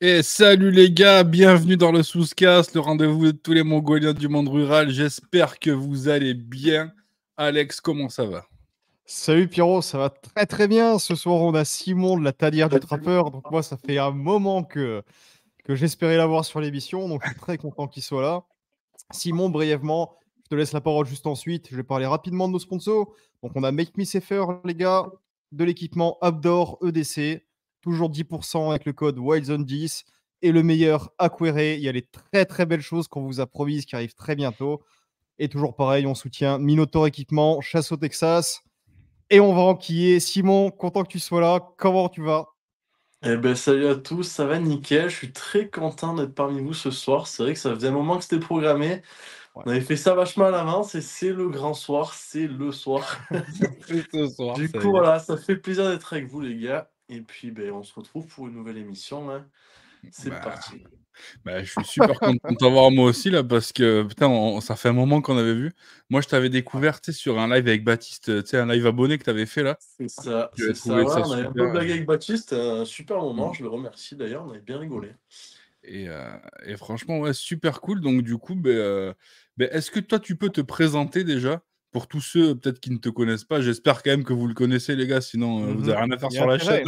Et salut les gars, bienvenue dans le Souscast, le rendez-vous de tous les Mongoliens du monde rural. J'espère que vous allez bien. Alex, comment ça va? Salut Pierrot, ça va très très bien. Ce soir, on a Simon de la Tanière du Trappeur. Donc moi, ça fait un moment que j'espérais l'avoir sur l'émission. Donc je suis très content qu'il soit là. Simon, brièvement, je te laisse la parole juste ensuite. Je vais parler rapidement de nos sponsors. Donc on a Make Me Safer, les gars, de l'équipement Outdoor EDC. Toujours 10% avec le code WILDZONE10. Et le meilleur, Aquere. Il y a les très très belles choses qu'on vous a promises qui arrivent très bientôt. Et toujours pareil, on soutient Minotaur Équipement, Chasse au Texas. Et on va enquiller. Simon, content que tu sois là. Comment tu vas? Salut à tous, ça va nickel. Je suis très content d'être parmi vous ce soir. C'est vrai que ça faisait un moment que c'était programmé. Ouais. On avait fait ça vachement à l'avance et c'est le grand soir, c'est le soir. C'est ce soir, Du ça coup, y est. voilà, ça fait plaisir d'être avec vous, les gars. Et puis, on se retrouve pour une nouvelle émission, hein. C'est Bah, parti. je suis super content de t'avoir moi aussi là parce que putain, ça fait un moment qu'on avait vu. Moi, je t'avais découvert sur un live avec Baptiste, un live abonné que t'avais fait là. C'est ça, J'avais c'est ça. trouvé Ouais, ça on avait un peu super. blagué avec Baptiste, un super moment. Mm. Je le remercie d'ailleurs, on avait bien rigolé. Et, euh, et franchement, ouais, super cool. Donc, du coup, est-ce que toi, tu peux te présenter déjà pour tous ceux peut-être qui ne te connaissent pas? J'espère quand même que vous le connaissez, les gars, sinon vous n'avez rien à faire Il y a sur la chaîne. intérêt.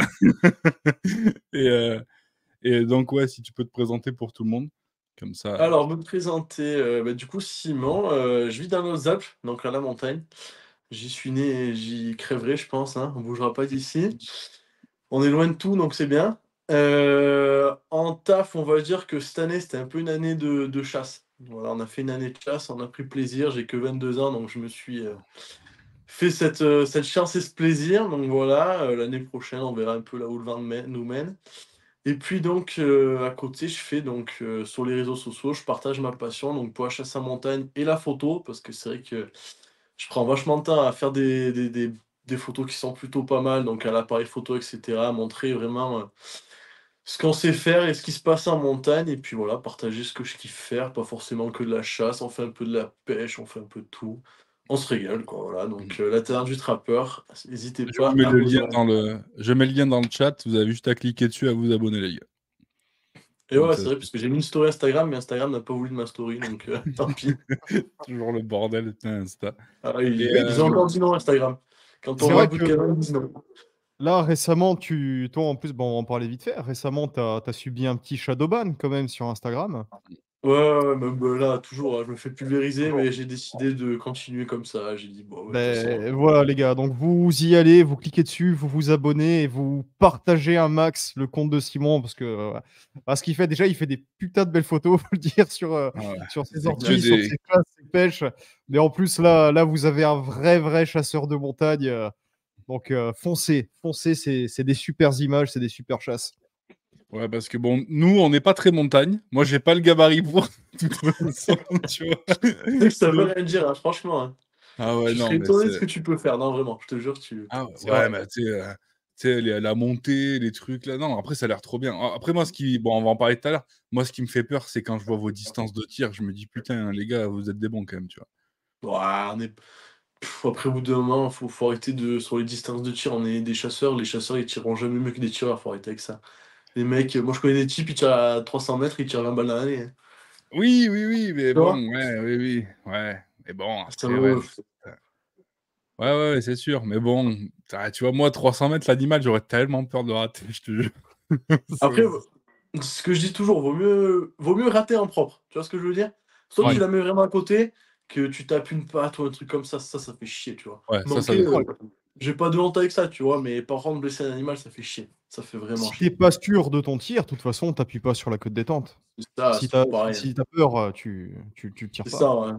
et, euh, et donc, ouais, si tu peux te présenter pour tout le monde, comme ça. Alors, me présenter, du coup, Simon, je vis dans les Alpes, donc à la montagne. J'y suis né et j'y crèverai, je pense, hein. On bougera pas d'ici. On est loin de tout, donc c'est bien. En taf, on va dire que cette année, c'était un peu une année de chasse. Voilà, on a fait une année de chasse, on a pris plaisir. J'ai que 22 ans, donc je me suis fait cette chance et ce plaisir. Donc voilà, l'année prochaine, on verra un peu là où le vent nous mène. Et puis donc, à côté, je fais donc sur les réseaux sociaux, je partage ma passion donc pour la chasse à montagne et la photo, parce que c'est vrai que je prends vachement de temps à faire des photos qui sont plutôt pas mal, donc à l'appareil photo, et cetera, montrer vraiment, ce qu'on sait faire et ce qui se passe en montagne et puis voilà, partager ce que je kiffe faire, pas forcément que de la chasse, on fait un peu de la pêche, on fait un peu de tout. On se régale quoi, voilà, donc la terre du trappeur, n'hésitez Je vous pas mets à le lien rejoindre. je mets le lien dans le chat. Vous avez juste à cliquer dessus, à vous abonner, les gars. Et Comme ouais, ça, c'est vrai, parce que j'ai mis une story Instagram, mais Instagram n'a pas voulu de ma story, donc tant pis. toujours le bordel, putain, Insta. Ah, Et, ils ont encore dit non Instagram. Quand on C'est voit un vrai bout de que canal, ils disent non. là, récemment, toi en plus, bon, on va en parler vite fait. Récemment, tu as subi un petit shadowban quand même sur Instagram. Ouais, ouais, ouais, même là, toujours, hein, je me fais pulvériser, Toujours. mais j'ai décidé de continuer comme ça. J'ai dit, bon, ouais, de toute façon. Ben voilà, les gars. Donc vous y allez, vous cliquez dessus, vous vous abonnez et vous partagez un max le compte de Simon parce qu'il fait déjà, il fait des putains de belles photos, faut le dire, ouais, sur ses c'est que orties, sur des. ses chasses, ses pêches. Mais en plus, là, vous avez un vrai chasseur de montagne. Donc foncez, c'est des super images, c'est des super chasses. Ouais, parce que bon, nous, on n'est pas très montagne. Moi, j'ai pas le gabarit pour, de toute façon, tu vois. Tu sais que ça veut Donc, rien dire, hein, franchement, hein. ah ouais, Tu non, serais mais étonné de c'est. ce que tu peux faire. Non, vraiment, je te jure, tu. Ah C'est ouais, vrai. mais tu sais, la montée, les trucs là. Non, après, ça a l'air trop bien. Après, moi, bon, on va en parler tout à l'heure. Moi, ce qui me fait peur, c'est quand je vois vos distances de tir, je me dis, putain, les gars, vous êtes des bons quand même, tu vois. Ouah, on est. Après, au bout d'un moment, faut arrêter de. Sur les distances de tir, on est des chasseurs. Les chasseurs, ils tireront jamais mieux que des tireurs. Faut arrêter avec ça. Les mecs, moi, je connais des types, ils tirent à 300 mètres, ils tirent 20 balles dans l'année, hein. Oui, oui, oui, mais Tu bon, vois? ouais, oui, oui, ouais. Mais bon, Ça après, ouais. me. Ouais, ouais, ouais, c'est sûr. Mais bon, tu vois, moi, 300 mètres, l'animal, j'aurais tellement peur de rater, je te jure. Après, ce que je dis toujours, vaut mieux rater en propre. Tu vois ce que je veux dire? Soit tu Ouais. la mets vraiment à côté, que tu tapes une patte ou un truc comme ça fait chier, tu vois. Ouais, ça Manquer, doit. j'ai pas de honte avec ça, tu vois, mais par contre, blesser un animal, ça fait chier. Ça fait vraiment Si t'es chier. pas sûr de ton tir, de toute façon, t'appuies pas sur la queue de détente. C'est ça, Si c'est t'as toujours pareil, hein. si t'as peur, tu tires C'est pas. ça, ouais.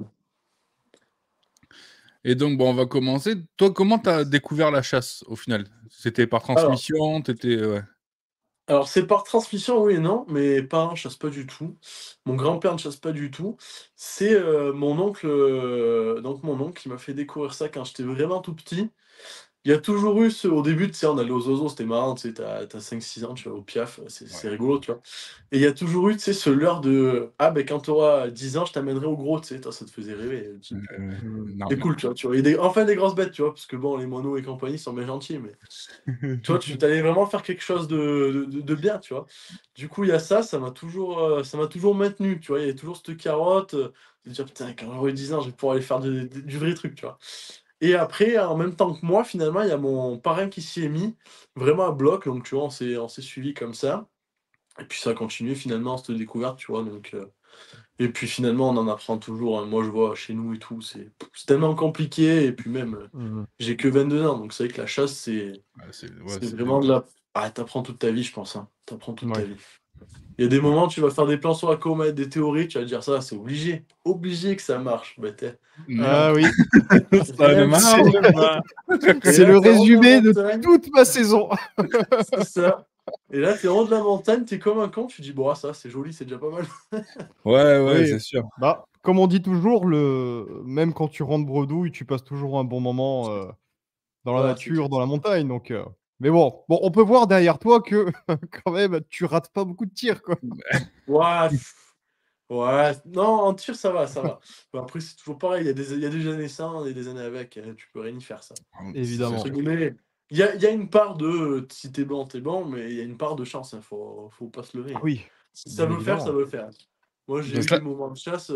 Et donc, bon, on va commencer. Toi, comment t'as découvert la chasse au final? C'était par Alors, transmission? T'étais. Ouais. alors c'est par transmission, oui et non, mes parents chassent pas du tout. Mon grand-père ne chasse pas du tout. C'est mon oncle qui m'a fait découvrir ça quand j'étais vraiment tout petit. Il y a toujours eu au début, tu sais, on allait aux Ozo, c'était marrant, tu sais, t'as 5-6 ans, tu vas au Piaf, c'est Ouais. rigolo, tu vois. Et il y a toujours eu, tu sais, ce leurre de ah, ben quand tu auras 10 ans, je t'amènerai au gros, tu sais, toi, ça te faisait rêver. Mmh. C'est Normal. cool, tu vois. Il y a enfin des grosses bêtes, tu vois, parce que bon, les monos et compagnie sont bien gentils, mais tu vois, tu allais vraiment faire quelque chose de bien, tu vois. Du coup, il y a ça, ça m'a toujours maintenu, tu vois. Il y a toujours cette carotte, de dire putain, quand j'aurai 10 ans, je vais pouvoir aller faire du vrai truc, tu vois. Et après, en même temps que moi, finalement, il y a mon parrain qui s'y est mis, vraiment à bloc, donc tu vois, on s'est suivis comme ça. Et puis ça a continué finalement cette découverte, tu vois. Donc, et puis finalement, on en apprend toujours, hein. Moi, je vois chez nous et tout, c'est tellement compliqué. Et puis même, Mmh. j'ai que 22 ans, donc c'est vrai que la chasse, Ouais, c'est c'est vraiment dur. de la. Ah, t'apprends toute ta vie, je pense, hein. T'apprends toute ta Ouais. vie. Il y a des Ouais. moments, tu vas faire des plans sur la comète, des théories, tu vas te dire ça, c'est obligé. Obligé que ça marche. Bah, non. Ah oui, Ça ne Rien que c'est. marche pas. Et c'est là, le t'es en haut de la résumé de montagne. toute ma saison. C'est ça. Et là, t'es en haut de la montagne, t'es comme un con, tu dis, bon, ah, ça, c'est joli, c'est déjà pas mal. Ouais, ouais, Oui, c'est sûr. bah, comme on dit toujours, même quand tu rentres bredouille, tu passes toujours un bon moment, dans la Voilà, c'est clair. nature, dans la montagne, donc mais bon, on peut voir derrière toi que quand même, tu rates pas beaucoup de tirs, quoi. Ouais, ouais, non, en tir, ça va, ça va. Bah, après, c'est toujours pareil, il y a des années sans et des années avec, tu peux rien y faire, ça. C'est entre Évidemment. guillemets, il y a une part de, si t'es bon, mais il y a une part de chance, hein, faut pas se leurrer, Ah hein. oui, Si ça bien veut le faire, ça évidemment. veut le faire. Moi, j'ai Parce eu que des là moments de chasse,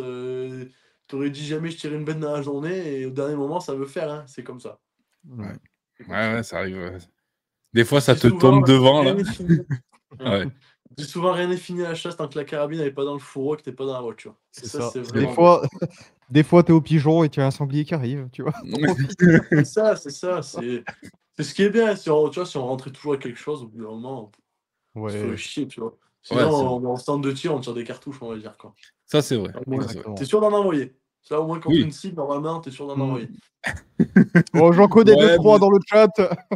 tu dit jamais je tirais une bête dans la journée et au dernier moment, ça veut le faire, hein, c'est comme ça. ouais. Mmh. C'est comme Ouais, ça. ouais, ça arrive, ouais. Des fois, Je ça dis te souvent, tombe devant, rien là. n'est fini. Ouais. Ouais. Je dis souvent, rien n'est fini à la chasse tant que la carabine n'est pas dans le fourreau et que tu pas dans la voiture. Et C'est ça, ça. c'est C'est vraiment vrai. Des fois, tu es au pigeon et tu as un sanglier qui arrive, tu vois? Tu profites. C'est ça, c'est ça. C'est ce qui est bien. Si on rentrait toujours avec quelque chose, au bout d'un moment, on se ferait Ouais, chier, tu vois. Sinon, Ouais, c'est vrai. on est en stand de tir, on tire des cartouches, on va dire, quoi. Ça, c'est vrai. Au moins, Ça, c'est vrai. t'es exactement. sûr d'en envoyer. Ça, au moins, contre Oui. une cible, normalement, t'es sûr d'en envoyer. Mmh. Oh, j'en connais deux Ouais, trois mais dans le chat.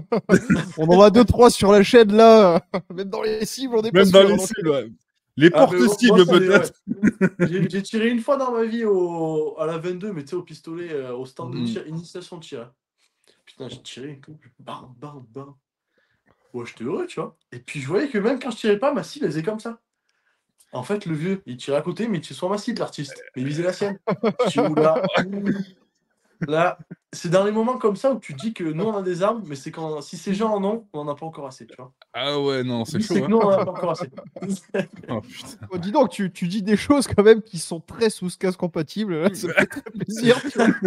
On en a deux trois sur la chaîne là, même dans les cibles, on n'est pas même dans sûr, hein, les donc cibles, ouais. Les Ah, mais moi, portes-cibles, ouais. peut-être. J'ai tiré une fois dans ma vie à la 22, mais tu sais, au pistolet, au stand de Mmh. tir, initiation de tir, hein. Putain, j'ai tiré et tout. Bam, bam, bam. Ouais, j'étais heureux, tu vois. Et puis je voyais que même quand je tirais pas, ma cible, elle faisait comme ça. En fait, le vieux, il tirait à côté, mais il tirait sur ma cible, l'artiste. Mais il visait la sienne. Je dis, oula. Là, c'est dans les moments comme ça où tu dis que nous, on a des armes, mais c'est quand si ces gens en ont, on en a pas encore assez, tu vois. Ah ouais, non, c'est Lui, c'est chaud, que hein. nous, on en a pas encore assez. Oh putain. Oh, dis donc, tu dis des choses quand même qui sont très sous-casse compatibles, là, ça me fait très plaisir, tu vois?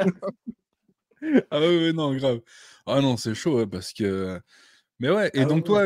Ah ouais, ouais, non, grave. Ah non, c'est chaud, ouais, parce que mais ouais, et Ah donc ouais. toi,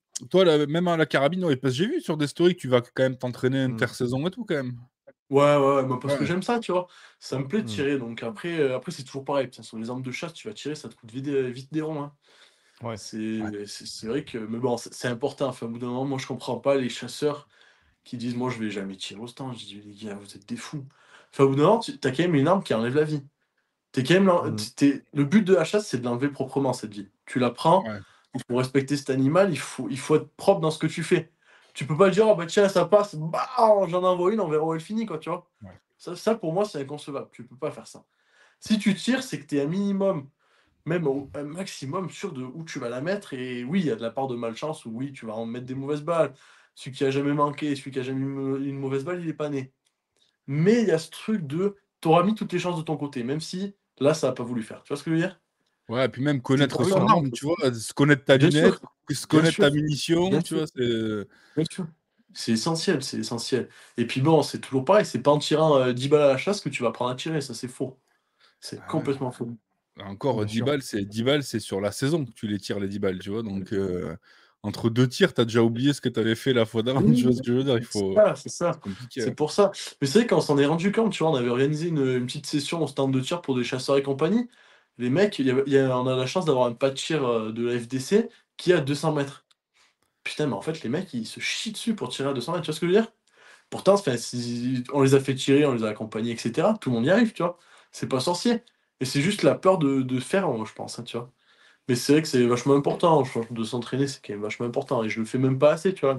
là, même à la carabine, ouais, parce que j'ai vu sur des stories que tu vas quand même t'entraîner Mmh. intersaison et tout, quand même? Ouais, ouais, ouais, bah, parce que Ouais. j'aime ça, tu vois. Ça me plaît de Mmh. tirer, donc après c'est toujours pareil. Putain, sur les armes de chasse, tu vas tirer, ça te coûte vite des ronds, hein. Ouais. Ouais. C'est vrai que mais bon, c'est important. Enfin, au bout d'un moment, moi, je comprends pas les chasseurs qui disent: «Moi, je vais jamais tirer au stand». Je dis: «Les gars, vous êtes des fous». Enfin, au bout d'un moment, tu as quand même une arme qui enlève la vie. Tu quand même l'en Mmh. le but de la chasse, c'est de l'enlever proprement, cette vie. Tu la prends, Ouais. il faut respecter cet animal, il faut être propre dans ce que tu fais. Tu peux pas dire: «Oh bah tiens, ça passe, bah, j'en envoie une, on verra où elle finit», quoi, tu vois? Ouais. Ça pour moi, c'est inconcevable. Tu peux pas faire ça. Si tu tires, c'est que tu es un minimum, même un maximum sûr de où tu vas la mettre et oui, il y a de la part de malchance où oui, tu vas en mettre des mauvaises balles. Celui qui a jamais manqué, celui qui a jamais eu une mauvaise balle, il est pas né. Mais il y a ce truc de tu auras mis toutes les chances de ton côté, même si là, ça a pas voulu faire. Tu vois ce que je veux dire? Ouais, puis même C'est connaître pour ça, son hein. arme, tu vois? Se connaître ta Bien lunette, sûr, se bien connaître ta sûr, bien munition, tu sûr, vois? C'est bien sûr. C'est essentiel, c'est essentiel. Et puis bon, c'est toujours pareil, c'est pas en tirant, 10 balles à la chasse que tu vas apprendre à tirer, ça c'est faux. C'est bah, ouais. complètement faux. Encore Bien 10 sûr. balles, c'est 10 balles, c'est sur la saison que tu les tires les 10 balles, tu vois? Donc entre 2 tirs, tu as déjà oublié ce que tu avais fait la fois d'avant, tu Oui, vois ce que je veux dire? Il c'est faut ça, c'est ça. c'est compliqué, C'est ouais. pour ça. Mais c'est vrai qu'on s'en est rendu compte, tu vois? On avait organisé une petite session au stand de tir pour des chasseurs et compagnie. Les mecs, on a la chance d'avoir un pas de tir, de la FDC qui est à 200 mètres. Putain, mais en fait, les mecs, ils se chient dessus pour tirer à 200 mètres, tu vois ce que je veux dire? Pourtant, enfin, si on les a fait tirer, on les a accompagnés et cetera, tout le monde y arrive, tu vois? C'est pas sorcier et c'est juste la peur de faire, moi, je pense, hein, tu vois? Mais c'est vrai que c'est vachement important, je pense, de s'entraîner, c'est quand même vachement important et je le fais même pas assez, tu vois?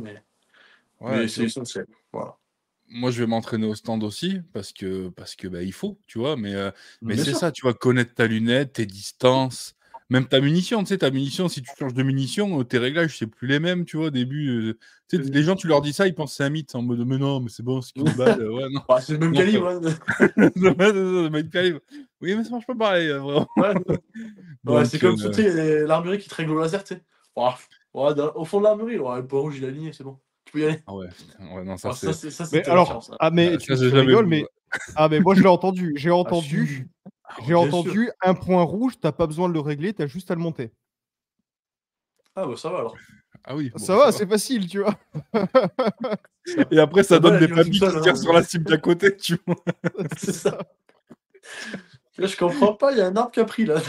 Mais Ouais, c'est puis essentiel, voilà. moi, je vais m'entraîner au stand aussi parce que, bah, il faut, tu vois? Mais Bien c'est sûr. ça, tu vois? Connaître ta lunette, tes distances, Même ta munition, tu sais, si tu changes de munition, tes réglages, c'est plus les mêmes, tu vois, au début. Tu sais, les gens, tu leur dis ça, ils pensent que c'est un mythe, en mode, mais non, mais c'est bon, c'est qu'une balle. Ouais, non. Bah, c'est le même Non, calibre. Hein. c'est le même calibre. Oui, mais ça marche pas pareil, vraiment. Ouais, Donc, c'est comme tu sais, l'armurerie qui te règle au laser, tu sais. Au fond de l'armurerie, le point rouge, il est aligné, c'est bon. Tu peux y aller. Ah ouais, putain, ouais, non, ça, Ça, c'est. c'est Mais terrifiant, alors, ça. mais Ça, tu j'ai jamais rigoles, vu. mais mais moi je l'ai entendu. J'ai Ah, entendu, si. Bien sûr. un point rouge, t'as pas besoin de le régler, t'as juste à le monter. Ah, bah ça va alors. Ah oui, bon, Ça va, c'est facile, tu vois. Et après, ça La donne balle, des elle vient toute familles seule, qui hein. tirent sur la cible d'à côté, tu vois. C'est ça. Là, je comprends pas, il y a un arbre qui a pris là.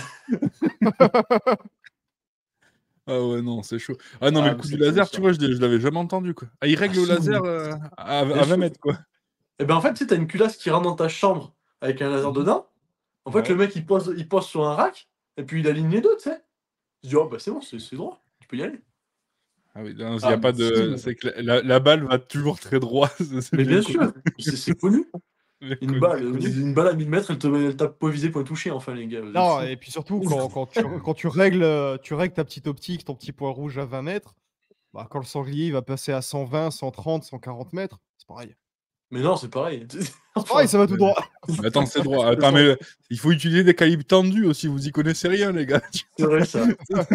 Ah ouais, non, c'est chaud. Ah non, mais Ah, le mais coup c'est du cool laser, tu ça. vois, je l'avais jamais entendu, quoi. Ah, il Ah, règle le si, laser à bien 20 sûr. mètres, quoi. Et ben en fait, tu sais, t'as une culasse qui rentre dans ta chambre avec un laser Mhm. dedans. En fait, Ouais. le mec, il pose sur un rack, et puis il aligne les deux, tu sais. Je dis, oh, bah c'est bon, c'est droit, tu peux y aller. Ah oui, non, il y Ah, a mais pas de. si, C'est que la balle va toujours très droit, c'est mais bien bien connu. sûr, c'est connu. Bien Une connu. balle, une balle à 1000 mètres, elle tape pas visée, point touché, enfin, les gars, vous êtes Non, fous. et puis surtout, quand tu règles ta petite optique, ton petit point rouge à 20 mètres, bah, quand le sanglier il va passer à 120, 130, 140 mètres, c'est pareil. Mais non, c'est pareil. C'est pareil, Enfin, ça va tout droit. Mais attends, c'est droit. Attends, mais il faut utiliser des calibres tendus aussi, vous y connaissez rien, les gars. c'est vrai ça.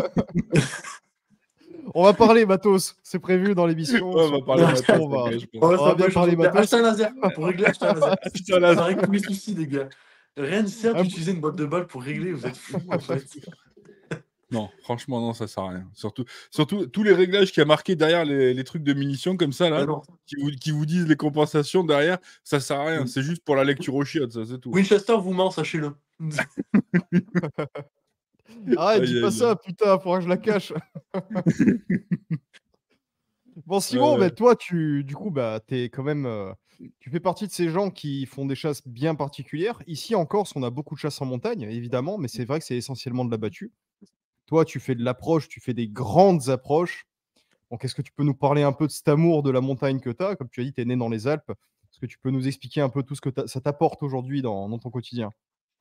On va parler matos, c'est prévu dans l'émission. Ouais, on Sur va parler l'émission, matos, ok, je On pense. va on se va rappeler bien les choses parler au clair. matos. Acheter un laser. Pour régler, acheter un laser. Putain, là, Ça règle tous les soucis, les gars. Rien ne sert Un- d'utiliser une boîte de balles pour régler, vous êtes fous en fait. non, franchement, non, ça sert à rien. Surtout tous les réglages qu'il y a marqués derrière les trucs de munitions comme ça, Ah là, non. qui vous disent les compensations derrière, ça sert à rien. C'est juste pour la lecture au chiottes, ça, c'est tout. Winchester vous ment, sachez-le. Arrête, dis Aïe, pas aïe, ça, aïe. putain, faudra que je la cache. Bon, Ouais, Simon, ouais. toi, du coup, t'es quand même, tu fais partie de ces gens qui font des chasses bien particulières. Ici, en Corse, on a beaucoup de chasses en montagne, évidemment, mais c'est vrai que c'est essentiellement de la battue. Toi, tu fais de l'approche, tu fais des grandes approches. Donc, est-ce que tu peux nous parler un peu de cet amour de la montagne que tu as? Comme tu as dit, tu es né dans les Alpes. Est-ce que tu peux nous expliquer un peu tout ce que ça t'apporte aujourd'hui dans ton quotidien?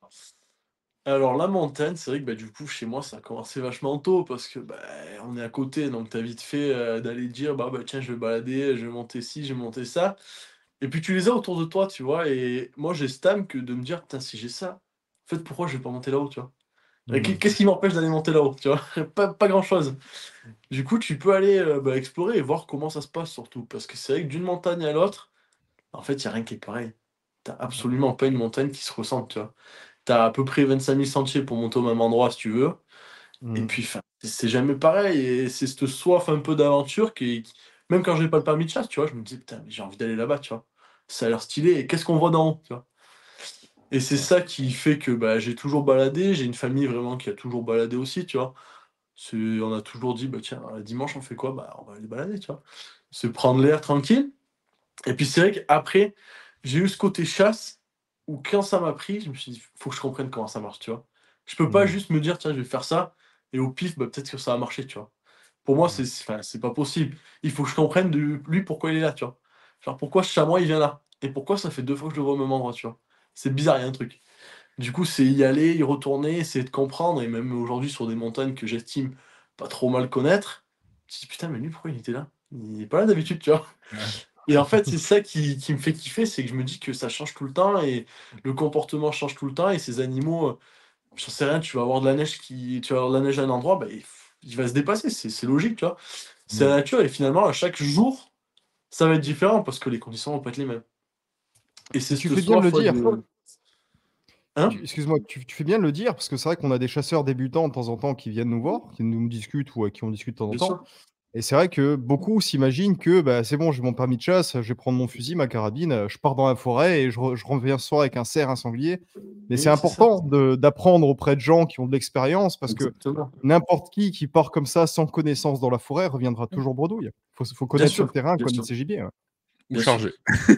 Alors la montagne, c'est vrai que du coup chez moi ça a commencé vachement tôt parce que on est à côté donc t'as vite fait d'aller dire bah tiens je vais balader, je vais monter ci, je vais monter ça. Et puis tu les as autour de toi, tu vois, et moi j'ai cette âme que de me dire putain si j'ai ça, en fait pourquoi je vais pas monter là-haut, tu vois? Mmh. Qu'est-ce qui m'empêche d'aller monter là-haut, tu vois? Pas grand-chose. Du coup tu peux aller explorer et voir comment ça se passe surtout. Parce que c'est vrai que d'une montagne à l'autre, en fait il y a rien qui est pareil. T'as absolument pas une montagne qui se ressemble, tu vois? T'as à peu près 25 000 sentiers pour monter au même endroit si tu veux. Et Mmh. puis, enfin, c'est jamais pareil. Et c'est cette soif un peu d'aventure même quand j'ai pas le permis de chasse, tu vois, je me dis, putain, mais j'ai envie d'aller là-bas, tu vois. Ça a l'air stylé. Et qu'est-ce qu'on voit d'en haut, tu vois. Et c'est Ouais. ça qui fait que j'ai toujours baladé. J'ai une famille vraiment qui a toujours baladé aussi, tu vois. On a toujours dit, tiens, dimanche, on fait quoi? On va aller balader, tu vois. Se prendre l'air tranquille. Et puis, c'est vrai qu'après, j'ai eu ce côté chasse où quand ça m'a pris, je me suis dit, faut que je comprenne comment ça marche, tu vois. Je peux pas Mmh. juste me dire, tiens, je vais faire ça, et au pif, peut-être que ça va marcher, tu vois. Pour moi, Ouais. enfin, c'est pas possible. Il faut que je comprenne de lui pourquoi il est là, tu vois. Genre, pourquoi ce chamois, il vient là? Et pourquoi ça fait 2 fois que je le vois au même endroit, tu vois. C'est bizarre, il y a un truc. Du coup, c'est y aller, y retourner, essayer de comprendre, et même aujourd'hui, sur des montagnes que j'estime pas trop mal connaître, je me dis, putain, mais lui, pourquoi il était là? Il est pas là d'habitude, tu vois. Ouais. Et en fait, c'est ça qui me fait kiffer, c'est que je me dis que ça change tout le temps et le comportement change tout le temps et ces animaux, j'en sais rien, tu vas avoir de la neige à un endroit, il va se dépasser, c'est logique, tu vois? C'est la Mmh. nature et finalement, à chaque jour, ça va être différent parce que les conditions vont pas être les mêmes. Et c'est Et tu cette fais bien de le soif, ouais, dire. de hein? Excuse-moi, tu fais bien de le dire, parce que c'est vrai qu'on a des chasseurs débutants de temps en temps qui viennent nous voir, qui nous discutent ou avec qui on discute de temps en Bien temps. sûr, Et c'est vrai que beaucoup s'imaginent que c'est bon, j'ai mon permis de chasse, je vais prendre mon fusil, ma carabine, je pars dans la forêt et je reviens ce soir avec un cerf, un sanglier. Mais c'est oui, c'est ça, important d'apprendre auprès de gens qui ont de l'expérience, parce que exactement. n'importe qui part comme ça sans connaissance dans la forêt reviendra toujours bredouille. Faut Bien connaître sur le sûr, terrain, bien sûr, connaître ses gibiers. Ouais. Ou bien sûr. charger.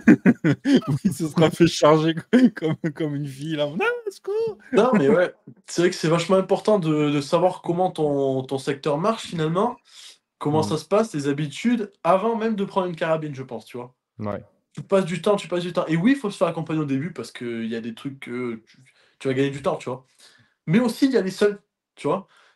Oui, ce sera fait charger comme une fille, là. Ah, secours. Non, mais ouais, c'est vrai que c'est vachement important de savoir comment ton secteur marche finalement. Comment Mm. ça se passe, les habitudes, avant même de prendre une carabine, je pense, tu vois? Ouais. Tu passes du temps et oui, il faut se faire accompagner au début parce qu'il y a des trucs que tu vas gagner du temps, tu vois? Mais aussi, il y a les seuls, tu vois?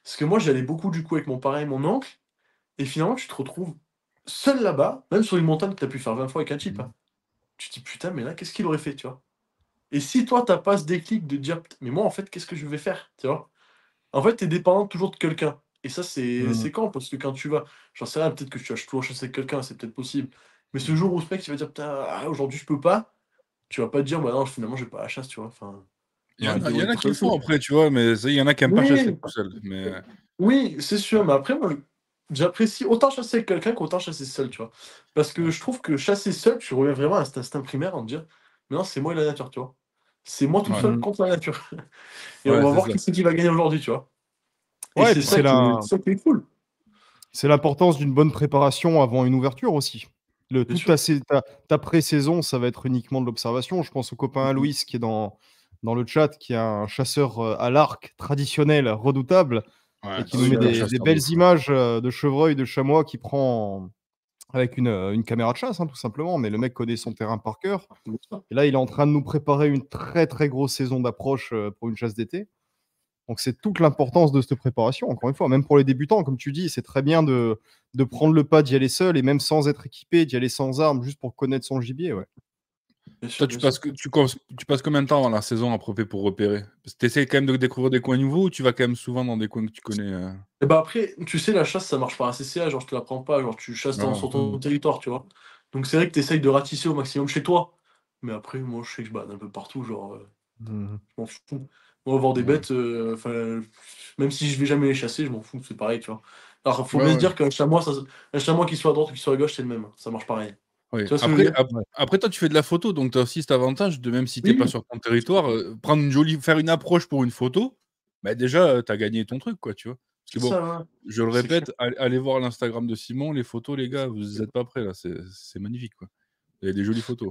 Parce que moi, j'allais beaucoup du coup avec mon parrain et mon oncle, et finalement, tu te retrouves seul là-bas, même sur une montagne que tu as pu faire 20 fois avec un type, hein. Tu te dis: «Putain, mais là, qu'est-ce qu'il aurait fait?» tu vois? Et si toi, tu as pas ce déclic de dire: «Put mais moi, en fait, qu'est-ce que je vais faire?» tu vois? En fait, tu es dépendant toujours de quelqu'un, et ça, Mmh. c'est con parce que quand tu vas j'en sais rien, peut-être que tu vas toujours chasser avec quelqu'un, c'est peut-être possible. Mais ce jour où ce mec, il va dire: «Putain, ah, aujourd'hui, je peux pas», tu vas pas te dire: «Bah non, finalement, je vais pas à la chasse», tu vois? Enfin, Il j'ai y en envie de a il y en dérouler a tout qui le seul. font après, tu vois? Mais ça, il y en a qui aiment pas chasser Oui, tout seul, mais oui, c'est sûr, ouais. mais après, moi, j'apprécie autant chasser avec quelqu'un qu'autant chasser seul, tu vois? Parce que Ouais. je trouve que chasser seul, tu reviens vraiment à cet instinct primaire en te dire: «Mais non, c'est moi et la nature», tu vois? C'est moi tout Ouais. seul Mmh. contre la nature et on Ouais, va c'est voir ça. qui c'est qui va gagner aujourd'hui, tu vois? Et Ouais et c'est puis Ouais. ça qui est cool. c'est l'importance d'une bonne préparation avant une ouverture aussi. Bien Toute sûr. ta pré-saison, ça va être uniquement de l'observation. Je pense au copain à Mmh. Louis qui est dans le chat, qui est un chasseur, à l'arc traditionnel redoutable et Ouais, qui Ah nous oui, met super voilà. des chasseur de belles ouf, ouais. images, de chevreuils, de chamois qu'il prend avec une caméra de chasse, hein, tout simplement. Mais le mec connaît son terrain par cœur Bien sûr. et là, il est en train de nous préparer une très, très grosse saison d'approche, pour une chasse d'été. Donc c'est toute l'importance de cette préparation, encore une fois, même pour les débutants, comme tu dis, c'est très bien de prendre le pas d'y aller seul et même sans être équipé, d'y aller sans armes, juste pour connaître son gibier, ouais. Bien Toi, sûr, tu bien sûr. passes que tu passes combien de temps avant la saison à prepper pour repérer? Parce que tu essaies quand même de découvrir des coins nouveaux ou tu vas quand même souvent dans des coins que tu connais, Et bah, après, tu sais, la chasse, ça marche par ACCA, genre, je te l'apprends pas, genre, tu chasses dans Ah, sur ton Mmh. territoire, tu vois? Donc c'est vrai que tu essayes de ratisser au maximum chez toi. Mais après, moi, je sais que je balade un peu partout, genre, Mmh. je m'en fous. Moi, voir des ouais. bêtes, enfin, même si je vais jamais les chasser, je m'en fous, c'est pareil, tu vois? Alors, faut Ouais, bien se ouais. dire qu'un chamois, un chamois qui soit à droite ou qui soit à gauche, c'est le même, hein, ça marche pareil. Oui. Tu vois ce que je veux Après dire? Ouais. après toi, tu fais de la photo, donc tu as aussi cet avantage de même si tu es pas Oui, sur ton territoire, prendre une jolie faire une approche pour une photo, bah, déjà, tu as gagné ton truc, quoi, tu vois? Parce que c'est bon, ça, ouais, je le c'est clair. répète, allez voir l'Instagram de Simon, les photos, les gars, vous êtes pas prêts là, c'est magnifique, quoi. Il y a des jolies photos.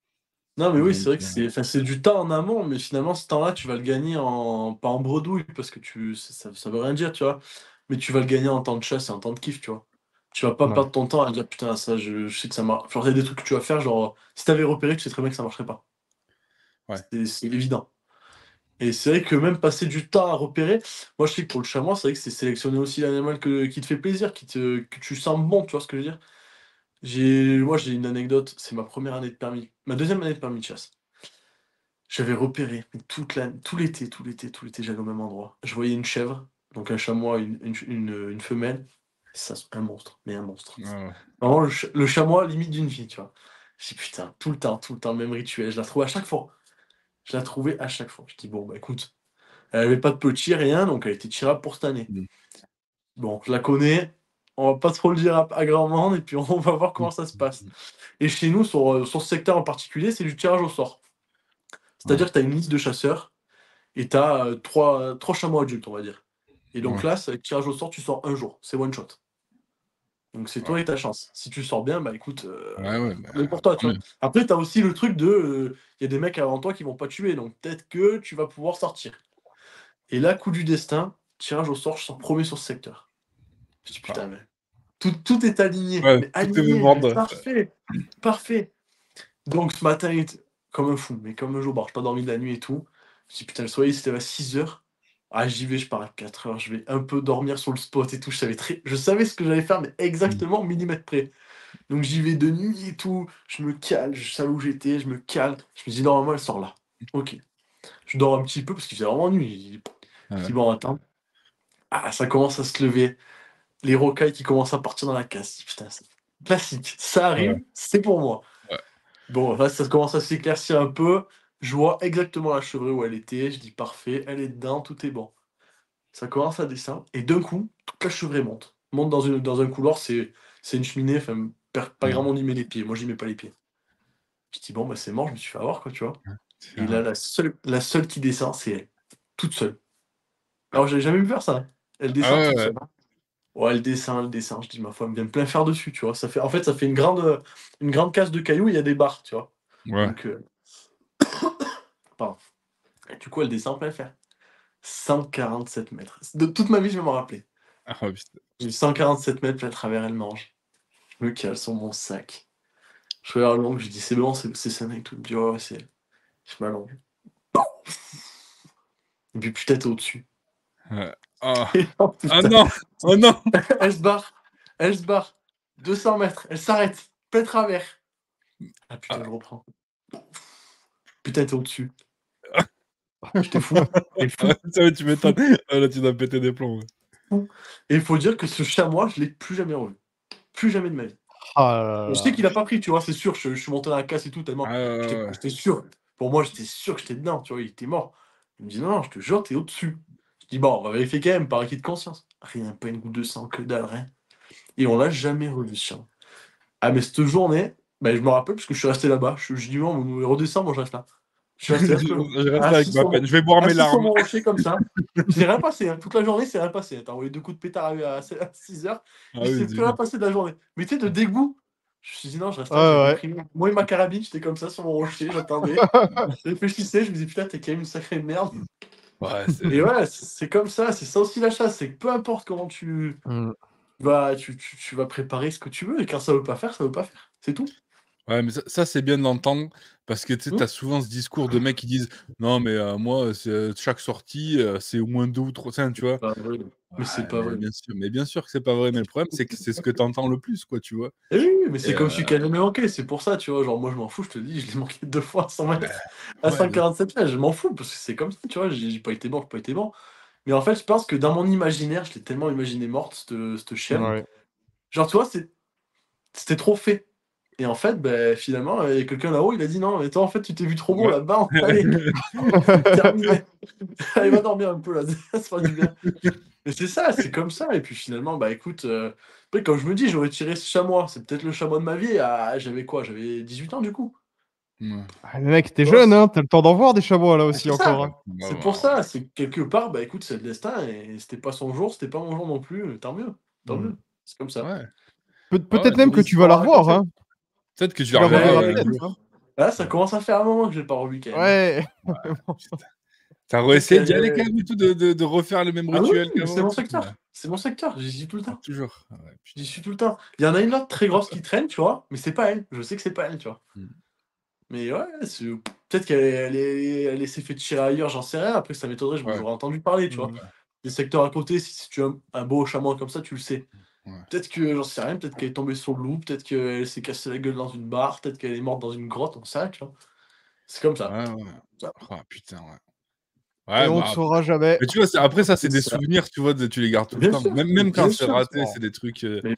Non, mais oui, Donc c'est vrai que c'est du temps en amont, mais finalement, ce temps-là, tu vas le gagner en pas en bredouille, parce que ça veut rien dire, tu vois? Mais tu vas le gagner en temps de chasse et en temps de kiff, tu vois? Tu vas pas Ouais. perdre ton temps à dire: «Putain, ça, je sais que ça marche». Genre, il y a des trucs que tu vas faire, genre, si tu avais repéré, tu sais très bien que ça marcherait pas. ouais. C'est évident. Et c'est vrai que même passer du temps à repérer, moi, je sais que pour le chamois, c'est vrai que c'est sélectionner aussi l'animal qui te fait plaisir, que tu sens bon, tu vois ce que je veux dire? J'ai une anecdote, c'est ma première année de permis, ma deuxième année de permis de chasse. J'avais repéré, mais tout l'été, j'allais au même endroit. Je voyais une chèvre, donc un chamois, une femelle. Ça, c'est un monstre, mais un monstre. Ouais, ouais. Vraiment le chamois limite d'une vie, tu vois? Je dis: «Putain, tout le temps, le même rituel». Je la trouvais à chaque fois. Je la trouvais à chaque fois. Je dis: «Bon, bah, écoute», elle avait pas de petit, rien, donc elle était tirable pour cette année. Mmh. Bon, je la connais, on va pas trop le dire à grand monde et puis on va voir comment ça se passe. Et chez nous, sur ce secteur en particulier, c'est du tirage au sort. Ouais, C'est-à-dire que tu as une liste de chasseurs et tu as, 3 chameaux adultes, on va dire. Et donc ouais, là, c'est avec tirage au sort, tu sors un jour, c'est one shot. Donc c'est ouais. toi et ta chance. Si tu sors bien, bah écoute, Ouais, ouais, tant mieux bah, pour toi, tu tant vois? mieux. Après, tu as aussi le truc de, il y a des mecs avant toi qui vont pas tuer, donc peut-être que tu vas pouvoir sortir. Et là, coup du destin, tirage au sort, je sors premier sur ce secteur. Je dis: Ah. «Putain, mais tout est aligné, Ouais, mais tout est aligné, mais vendeur. parfait, parfait». Donc ce matin, il était comme un fou, mais comme un jour, j'ai pas dormi de la nuit et tout. Je dis: «Putain, le soleil, c'était à 6 heures. Ah, j'y vais, je pars à 4 heures. Je vais un peu dormir sur le spot et tout». Je savais ce que j'allais faire, mais Mmh. exactement au millimètre près. Donc j'y vais de nuit et tout, je me cale, je savais où j'étais, je me cale. Je me dis: «Normalement, elle sort là». OK. Je dors un petit peu parce qu'il faisait vraiment nuit. Je Ouais. dis: «Bon, attends». Ah, ça commence à se lever, les rocailles qui commencent à partir dans la casse. Je dis: «Putain, c'est classique, ça Ouais, arrive, c'est pour moi». ouais. Bon, là, ça commence à s'éclaircir un peu. Je vois exactement la chevreuil où elle était. Je dis: «Parfait, elle est dedans, tout est bon». Ça commence à descendre et d'un coup, toute la chevreuil monte dans un couloir, c'est une cheminée, enfin, pas grand Mmh. monde y met les pieds. Moi, j'y mets pas les pieds. Je dis: «Bon, bah, c'est mort, je me suis fait avoir, quoi», tu vois? C'est Et là, la seule qui descend, c'est elle, toute seule. Alors, j'avais jamais vu faire ça, hein. Elle ah descend ouais, toute ouais. seule, hein. Ouais, elle descend, elle descend. Je dis: «Ma foi, elle me vient me plein faire dessus», tu vois? Ça fait une grande case de cailloux, il y a des barres, tu vois? Ouais. Donc, pardon. Et du coup, elle descend plein fer. 147 mètres. De toute ma vie, je vais m'en rappeler. Ah ouais, putain. J'ai 147 mètres, puis à travers, elle mange. Je me cale sur mon sac. Je regarde l'ongle, je dis: «C'est bon, c'est Sana et tout». Il me dit: «Ouais, ouais, c'est elle». Je m'allonge. Et puis putain, tu au-dessus. Ouais. Ah, Et oh, ah putain, non, oh non. elle se barre, 200 mètres, elle s'arrête, plein travers. Ah putain, Ah, je reprends. Putain, t'es au-dessus. J'étais fou, j'étais ah, fou, ça va, tu fou, m'étonnes. Ah, là, tu dois péter des plombs. Ouais. fou. Et il faut dire que ce chamois, je l'ai plus jamais revu. Plus jamais de ma vie. Ah là Je sais là. qu'il a pas pris, tu vois, c'est sûr. Je suis monté dans la casse et tout, tellement Ah, ouais, ouais. j'étais sûr. Pour moi, j'étais sûr que j'étais dedans, tu vois, il était mort. Il me dit: «Non, non, je te jure, t'es au-dessus». Je dis: «Bon, on va vérifier quand même par acquis de conscience». Rien, pas une goutte de sang, que dalle, rien. Et on l'a jamais revu ce chien. Ah mais cette journée, bah, je me rappelle parce que je suis resté là-bas. Je dis: «Non, redescends, moi je reste là». Je suis resté là toute la journée, Je reste avec ma peine. Je vais boire mes assis sur larmes. mon rocher comme ça. Il s'est rien passé, hein, toute la journée, il s'est rien passé. Tu as envoyé 2 coups de pétard à 6 heures, Ah il oui, s'est plus rien dis-moi. passé de la journée. Mais tu sais, de dégoût, je me suis dit: «Non, je reste là, je Ouais, vais ouais. déprimer». Moi et ma carabine, j'étais comme ça sur mon rocher, j'attendais, je réfléchissais, je me disais: «Putain, tu es quand même une sacrée merde». Ouais, Et c'est ouais, c'est comme ça, c'est ça aussi la chasse, c'est que peu importe comment Mmh. tu vas préparer ce que tu veux et quand ça veut pas faire, ça veut pas faire. C'est tout. ouais, mais ça, c'est bien de l'entendre parce que, tu sais, tu Mmh. as souvent ce discours de mecs qui disent: «Non, mais moi, c'est chaque sortie, c'est au moins 2 ou 3 tu vois? Pas vrai, mais c'est Ouais, pas vrai. mais bien sûr que c'est pas vrai, mais le problème, c'est que c'est ce que tu entends le plus, quoi, tu vois? Et oui, oui, mais Et c'est comme celui qui a jamais manqué, c'est pour ça, tu vois? Genre moi je m'en fous, je te dis, je l'ai manqué 2 fois à 100 bah, mètres, à ouais, bien 147 mètres, je m'en fous parce que c'est comme ça, tu vois? J'ai pas été bon, j'ai pas été bon. Mais en fait, je pense que dans mon imaginaire, je l'ai tellement imaginé morte cette chèvre. Ouais. Genre, tu vois, c'était trop fait. Et en fait, beh, finalement, il y a quelqu'un là-haut, il a dit: «Non, mais toi, en fait, tu t'es vu trop beau ouais. là-bas, allez, c'est terminé. Allez, va dormir un peu là, ça fera du bien». Mais c'est ça, c'est comme ça et puis finalement, bah, écoute, après comme je me dis: «J'aurais tiré ce chamois, c'est peut-être le chamois de ma vie» j'avais quoi? J'avais 18 ans du coup. Mouais. Ah, mais mec, tu Tu vois? jeune, hein, tu le temps d'en voir des chamois là Bah, aussi c'est ça, encore, hein. On va c'est pour voir, ouais. ça, c'est que quelque part, bah, écoute, c'est le destin et c'était pas son jour, c'était pas mon jour non plus, tant mieux, tant Mmh. mieux. C'est comme ça. Ouais. Ouais, ouais, Peut-être Il y même a que des tu vas histoires la à revoir, raconter. hein. peut-être que je Tu la la reverrai, reverras Beh, ouais, un peut-être, écoute, jour. hein. là, ça Ouais. commence à faire un moment que je l'ai pas revu quand même, hein. Ouais. Ouais, putain. Tu as Peut-être réessayé d'y aller quand qu'elle même et tout, de refaire le même ah oui, rituel oui, mais qu'avant et tout? Ouais. c'est mon secteur, j'y suis tout le Ah, temps. toujours? Ah ouais, J'y putain. suis tout le temps. Il y en a une autre très grosse qui traîne, tu vois? Mais c'est pas elle, je sais que c'est pas elle, tu vois? Mmh. Mais ouais, c'est peut-être elle s'est fait tirer ailleurs, j'en sais rien. Après, ça m'étonnerait, Ouais, j'aurais entendu parler, tu vois? Mmh. Les secteurs à côté, si tu as un beau chamois comme ça, tu le sais. ouais. Peut-être que j'en sais rien, peut-être qu'elle est tombée sur le loup, peut-être qu'elle s'est cassée la gueule dans une barre, peut-être qu'elle est morte dans une grotte, on sait rien, tu vois? C'est comme ça. Ouais, ouais. Ça. Ah putain, ouais. Et Ouais, on ne bah, saura jamais. mais tu vois, après ça, c'est C'est des ça. souvenirs, tu vois, tu les gardes tout le Bien temps. sûr, Même quand bien c'est sûr, raté, c'est des trucs, mais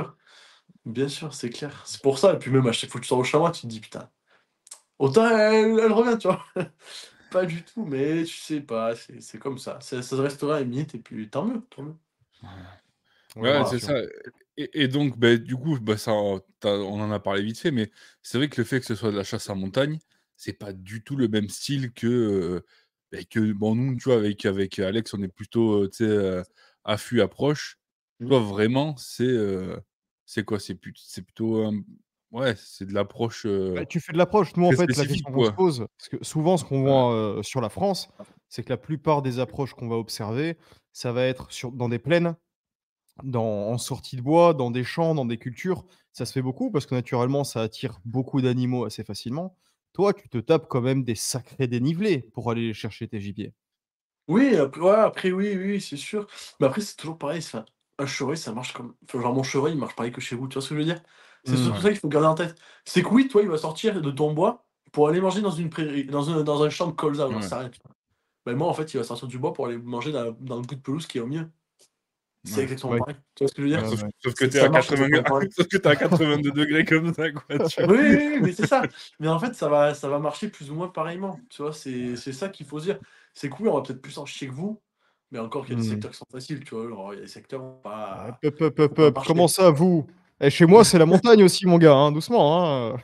bien sûr, c'est clair. C'est pour ça et puis même à chaque fois que tu sors au chamois, tu te dis: «Putain, autant elle revient», tu vois? Pas du tout, mais tu sais pas, c'est comme ça. Ça restera un mythe et puis tant mieux, tant mieux. Ouais, ouais, bien Voilà. c'est sûr. ça et donc, beh, du coup, bah, ça on en a parlé vite fait, mais c'est vrai que le fait que ce soit de la chasse en montagne, c'est pas du tout le même style que, que bon, nous, tu vois, avec Alex, on est plutôt, tu sais, affût, approche. Mmh. Toi, vraiment, c'est quoi? C'est plutôt, ouais, c'est de l'approche, Bah, tu fais de l'approche. Nous, en très fait, la spécifique, question qu'on se quoi. pose, parce que souvent, ce qu'on Ouais, voit, sur la France, c'est que la plupart des approches qu'on va observer, ça va être dans des plaines, en sortie de bois, dans des champs, dans des cultures. Ça se fait beaucoup parce que naturellement, ça attire beaucoup d'animaux assez facilement. Toi, tu te tapes quand même des sacrés dénivelés pour aller chercher tes gibiers. Oui, après ouais, après oui, oui, c'est sûr. Mais après, c'est toujours pareil, enfin, un chevreuil, ça marche comme enfin, genre mon chevreuil, il marche pareil que chez vous, tu vois ce que je veux dire? C'est Mmh. surtout ouais, ça qu'il faut garder en tête. C'est que oui, toi, il va sortir de ton bois pour aller manger dans une prairie, dans un champ de colza, j'en ouais, sais rien, tu vois? Bah, moi, en fait, il va sortir du bois pour aller manger dans le bout de pelouse qui est au milieu. C'est ouais. exactement Ouais, pareil. Tu vois ce que je veux Ouais, dire? ouais, ouais. sauf que C'est tu es ça à marche 80 exactement pareil. sauf que tu es à 82 comme ça, quoi, tu vois? Oui, oui, oui, mais c'est ça. Mais en fait, ça va marcher plus ou moins pareillement, tu vois? C'est ça qu'il faut se dire. C'est que oui, on va peut-être plus en chier que vous, mais encore qu'il y a des Mmh. secteurs qui sont faciles, tu vois? Genre, il y a des secteurs où pas Hop, hop, hop, faut pas hop. Comment marcher. ça, vous? Eh, chez moi, c'est la montagne aussi, mon gars, hein, doucement, hein.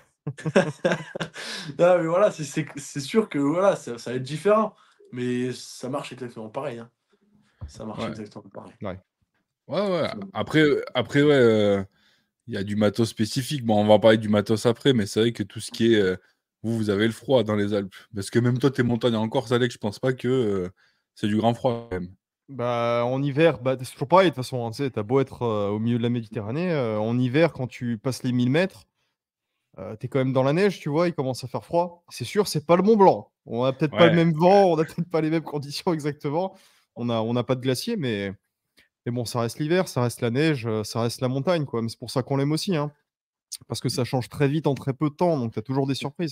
Ah, mais voilà, c'est sûr que voilà, ça va être différent, mais ça marche exactement pareil, hein. Ça marche Ouais, exactement pareil. Ouais. ouais, ouais. Après, ouais, il y a du matos spécifique. Bon, on va parler du matos après, mais c'est vrai que tout ce qui est, vous avez le froid dans les Alpes. Parce que même toi, tes montagnes en Corse, Alex, je pense pas que, c'est du grand froid quand même. Bah, en hiver, bah, c'est toujours pareil de toute façon, hein, tu sais, tu beau être, au milieu de la Méditerranée, en hiver, quand tu passes les 1000 mètres, tu quand même dans la neige, tu vois? Il commence à faire froid. C'est sûr, c'est pas le Mont Blanc. On a peut-être pas le Ouais, même vent, on a peut-être pas les mêmes conditions exactement, On n'a pas de glacier, mais bon, ça reste l'hiver, ça reste la neige, ça reste la montagne, quoi. Mais c'est pour ça qu'on l'aime aussi, hein, parce que ça change très vite en très peu de temps, donc tu as toujours des surprises.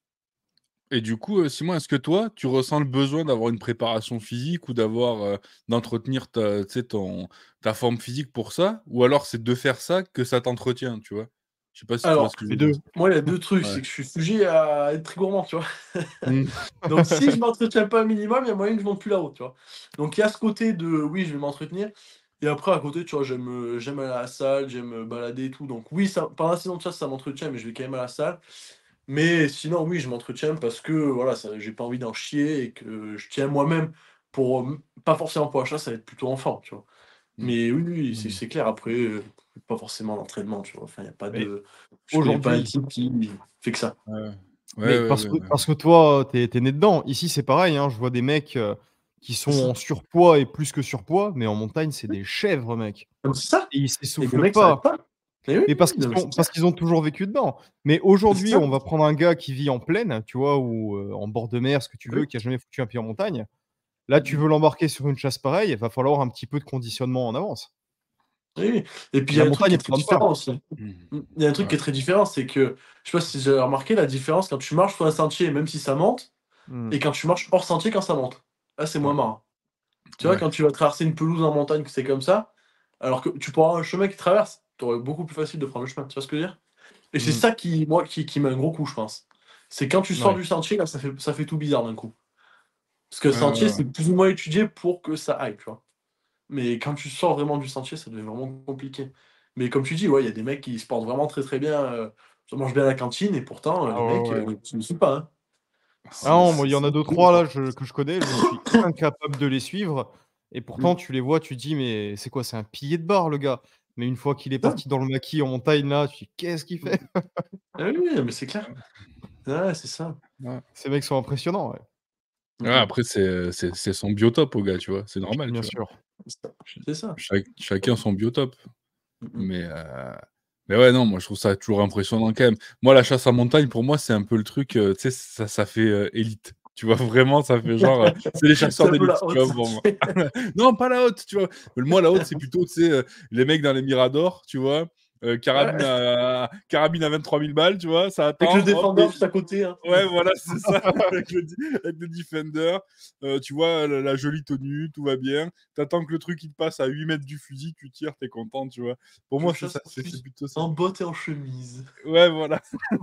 Et du coup, Simon, est-ce que toi, tu ressens le besoin d'avoir une préparation physique ou d'entretenir tu sais, ta forme physique pour ça? Ou alors c'est de faire ça que ça t'entretient, tu vois? Je sais pas si tu vois ce Alors, que je Les veux dire? 2. moi, il y a 2 trucs, Ouais. c'est que je suis sujet à être très gourmand, tu vois? Mmh. Donc si je m'entretiens pas un minimum, il y a moyen que je monte plus là-haut, tu vois? Donc il y a ce côté de oui, je vais m'entretenir et après à côté, tu vois, j'aime aller à la salle, j'aime me balader et tout. Donc oui, ça pendant la saison de chasse, ça m'entretient, mais je vais quand même à la salle. Mais sinon, oui, je m'entretiens parce que voilà, ça j'ai pas envie d'en chier et que je tiens moi-même pour, pas forcément pour la chasse, ça va être plutôt en forme, tu vois? Mmh. Mais oui, oui, c'est Mmh. c'est clair. Après, pas forcément l'entraînement, tu vois? Enfin, il y a pas Mais de je connais pas un aujourd'hui type qui fait que ça. Ouais. mais Ouais, ouais, parce ouais, que ouais. parce que toi, tu es né dedans. Ici, c'est pareil, hein, je vois des mecs, qui C'est sont ça. en surpoids et plus que surpoids, mais en montagne, c'est des chèvres, mec, Non, mais c'est ça! et ils Et des s'essoufflent mecs s'arrêtent pas. pas. Mais oui, Mais parce oui, qu'ils non, mais sont c'est parce clair. qu'ils ont toujours vécu dedans. Mais C'est aujourd'hui, ça. on va prendre un gars qui vit en plaine, tu vois? Ou, en bord de mer, ce que tu Oui. veux, qui a jamais foutu un pied en montagne. Là, Mmh tu mh. veux l'embarquer sur une chasse pareille, il va falloir un petit peu de conditionnement en avance. Oui, oui. Et puis il y La a un truc montagne, qui elle est te très donne pas. différent aussi. Mmh. Il y a un truc qui Ouais. est très différent, c'est que je sais pas si vous avez remarqué la différence quand tu marches sur un sentier, même si ça monte, Mmh. et quand tu marches hors sentier quand ça monte. Là, c'est moins Ouais. marrant. Tu vois, Ouais. quand tu vas traverser une pelouse en montagne, que c'est comme ça, alors que tu pourras avoir un chemin qui traverse, tu aurais beaucoup plus facile de prendre le chemin. Tu vois ce que je veux dire? Et c'est Mmh. ça qui, moi, qui met un gros coup, je pense. C'est quand tu sors Ouais. du sentier, là, ça fait tout bizarre d'un coup. Parce que le Ouais, ouais, sentier, ouais. c'est plus ou moins étudié pour que ça aille, tu vois? Mais quand tu sors vraiment du sentier, ça devient vraiment compliqué. Mais comme tu dis, ouais, il y a des mecs qui se portent vraiment très, très bien, ça mange bien à la cantine et pourtant, Ah les ouais, mecs, ouais. tu ne suis pas, hein. Ah non, moi, C'est il y en c'est a deux trois là, que je connais, je suis incapable de les suivre et pourtant mmh, tu les vois, tu te dis: «Mais c'est quoi? C'est un pilier de bar le gars». Mais une fois qu'il est c'est ça. parti dans le maquis en montagne là, tu dis: «Qu'est-ce qu'il Mmh. fait?» Ah oui, oui, mais c'est clair. Ouais, c'est ça. Ouais. Ces mecs sont impressionnants, ouais. Ouais, Mmh mh. après c'est son biotope au gars, tu vois? C'est normal, Bien tu vois? sûr. C'est ça. C'est ça. Chacun son biotope. Mmh mh. Mais, heu, mais ouais, non, moi je trouve ça toujours impressionnant quand même. Moi, la chasse à montagne, pour moi, c'est un peu le truc, tu sais, ça fait, élite. Tu vois? Vraiment, ça fait genre, c'est les C'est chasseurs un peu d'élite, la tu honte, vois? ça. Pour moi. Non, pas la haute, tu vois? Moi, la haute, c'est plutôt, tu sais, les mecs dans les miradors, tu vois? Ouais, Carabine à 23 000 balles, tu vois? Ça avec le attend, hop. défendeur juste à côté, hein. Ouais, voilà, c'est ça, avec le Defender, tu vois, la jolie tenue, tout va bien. Tu attends que le truc, il te passe à 8 mètres du fusil, tu tires, tu es content, tu vois? Pour Je moi, c'est chasse ça, en c'est plus plutôt ça. en bottes et en chemise. Ouais, voilà,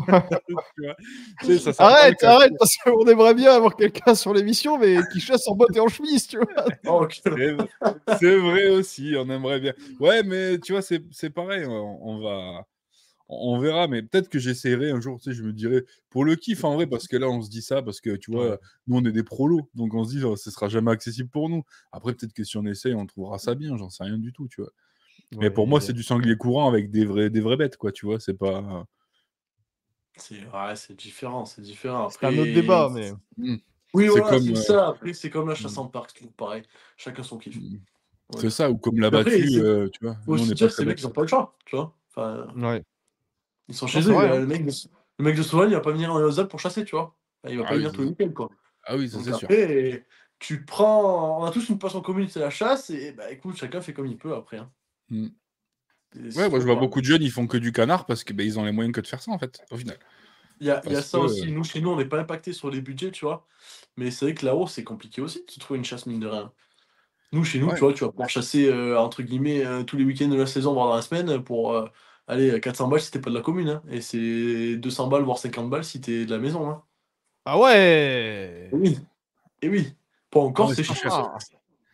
tu vois? Tu sais, ça parle Arrête, quand arrête, parce qu'on aimerait bien avoir quelqu'un sur l'émission, mais qui chasse en bottes et en chemise, tu vois? Oh quelle c'est v c'est vrai aussi, on aimerait bien. Ouais, mais tu vois, c'est pareil, on verra, mais peut-être que j'essaierai un jour, tu sais, je me dirais pour le kiff en vrai, parce que là, on se dit ça, parce que tu Ouais. vois, nous, on est des prolos, donc on se dit: «Oh, ce sera jamais accessible pour nous». Après, peut-être que si on essaye, on trouvera ça bien, j'en sais rien du tout, tu vois? Mais pour moi, c'est Ouais, du sanglier courant avec des vraies bêtes, quoi, tu vois? C'est pas c'est ouais, c'est différent, c'est différent. c'est un autre Après débat, mais mmh, oui, c'est voilà, comme, c'est ça. Après, c'est comme la chasse mmh, en parc, c'est toujours pareil. Chacun son kiff, mmh, on va c'est dire ça, ça. ou comme la Mais après, battue, c'est tu vois? faut Nous, on aussi n'est pas dire, très ces mecs, ils bêtes. ont pas le choix, tu vois? Enfin, ouais. ils sont Non, chez c'est eux, vrai, hein. le mec de Sauvagne, il va pas venir aux Alpes pour chasser, tu vois? Enfin, il va Ah pas oui, venir tous les week-ends, quoi. ah oui, ça, Donc c'est sûr. après, tu prends on a tous une passion commune, c'est la chasse et bah, écoute, chacun fait comme il peut après, hein. Mmh. C'est Ouais, moi, je toujours vois pareil. beaucoup de jeunes, ils font que du canard parce que, beh, ils ont les moyens que de faire ça, en fait, au final. Il y a Parce que, ça aussi. Nous, chez nous, on n'est pas impacté sur les budgets, tu vois? Mais c'est vrai que là-haut, c'est compliqué aussi de se trouver une chasse, mine de rien. Nous, chez nous, tu ouais. vois, tu vas pouvoir chasser, entre guillemets, tous les week-ends de la saison, voire dans la semaine, pour, allez, 400 balles si tu pas de la commune, hein, et c'est 200 balles, voire 50 balles si tu de la maison, hein. Ah ouais! Oui, et oui. Pour Ah encore, ouais, c'est c'est pas cher. cher. Ah!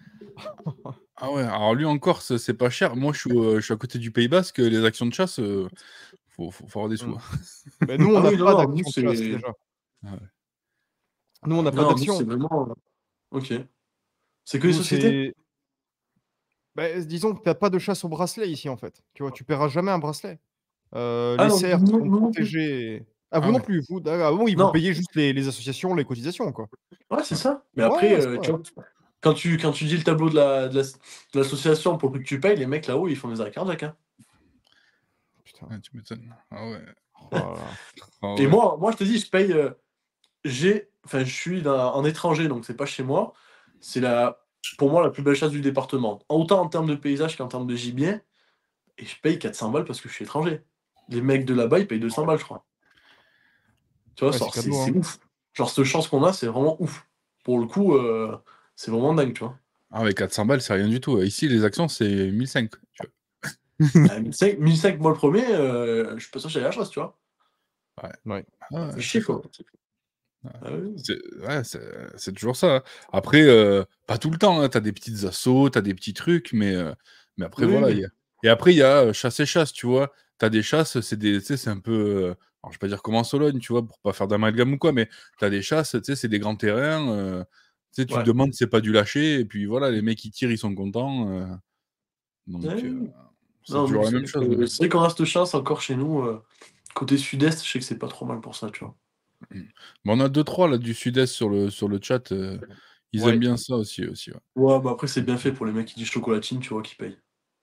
Ah ouais, alors lui en Corse, c'est pas cher. Moi, je suis à côté du Pays basque, les actions de chasse, faut avoir des sous, Mmh. hein. Beh, nous, on Ah n'a oui, non, pas non, nous, d'action de chasse c'est déjà. Ah ouais. Nous, on n'a pas non, nous, d'action. c'est vraiment, OK. C'est que les Nous, sociétés? c'est beh, disons que tu as pas de chasse au bracelet ici, en fait. Tu vois? Tu paieras jamais un bracelet. Ah Les non, cerfs nous sont nous non plus. protégés. Ah, vous Ah non ouais. plus? Vous ah oui, vous Non, payez juste les associations, les cotisations, quoi. ouais, c'est Ouais. ça. Mais Ouais, après, c'est tu vrai. vois, quand tu dis le tableau de l'association pour le prix que tu payes, les mecs là-haut, ils font des arrêts cardiaques, hein. Putain. Ouais, tu m'étonnes. Ah ouais. Oh là là. Ah Et ouais. moi, je te dis, je paye, je suis en étranger, donc c'est pas chez moi. C'est la pour moi, la plus belle chasse du département. Autant en termes de paysage qu'en termes de gibier. Et je paye 400 balles parce que je suis étranger. Les mecs de là-bas, ils payent 200 balles, je crois. Tu vois, Ouais, c'est genre, cadeau, c'est hein. ouf. Genre, cette chance qu'on a, c'est vraiment ouf. Pour le coup, c'est vraiment dingue, tu vois. Ah ouais, 400 balles, c'est rien du tout. Ici, les actions, c'est 1500, tu vois. 1500, moi le premier, je suis pas sûr que j'allais à la chasse, tu vois. Ouais. Ouais. Ah Ça ouais, fait c'est chier, fort. quoi. Ah oui. C'est toujours ça, hein. Après, pas tout le temps, hein, tu as des petites assauts, tu as des petits trucs, mais après, Oui, voilà. oui. Et après, il y a chasse et chasse, tu vois. Tu as des chasses, tu sais, c'est un peu. Alors, je vais pas dire comme en Sologne, tu vois, pour pas faire d'amalgame ou quoi, mais tu as des chasses, tu sais, c'est des grands terrains. Tu sais, tu te Ouais. demandes si c'est pas du lâcher, et puis voilà, les mecs qui tirent, ils sont contents. Ouais, Donc, oui. c'est Non, nous, toujours la c'est même chose. Ouais. c'est vrai qu'on a cette chance encore chez nous. Côté sud-est, je sais que c'est pas trop mal pour ça, tu vois. Bon, on a 2-3 là du sud-est sur le chat. Ils aiment Ouais. bien ça aussi, ouais. Ouais, bah après, c'est bien fait pour les mecs qui disent chocolatine, tu vois, qui payent.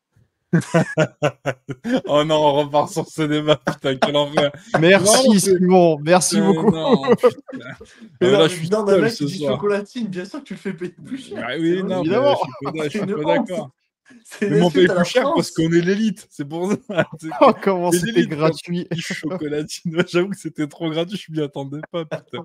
Oh non, on repart sur ce débat, putain, quel enfer. Non, Merci c'est Simon, merci beaucoup. non, putain. Mais Ah mais non, là, mais je suis venant d'un seul mec qui ce dit soir. chocolatine, bien sûr que tu le fais payer plus cher. Ah C'est oui, non, logique. mais Évidemment. je C'est suis une pas honte. d'accord. C'est une Mais on paye insulte à plus la cher parce France. qu'on est l'élite, c'est pour ça. C'est que Oh, comment c'est c'était l'élite qui a gratuit. dit chocolatine. J'avoue que c'était trop gratuit, je m'y attendais pas, putain.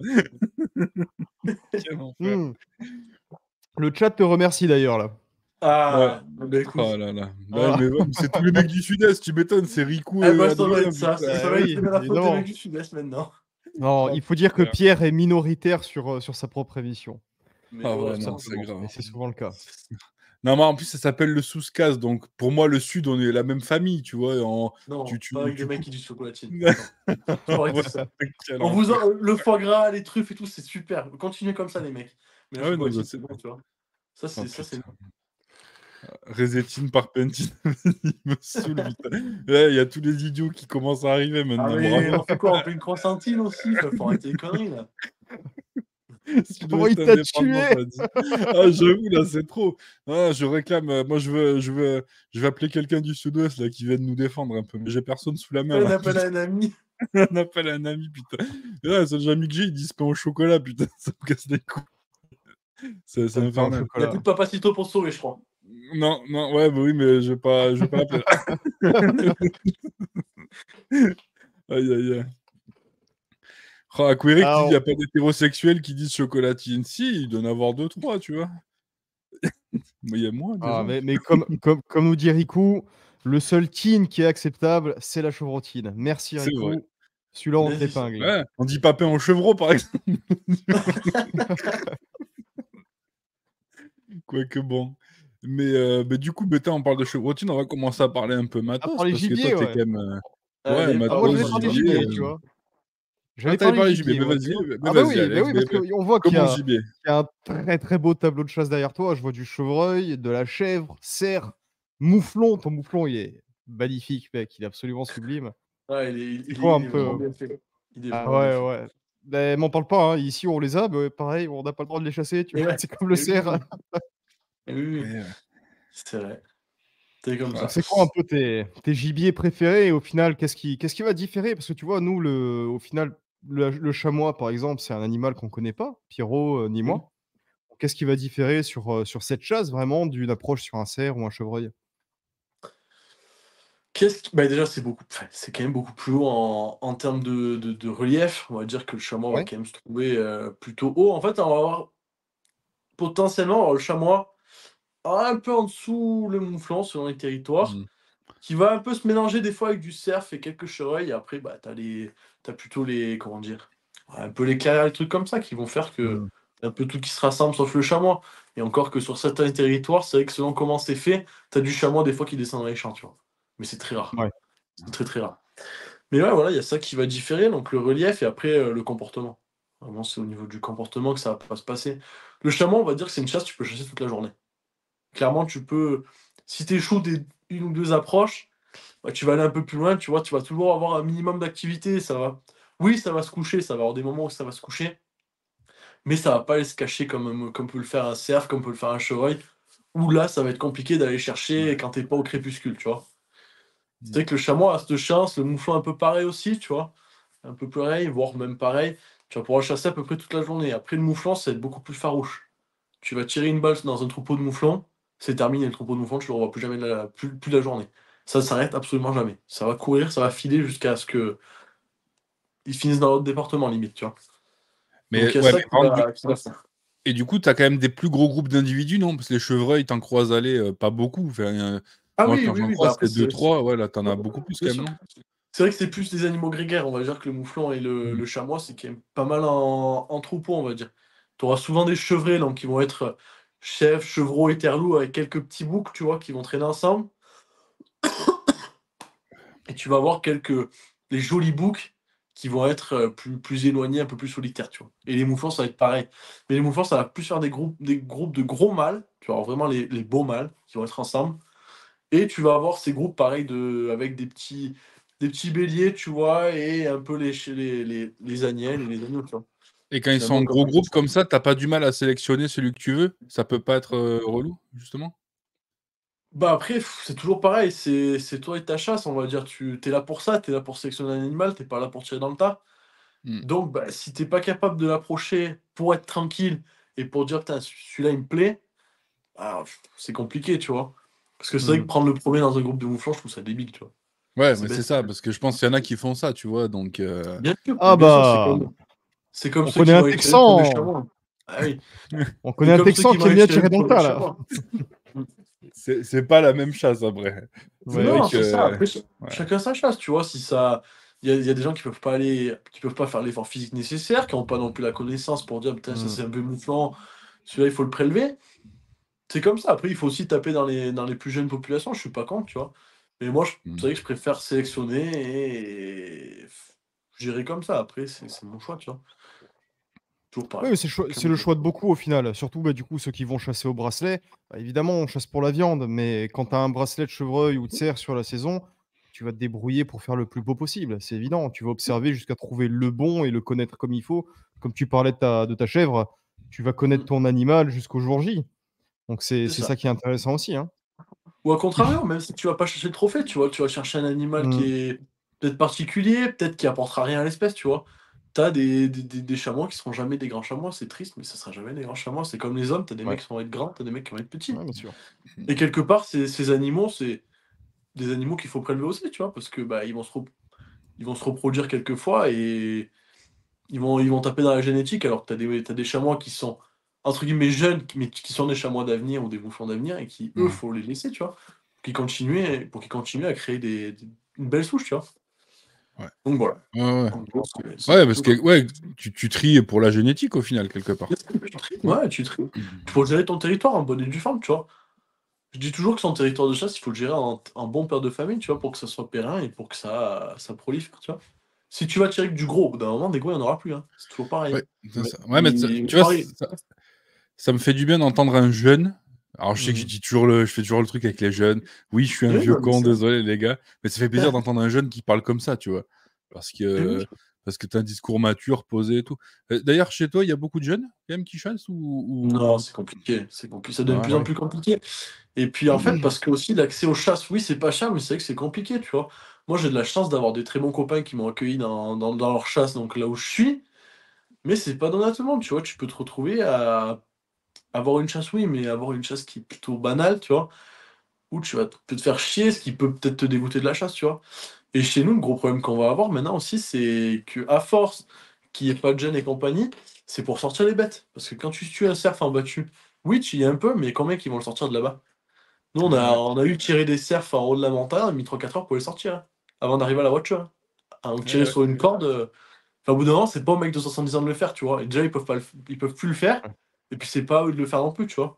Quel enfer. Hmm. Le chat te remercie d'ailleurs là. Ouais. Ah, bah Oh écoute. là là. Bah, Voilà. mais ouais, mais c'est tous les mecs du Sud-Est, tu m'étonnes, c'est Rico Eh et ben, ça doit Adrien, être ça. putain. Ça Bah va être oui, la faute des mecs évidemment. du Sud-Est maintenant. Non, Oh il faut dire que putain. Pierre est minoritaire sur sa propre émission. Mais Ah ouais, ouais, Ça, non, c'est grave. c'est souvent le cas. Non, mais en plus, ça s'appelle le Souscas, donc pour moi, le Sud, on est la même famille, tu vois. non, pas avec des Tu mecs coupes. qui disent chocolatine. Ouais, Non, faut arrêter ça. quel On vous enfer. le foie gras, les truffes et tout, c'est super. Continuez comme ça, les mecs. Mais la Ah ouais, non, bah, chocolatine, c'est. c'est bon, tu vois. Ça, Oh c'est putain. Résétine par Pentine, il me saoule, putain. Ouais, il y a tous les idiots qui commencent à arriver Ah, maintenant, mais bravo. on fait quoi? On fait une croissantine aussi? Faut arrêter les conneries, là. Comment il Sud-Ouest t'a indépendant, tué? t'as dit. Ah, j'avoue, là, c'est trop. Ah, je réclame. Moi, je veux appeler quelqu'un du Sud-Ouest là qui vienne nous défendre un peu. Mais j'ai personne sous la main Un là. appel à un ami. On appelle un ami, putain. Et là, le seul ami que j'ai, il dit c'est pain au chocolat, putain. Ça me casse les couilles. C'est T'as le pain au infernal. Il n'y a plus chocolat. de Papacito pour se sauver, je crois. Non, non, ouais, bah oui, mais je vais pas l'appeler là. Aïe, aïe, aïe. Oh, Aquéric qui dit il n'y a Alors, pas d'hétérosexuels qui disent chocolatine. Si, il doit en avoir 2-3, tu vois. Mais il y a moins déjà. mais comme nous dit Riku, le seul teen qui est acceptable, c'est la chevrotine. Merci C'est vrai. Riku. Celui-là, on te Vas-y, ça. l'épingle. Ouais, on dit pas pain au chevreau, par exemple. Quoique bon. Mais du coup, Beta, on parle de chevrotine, on va commencer à parler un peu À matos, parler parce que toi, gibier, t'es ouais. quand même. Ouais, Allez, Ah, moi, parlons matos, j'allais parler gibier. gibier, tu vois? Ah, J'allais t'allais parler parler gibier, gibier, mais moi, tu vas-y, vois? mais Ah bah vas-y, oui, allez, parce qu'on voit qu'il y comment a gibier? un très, très beau tableau de chasse derrière toi. Je vois du chevreuil, de la chèvre, cerf, mouflon. Ton mouflon, il est magnifique, mec, il est absolument sublime. Ouais, C'est quoi un il est vraiment peu? bien fait. Il est Ah vraiment bien ouais, fait. ouais. Beh, m'en parle pas, hein, ici on les a, pareil, on n'a pas le droit de les chasser, tu Et vois? ouais. C'est comme le Et oui, cerf. oui. Et oui, oui. Et, C'est vrai. C'est comme ah, ça. C'est quoi un peu tes gibiers préférés et au final, qu'est-ce qui va différer? Parce que tu vois, nous, au final, le chamois, par exemple, c'est un animal qu'on connaît pas, Pierrot, ni Mmh. moi. Qu'est-ce qui va différer sur cette chasse vraiment d'une approche sur un cerf ou un chevreuil? Bah, déjà, c'est quand même beaucoup plus haut en termes de relief. On va dire que le chamois va Ouais, quand même se trouver, plutôt haut. En fait, on va avoir potentiellement, le chamois un peu en dessous le mouflon selon les territoires, mmh, qui va un peu se mélanger des fois avec du cerf et quelques chevreuils et après, bah, t'as plutôt les comment dire? Ouais, un peu les clairières, les trucs comme ça qui vont faire que mmh, un peu tout qui se rassemble sauf le chamois et encore que sur certains territoires, c'est vrai que selon comment c'est fait, t'as du chamois des fois qui descend dans les champs, tu vois? Mais c'est très rare. ouais. C'est très, très rare. Mais ouais, voilà, il y a ça qui va différer, donc le relief et après, le comportement. Vraiment, c'est au niveau du comportement que ça va pas se passer. Le chamois, on va dire que c'est une chasse, tu peux chasser toute la journée. Clairement, tu peux si tu échoues des 1 ou 2 approches, bah, tu vas aller un peu plus loin, tu vois? Tu vas toujours avoir un minimum d'activité, ça va oui, ça va se coucher, ça va avoir des moments où ça va se coucher, mais ça va pas aller se cacher comme peut le faire un cerf, comme peut le faire un chevreuil, où là, ça va être compliqué d'aller chercher ouais, quand tu es pas au crépuscule, tu vois? C'est mmh, vrai que le chamois a cette chance, le mouflon un peu pareil aussi, tu vois? Un peu pareil, voire même pareil, tu vas pouvoir le chasser à peu près toute la journée. Après le mouflon, ça va être beaucoup plus farouche. tu vas tirer une balle dans un troupeau de mouflons, c'est terminé, le troupeau de mouflons, tu le revois plus jamais plus de la journée. Ça s'arrête absolument jamais. Ça va courir, ça va filer jusqu'à ce qu'ils finissent dans l'autre département, limite, tu vois. Donc Mais il y a ouais, ça mais par contre, qui va faire. et du coup, tu as quand même des plus gros groupes d'individus, non? Parce que les chevreuils, t'en croises aller, pas beaucoup. Enfin, Ah moi, oui, quand oui, j'en oui, bah croise, après, c'est 2-3. Ouais, là, t'en as beaucoup plus bien quand même, sûr. non? C'est vrai que c'est plus des animaux grégaires, on va dire que le mouflon et le chamois, c'est quand même pas mal en troupeau, on va dire. Tu auras souvent des chevrets, donc qui vont être chefs, chevreaux, éterlous, avec quelques petits boucs, tu vois, qui vont traîner ensemble. Et tu vas avoir les jolis boucs qui vont être plus éloignés, un peu plus solitaires, tu vois. Et les mouflons, ça va être pareil. Mais les mouflons, ça va plus faire des groupes de gros mâles, tu vas avoir vraiment les beaux mâles qui vont être ensemble. Et tu vas avoir ces groupes pareils avec des petits béliers, tu vois, et un peu les agnelles et les agneaux, tu vois. Et quand ils sont Finalement, en comme gros groupe comme ça, t'as pas du mal à sélectionner celui que tu veux? Ça peut pas être, relou, justement? bah après, c'est toujours pareil, c'est toi et ta chasse, on va dire. Tu es là pour ça, tu es là pour sélectionner un animal, t'es pas là pour tirer dans le tas. Mmh. Donc, bah, si t'es pas capable de l'approcher pour être tranquille et pour dire, putain, celui-là, il me plaît, ah, c'est compliqué, tu vois. Parce que c'est vrai que Mmh. prendre le premier dans un groupe de mouflons, je trouve ça débile, tu vois. Ouais, C'est mais c'est bête. ça, parce que je pense qu'il y en a qui font ça, tu vois? Donc Bien sûr, Ah mais bien sûr, bah, c'est comme on ceux connaît qui un vont aller tirer pour des Texan, chamois. Ah oui, on c'est connaît un comme ceux Texan qui qui vont aime aller bien tirer tirer dans le pour des tas, là. chamois. Mmh. c'est pas la même chasse, après. C'est Ouais, vrai Non, oui. c'est ça. que Après, ouais. chacun sa chasse, tu vois. Si ça, il y a des gens qui peuvent pas faire l'effort physique nécessaire, qui ont pas non plus la connaissance pour dire, putain, ça Mmh. c'est un peu mouflant, celui-là il faut le prélever. C'est comme ça. Après, il faut aussi taper dans les plus jeunes populations. Je suis pas contre, tu vois. Mais moi, c'est Mmh. vrai que je préfère sélectionner et gérer comme ça. Après, c'est mon choix, tu vois. Toujours Oui, pareil. mais c'est Chacun le son choix de choix. beaucoup au final. Surtout, bah, du coup, ceux qui vont chasser au bracelet, bah, évidemment, on chasse pour la viande, mais quand tu as un bracelet de chevreuil ou de cerf sur la saison, tu vas te débrouiller pour faire le plus beau possible. C'est évident. Tu vas observer jusqu'à trouver le bon et le connaître comme il faut. Comme tu parlais de ta chèvre, tu vas connaître Mm. ton animal jusqu'au jour J. Donc, c'est C'est c'est ça. ça qui est intéressant aussi, hein. Ou à contrario, même si tu vas pas chercher le trophée, tu vois, tu vas chercher un animal qui Mmh. est peut-être particulier, peut-être qui apportera rien à l'espèce, tu vois. T'as des chamois qui seront jamais des grands chamois, c'est triste, mais ça sera jamais des grands chamois. C'est comme les hommes, t'as des Ouais. mecs qui vont être grands, t'as des mecs qui vont être petits. Ouais, bien sûr. Et quelque part, ces animaux, c'est des animaux qu'il faut prélever aussi, tu vois, parce que bah, ils vont se reproduire quelques fois et ils vont taper dans la génétique, alors que t'as des chamois qui sont entre guillemets «jeunes», mais qui sont des chamois d'avenir ou des mouflons d'avenir et qui, eux, Mmh. faut les laisser, tu vois? Pour qu'ils continuent à créer une belle souche, tu vois? Ouais. Donc voilà. Ouais, ouais. En gros, c'est Ouais, parce plutôt que comme ouais, tu tries pour la génétique, au final, quelque part. tu tries, ouais, tu tries. Il faut gérer ton territoire en bonne et due forme, tu vois? Je dis toujours que son territoire de chasse, il faut le gérer en bon père de famille, tu vois? Pour que ça soit périn et pour que ça prolifère, tu vois? Si tu vas tirer que du gros, au bout d'un moment, des gros, il y en aura plus, hein. C'est toujours pareil. Ouais, c'est Mais ça. Ouais, mais tu vois, pareil. ça me fait du bien d'entendre un jeune. Alors, je sais que Mmh. je fais toujours le truc avec les jeunes. Oui, je suis un Oui, vieux non, mais con, c'est désolé les gars, mais ça fait plaisir d'entendre un jeune qui parle comme ça, tu vois? Parce mais oui. que parce que tu as un discours mature, posé et tout. D'ailleurs, chez toi, il y a beaucoup de jeunes, quand même, qui chassent Non, ou c'est compliqué, c'est compliqué, ça devient de ah plus en ouais? plus compliqué et puis, en fait, parce que aussi l'accès aux chasses, oui, c'est pas cher, mais c'est vrai que c'est compliqué, tu vois? Moi, j'ai de la chance d'avoir des très bons copains qui m'ont accueilli dans leur chasse, donc là où je suis, mais c'est pas donné à tout le monde, tu vois? Tu peux te retrouver à avoir une chasse, oui, mais avoir une chasse qui est plutôt banale, tu vois? Où tu vas peut te faire chier, ce qui peut peut-être te dégoûter de la chasse, tu vois? Et chez nous, le gros problème qu'on va avoir maintenant aussi, c'est qu'à force qu'il y ait pas de jeunes et compagnie, c'est pour sortir les bêtes. Parce que quand tu tues un cerf en battu, oui, tu y es un peu, mais combien qui vont le sortir de là-bas? Nous, on a, Ouais. on a eu tiré des cerfs en haut de la montagne, on a mis 3-4 heures pour les sortir, hein, avant d'arriver à la voiture, hein. Donc Ouais, tirer ouais. sur une corde, enfin, au bout d'un moment, c'est pas aux mecs de 70 ans de le faire, tu vois? Et déjà, ils peuvent plus le faire, Ouais. et puis c'est pas à eux de le faire non plus, tu vois?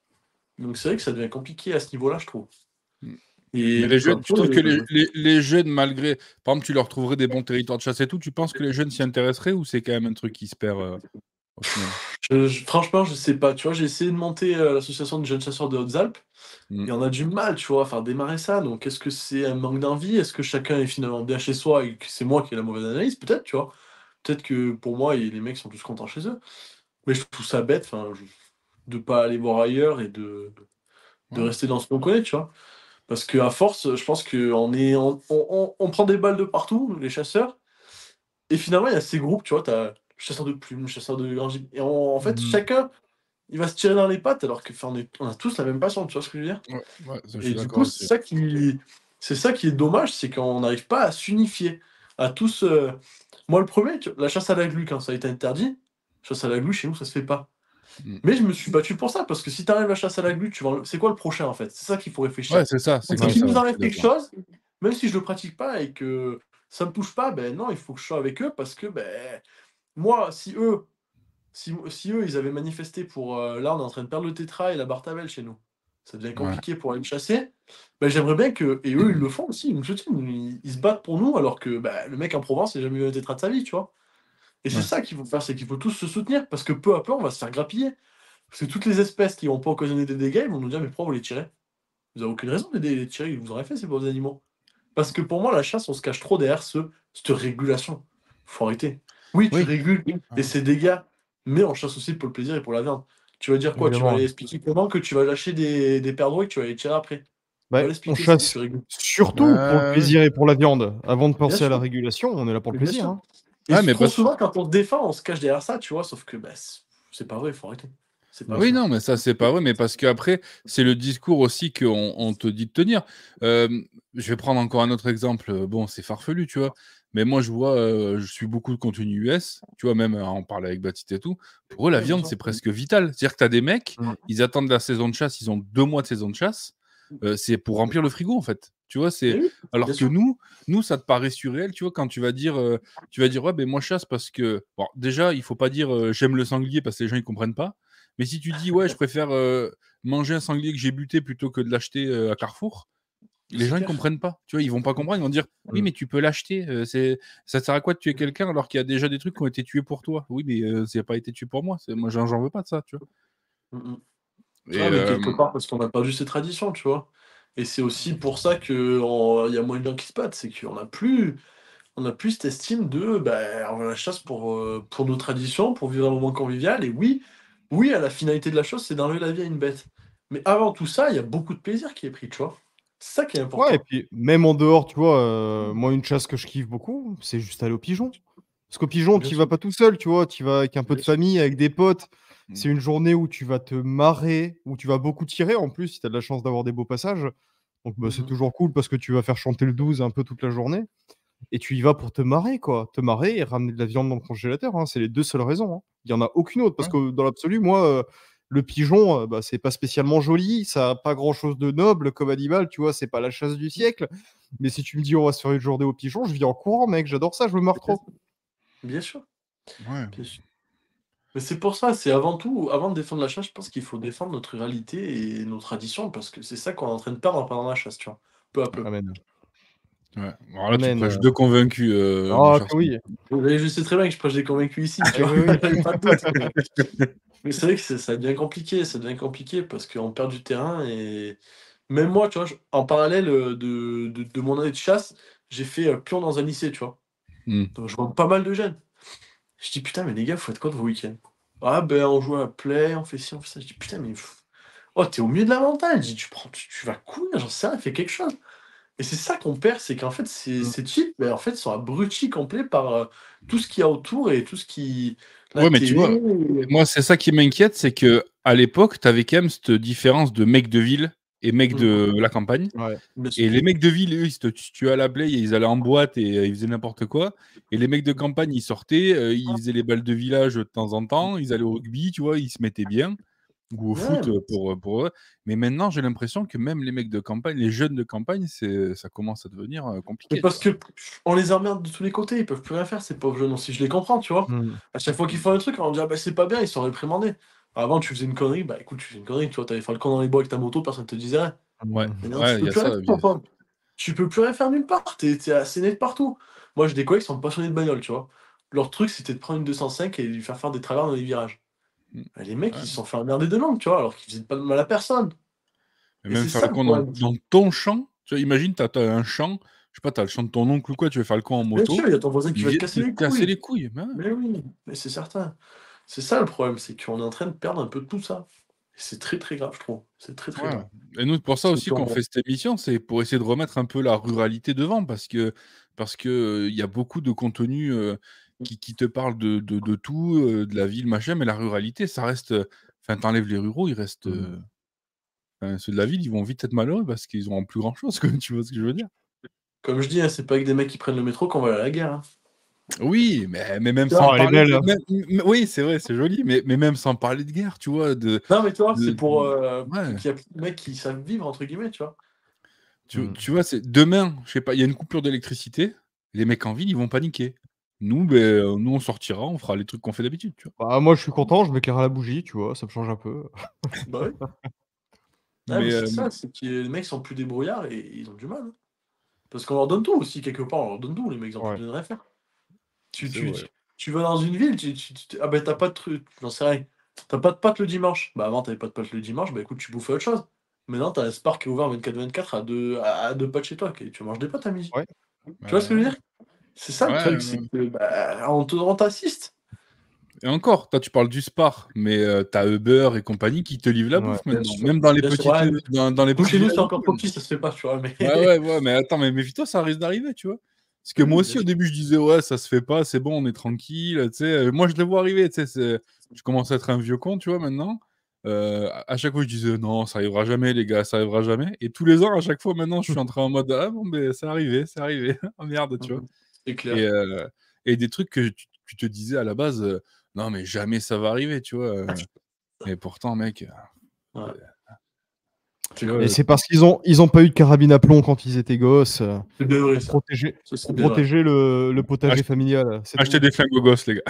Donc c'est vrai que ça devient compliqué à ce niveau-là, je trouve. Mmh. Mais Et les peu jeunes, tu trouves importe, que les jeunes, malgré par exemple, tu leur trouverais des bons territoires de chasse et tout, tu penses que les jeunes s'y intéresseraient ou c'est quand même un truc qui se perd, au final? franchement, je sais pas, tu vois? J'ai essayé de monter, l'association de jeunes chasseurs des Hautes-Alpes Mmh. et on a du mal, tu vois, à faire démarrer ça. Donc est-ce que c'est un manque d'envie? Est-ce que chacun est finalement bien chez soi et que c'est moi qui ai la mauvaise analyse? Peut-être, tu vois? Peut-être que pour moi et les mecs sont tous contents chez eux. Mais je trouve ça bête, enfin, de pas aller voir ailleurs et de Ouais. rester dans ce qu'on connaît, tu vois? Parce qu'à force, je pense qu'on prend des balles de partout, les chasseurs, et finalement, il y a ces groupes, tu vois? Tu as chasseurs de plumes, chasseurs de grand gibier et en fait, Mmh. chacun il va se tirer dans les pattes alors que, on a tous la même passion, tu vois ce que je veux dire? Ouais, ouais, ça, je Et suis du d'accord coup, aussi. c'est ça qui est dommage, c'est qu'on n'arrive pas à s'unifier, à tous. Moi, le premier, la chasse à la glu, quand ça a été interdit, chasse à la glu, chez nous, ça se fait pas. Mm. Mais je me suis battu pour ça, parce que si t'arrives à la chasse à la glu, c'est quoi le prochain en fait? C'est ça qu'il faut réfléchir. Ouais, c'est ça, c'est Donc, comme qu'il ça, nous ouais, je arrive suis quelque d'accord. chose, même si je le pratique pas et que ça me touche pas, ben non, il faut que je sois avec eux parce que moi, si eux, ils avaient manifesté pour, là, on est en train de perdre le tétra et la Bartavelle chez nous. Ça devient Ouais. compliqué pour aller me chasser. J'aimerais bien que et eux, ils le font aussi, ils nous soutiennent, ils se battent pour nous alors que, le mec en Provence, il a jamais eu un tétra de sa vie, tu vois? Et c'est Ouais. ça qu'il faut faire, c'est qu'il faut tous se soutenir parce que peu à peu, on va se faire grappiller. Parce que toutes les espèces qui vont pas occasionné des dégâts, ils vont nous dire: «Mais pourquoi vous les tirez? Vous avez aucune raison de les tirer, ils vous auraient fait ces pauvres animaux». Parce que pour moi, la chasse, on se cache trop derrière cette régulation. Faut arrêter. Oui, tu Oui. régules et Ouais. c'est dégâts, mais on chasse aussi pour le plaisir et pour la viande. Tu vas dire quoi? Tu vas Évidemment, aller ouais. expliquer comment que tu vas lâcher des perdreaux et que tu vas les tirer après? Va On l'expliquer ça, que chasse tu régules. surtout pour le Bah, ouais. plaisir et pour la viande. Avant de Bien penser à la sûr, régulation, on est là pour le mais bien plaisir, sûr. hein. Et Ouais, mais trop parce souvent, quand on se défend, on se cache derrière ça, tu vois? Sauf que, c'est pas vrai, faut arrêter. C'est pas Bien Oui, vrai. sûr. non, mais ça, c'est pas vrai, mais parce qu'après, c'est le discours aussi qu'on te dit de tenir. Je vais prendre encore un autre exemple, bon, c'est farfelu, tu vois? Mais moi, je vois, je suis beaucoup de contenu US, tu vois? Même, on parle avec Baptiste et tout. Pour eux, la Ouais, bien viande, sûr. c'est presque vital. C'est-à-dire que tu as des mecs, Mmh. ils attendent la saison de chasse, ils ont 2 mois de saison de chasse, c'est pour remplir le frigo, en fait. Tu vois? Mais oui, bien Alors que sûr. nous, ça te paraît surréel, tu vois? Quand tu vas dire: «Ouais, ben moi, je chasse parce que» bon, déjà, il faut pas dire, «J'aime le sanglier» parce que les gens, ils comprennent pas. Mais si tu dis: «Ouais, je préfère, manger un sanglier que j'ai buté plutôt que de l'acheter, à Carrefour», les C'est gens ils clair. comprennent pas. Tu vois? Ils vont pas comprendre, ils vont dire: «Oui, Mmh. mais tu peux l'acheter, ça sert à quoi de tuer quelqu'un alors qu'il y a déjà des trucs qui ont été tués pour toi?» «Oui, mais ça a pas été tué pour moi, moi j'en veux pas de ça», tu vois? Mmh mh. Et Ah, mais quelque part parce qu'on a perdu ces traditions, tu vois? Et c'est aussi pour ça qu'il y a moins de gens qui se battent, c'est qu'on a plus cette estime de, on va à la chasse pour nos traditions, pour vivre un moment convivial et oui, oui, à la finalité de la chose, c'est d'enlever la vie à une bête. Mais avant tout ça, il y a beaucoup de plaisir qui est pris, tu vois? C'est ça qui est Ouais et important. puis même en dehors, tu vois, moi une chasse que je kiffe beaucoup, c'est juste aller au pigeon. Parce qu'au pigeon, Bien tu y vas sûr, pas tout seul, tu vois? Tu y vas avec un peu bien de sûr. famille, avec des potes. mmh, C'est une journée où tu vas te marrer, où tu vas beaucoup tirer en plus, si tu as de la chance d'avoir des beaux passages. Donc c'est Mmh. toujours cool parce que tu vas faire chanter le 12 un peu toute la journée et tu y vas pour te marrer, quoi. Te marrer et ramener de la viande dans le congélateur, hein. C'est les 2 seules raisons, hein. Il y en a aucune autre parce ouais. que dans l'absolu, moi, le pigeon, c'est pas spécialement joli, ça a pas grand chose de noble comme animal, tu vois? C'est pas la chasse du siècle. Mais si tu me dis: «On va se faire une journée au pigeon», je viens en courant mec, j'adore ça, je me marre C'est clair. trop. Bien sûr, Ouais. bien sûr. Mais c'est pour ça, c'est avant tout, avant de défendre la chasse, je pense qu'il faut défendre notre ruralité et nos traditions parce que c'est ça qu'on est en train de perdre pendant la chasse, tu vois? Peu à peu. Amen, Ouais. Alors là, tu amen, prêches 2 convaincus, mon oh cher que Sam. oui, Et je sais très bien que je prêche des convaincus ici, tu eh vois? oui, oui. Il y a pas de doute. Mais c'est vrai que ça devient compliqué parce qu'on perd du terrain et même moi, tu vois, en parallèle, de mon année de chasse, j'ai fait, pion dans un lycée, tu vois? Mmh. Donc je vois pas mal de jeunes. Je dis: «Putain, mais les gars, vous faites quoi de vos week-ends?» «Ah ben, on joue à la play, on fait ci, on fait ça». Je dis: «Putain, mais oh, tu es au milieu de la montagne». Je dis: «Tu vas courir, j'en sais rien, fais quelque chose». Et c'est ça qu'on perd, c'est qu'en fait, Mmh. ces types, en fait, sont abrutis complets par, tout ce qu'il y a autour et tout ce qui la Ouais, mais tu télé. vois, moi, c'est ça qui m'inquiète, c'est qu'à l'époque, tu avais quand même cette différence de mecs de ville et mecs Mmh mh. de la campagne. Ouais. Bien sûr. Et les mecs de ville, eux, ils se tuaient à la play et ils allaient en boîte et ils faisaient n'importe quoi. Et les mecs de campagne, ils sortaient, ils faisaient les balles de village de temps en temps, ils allaient au rugby, tu vois? Ils se mettaient bien ou au Ouais, foot, mais pour eux. Mais maintenant, j'ai l'impression que même les mecs de campagne, les jeunes de campagne, ça commence à devenir, compliqué, parce quoi. que on les emmerde de tous les côtés, ils peuvent plus rien faire ces pauvres jeunes aussi, je les comprends, tu vois? Mmh. À chaque fois qu'ils font un truc, on leur dit: «Ah bah, c'est pas bien», ils sont réprimandés. Avant, tu faisais une connerie, bah, écoute, tu fais une connerie, tu vois? Tu allais faire le con dans les bois avec ta moto, personne te disait rien. Ouais, Mmh. Maintenant, tu ouais, il peux y a plus rien ça, faire, bien enfin, tu peux plus rien faire nulle part, tu es asséné de partout. Moi, j'ai des collègues qui sont passionnés de bagnole, tu vois? Leur truc, c'était de prendre une 205 et de lui faire des travers dans les virages. mmh, Bah, les mecs, ouais. ils se sont fait emmerder de longue, tu vois? Alors qu'ils faisaient pas de mal à personne. Et Et même c'est faire ça le le con dans problème. ton champ. Tu vois, imagine, tu as un champ, je sais pas, tu as le champ de ton oncle ou quoi, tu veux faire le con en Bien sûr, moto, il y a ton voisin qui ils va te viennent casser te les casser couilles. les couilles. Mais ouais. Mais oui, mais c'est certain. C'est ça le problème, c'est qu'on est en train de perdre un peu tout ça. Et c'est très, très grave, je trouve. C'est très, très Ouais, grave. et nous, pour ça C'est aussi qu'on qu'on fait cette émission, c'est pour essayer de remettre un peu la ruralité devant parce que, il y a beaucoup de contenus, qui te parlent de tout, de la ville, machin, mais la ruralité, ça reste, Enfin, t'enlèves les ruraux, ils restent. Enfin, ceux de la ville, ils vont vite être malheureux parce qu'ils auront plus grand chose, tu vois ce que je veux dire? Comme je dis, hein, c'est pas avec des mecs qui prennent le métro qu'on va aller à la guerre. Hein. Oui, mais même Tu sans vois, Oh, elle est parler belle. de. Oui, c'est vrai, c'est joli, mais même sans parler de guerre, tu vois. Non, mais tu vois, c'est De... pour Ouais. qu'il y a plus de mecs qui savent vivre, entre guillemets, tu vois. Tu vois, c'est demain, je sais pas, il y a une coupure d'électricité, les mecs en ville, ils vont paniquer. Nous, nous, on sortira, on fera les trucs qu'on fait d'habitude, tu vois. Bah, moi, je suis content, je m'éclaire à la bougie, tu vois, ça me change un peu. Bah oui. Ah, mais Mais c'est ça, c'est que les mecs sont plus débrouillards et ils ont du mal. Hein. Parce qu'on leur donne tout aussi, quelque part, on leur donne tout, les mecs, ils ont plus Ouais. besoin de rien faire. Tu, c'est tu, vrai. tu, tu vas dans une ville, ah ben t'as pas de truc, j'en sais rien. T'as pas de pâtes le dimanche. Bah avant t'avais pas de pâtes le dimanche, bah écoute, tu bouffais autre chose. Maintenant t'as un Spar qui est ouvert 24/24 à deux pas de chez toi, tu manges des pâtes à midi. Ouais. Tu vois ce que je veux dire? C'est ça le Ouais, truc, c'est que on t'assiste. Et encore, toi, tu parles du Spar, mais t'as Uber et compagnie qui te livrent la Ouais. bouffe Bien maintenant. sûr. Même dans les Bien sûr, petites, ouais. dans les Nous petits chez nous villages c'est et encore tout, trop maintenant. petit, ça se fait pas, tu vois, mais. Ouais, mais attends, mais méfie-toi, ça risque d'arriver, tu vois. Parce que Oui, moi bien aussi, au sûr. début, je disais, ouais, ça se fait pas, c'est bon, on est tranquille, tu sais. Moi, je le vois arriver, tu sais. Je commence à être un vieux con, tu vois, maintenant. À chaque fois, je disais, non, ça arrivera jamais, les gars, ça arrivera jamais. Et tous les ans, à chaque fois, maintenant, je suis en train en mode, ah bon, ben, c'est arrivé, c'est arrivé. Oh merde, tu vois. C'est Et, clair. et des trucs que tu te disais à la base, non, mais jamais ça va arriver, tu vois. Et pourtant, mec, Ouais. tu C'est vois, cool. Et c'est parce qu'ils ont pas eu de carabine à plomb quand ils étaient gosses C'est bien vrai pour ça. protéger, Ça c'est pour bien vrai. protéger le potager familial, c'est acheter tout. des flingues aux gosses, les gars.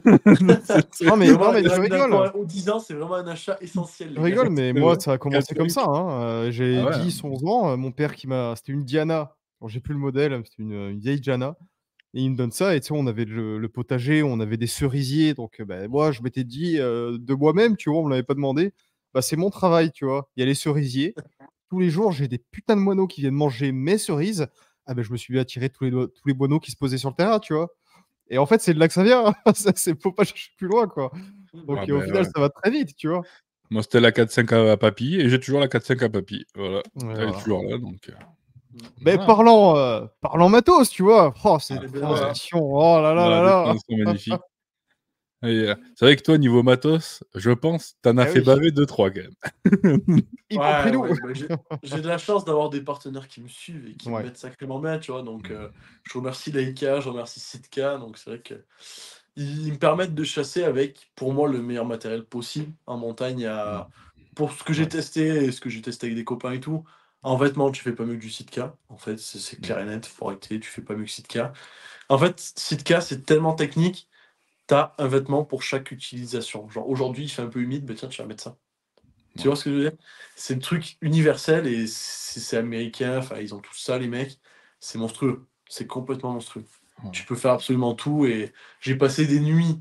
Non, Vraiment, mais la tu carabine à rigoles. plomb aux 10 ans, c'est vraiment un achat essentiel, Je les gars. rigole, mais C'est moi, vrai. ça a Quel commencé comme truc. ça, hein. Ah J'ai ouais. 10-11 ans, mon père c'était une Diana. Alors, j'ai plus le modèle, c'était une vieille Diana et il me donne ça et tu sais, on avait le potager, on avait des cerisiers donc bah, moi, je m'étais dit, de moi-même, tu vois, on me l'avait pas demandé, bah, c'est mon travail, tu vois? Il y a les cerisiers. Tous les jours, j'ai des putains de moineaux qui viennent manger mes cerises. Ah ben je me suis mis à tirer tous les moineaux qui se posaient sur le terrain, tu vois? Et en fait, c'est de là que ça vient, ça c'est faut pas chercher plus loin, quoi. Ah Donc au ben final, ouais. ça va très vite, tu vois? Moi, c'était la 4-5 à papy et j'ai toujours la 4-5 à papy. Voilà. Ouais, Elle est voilà. toujours là, donc Mais voilà. parlant matos, tu vois? Oh, Ah, cette C'est bien vrai. ouais. transition, oh là là Voilà, là des là! transitions magnifiques. Et, c'est vrai que toi, niveau matos, je pense, tu en as Eh fait oui, baver 2-3 quand même. y compris Ouais, nous. ouais, bah, j'ai de la chance d'avoir des partenaires qui me suivent et qui me Ouais. mettent sacrément bien, tu vois. Donc, je remercie Laika, je remercie Sitka. Donc, c'est vrai que ils me permettent de chasser avec, pour moi, le meilleur matériel possible en montagne. Pour ce que j'ai Ouais. testé et ce que j'ai testé avec des copains et tout, en vêtements, tu fais pas mieux que du Sitka. En fait, c'est Mmh. clair et net, faut arrêter, tu fais pas mieux que Sitka. En fait, Sitka, c'est tellement technique, t'as un vêtement pour chaque utilisation. Genre, aujourd'hui, il fait un peu humide, bah tiens, tu vas mettre ça. Tu Ouais. vois ce que je veux dire? C'est le truc universel et c'est américain, enfin, ils ont tout ça, les mecs. C'est monstrueux. C'est complètement monstrueux. Ouais. Tu peux faire absolument tout et j'ai passé des nuits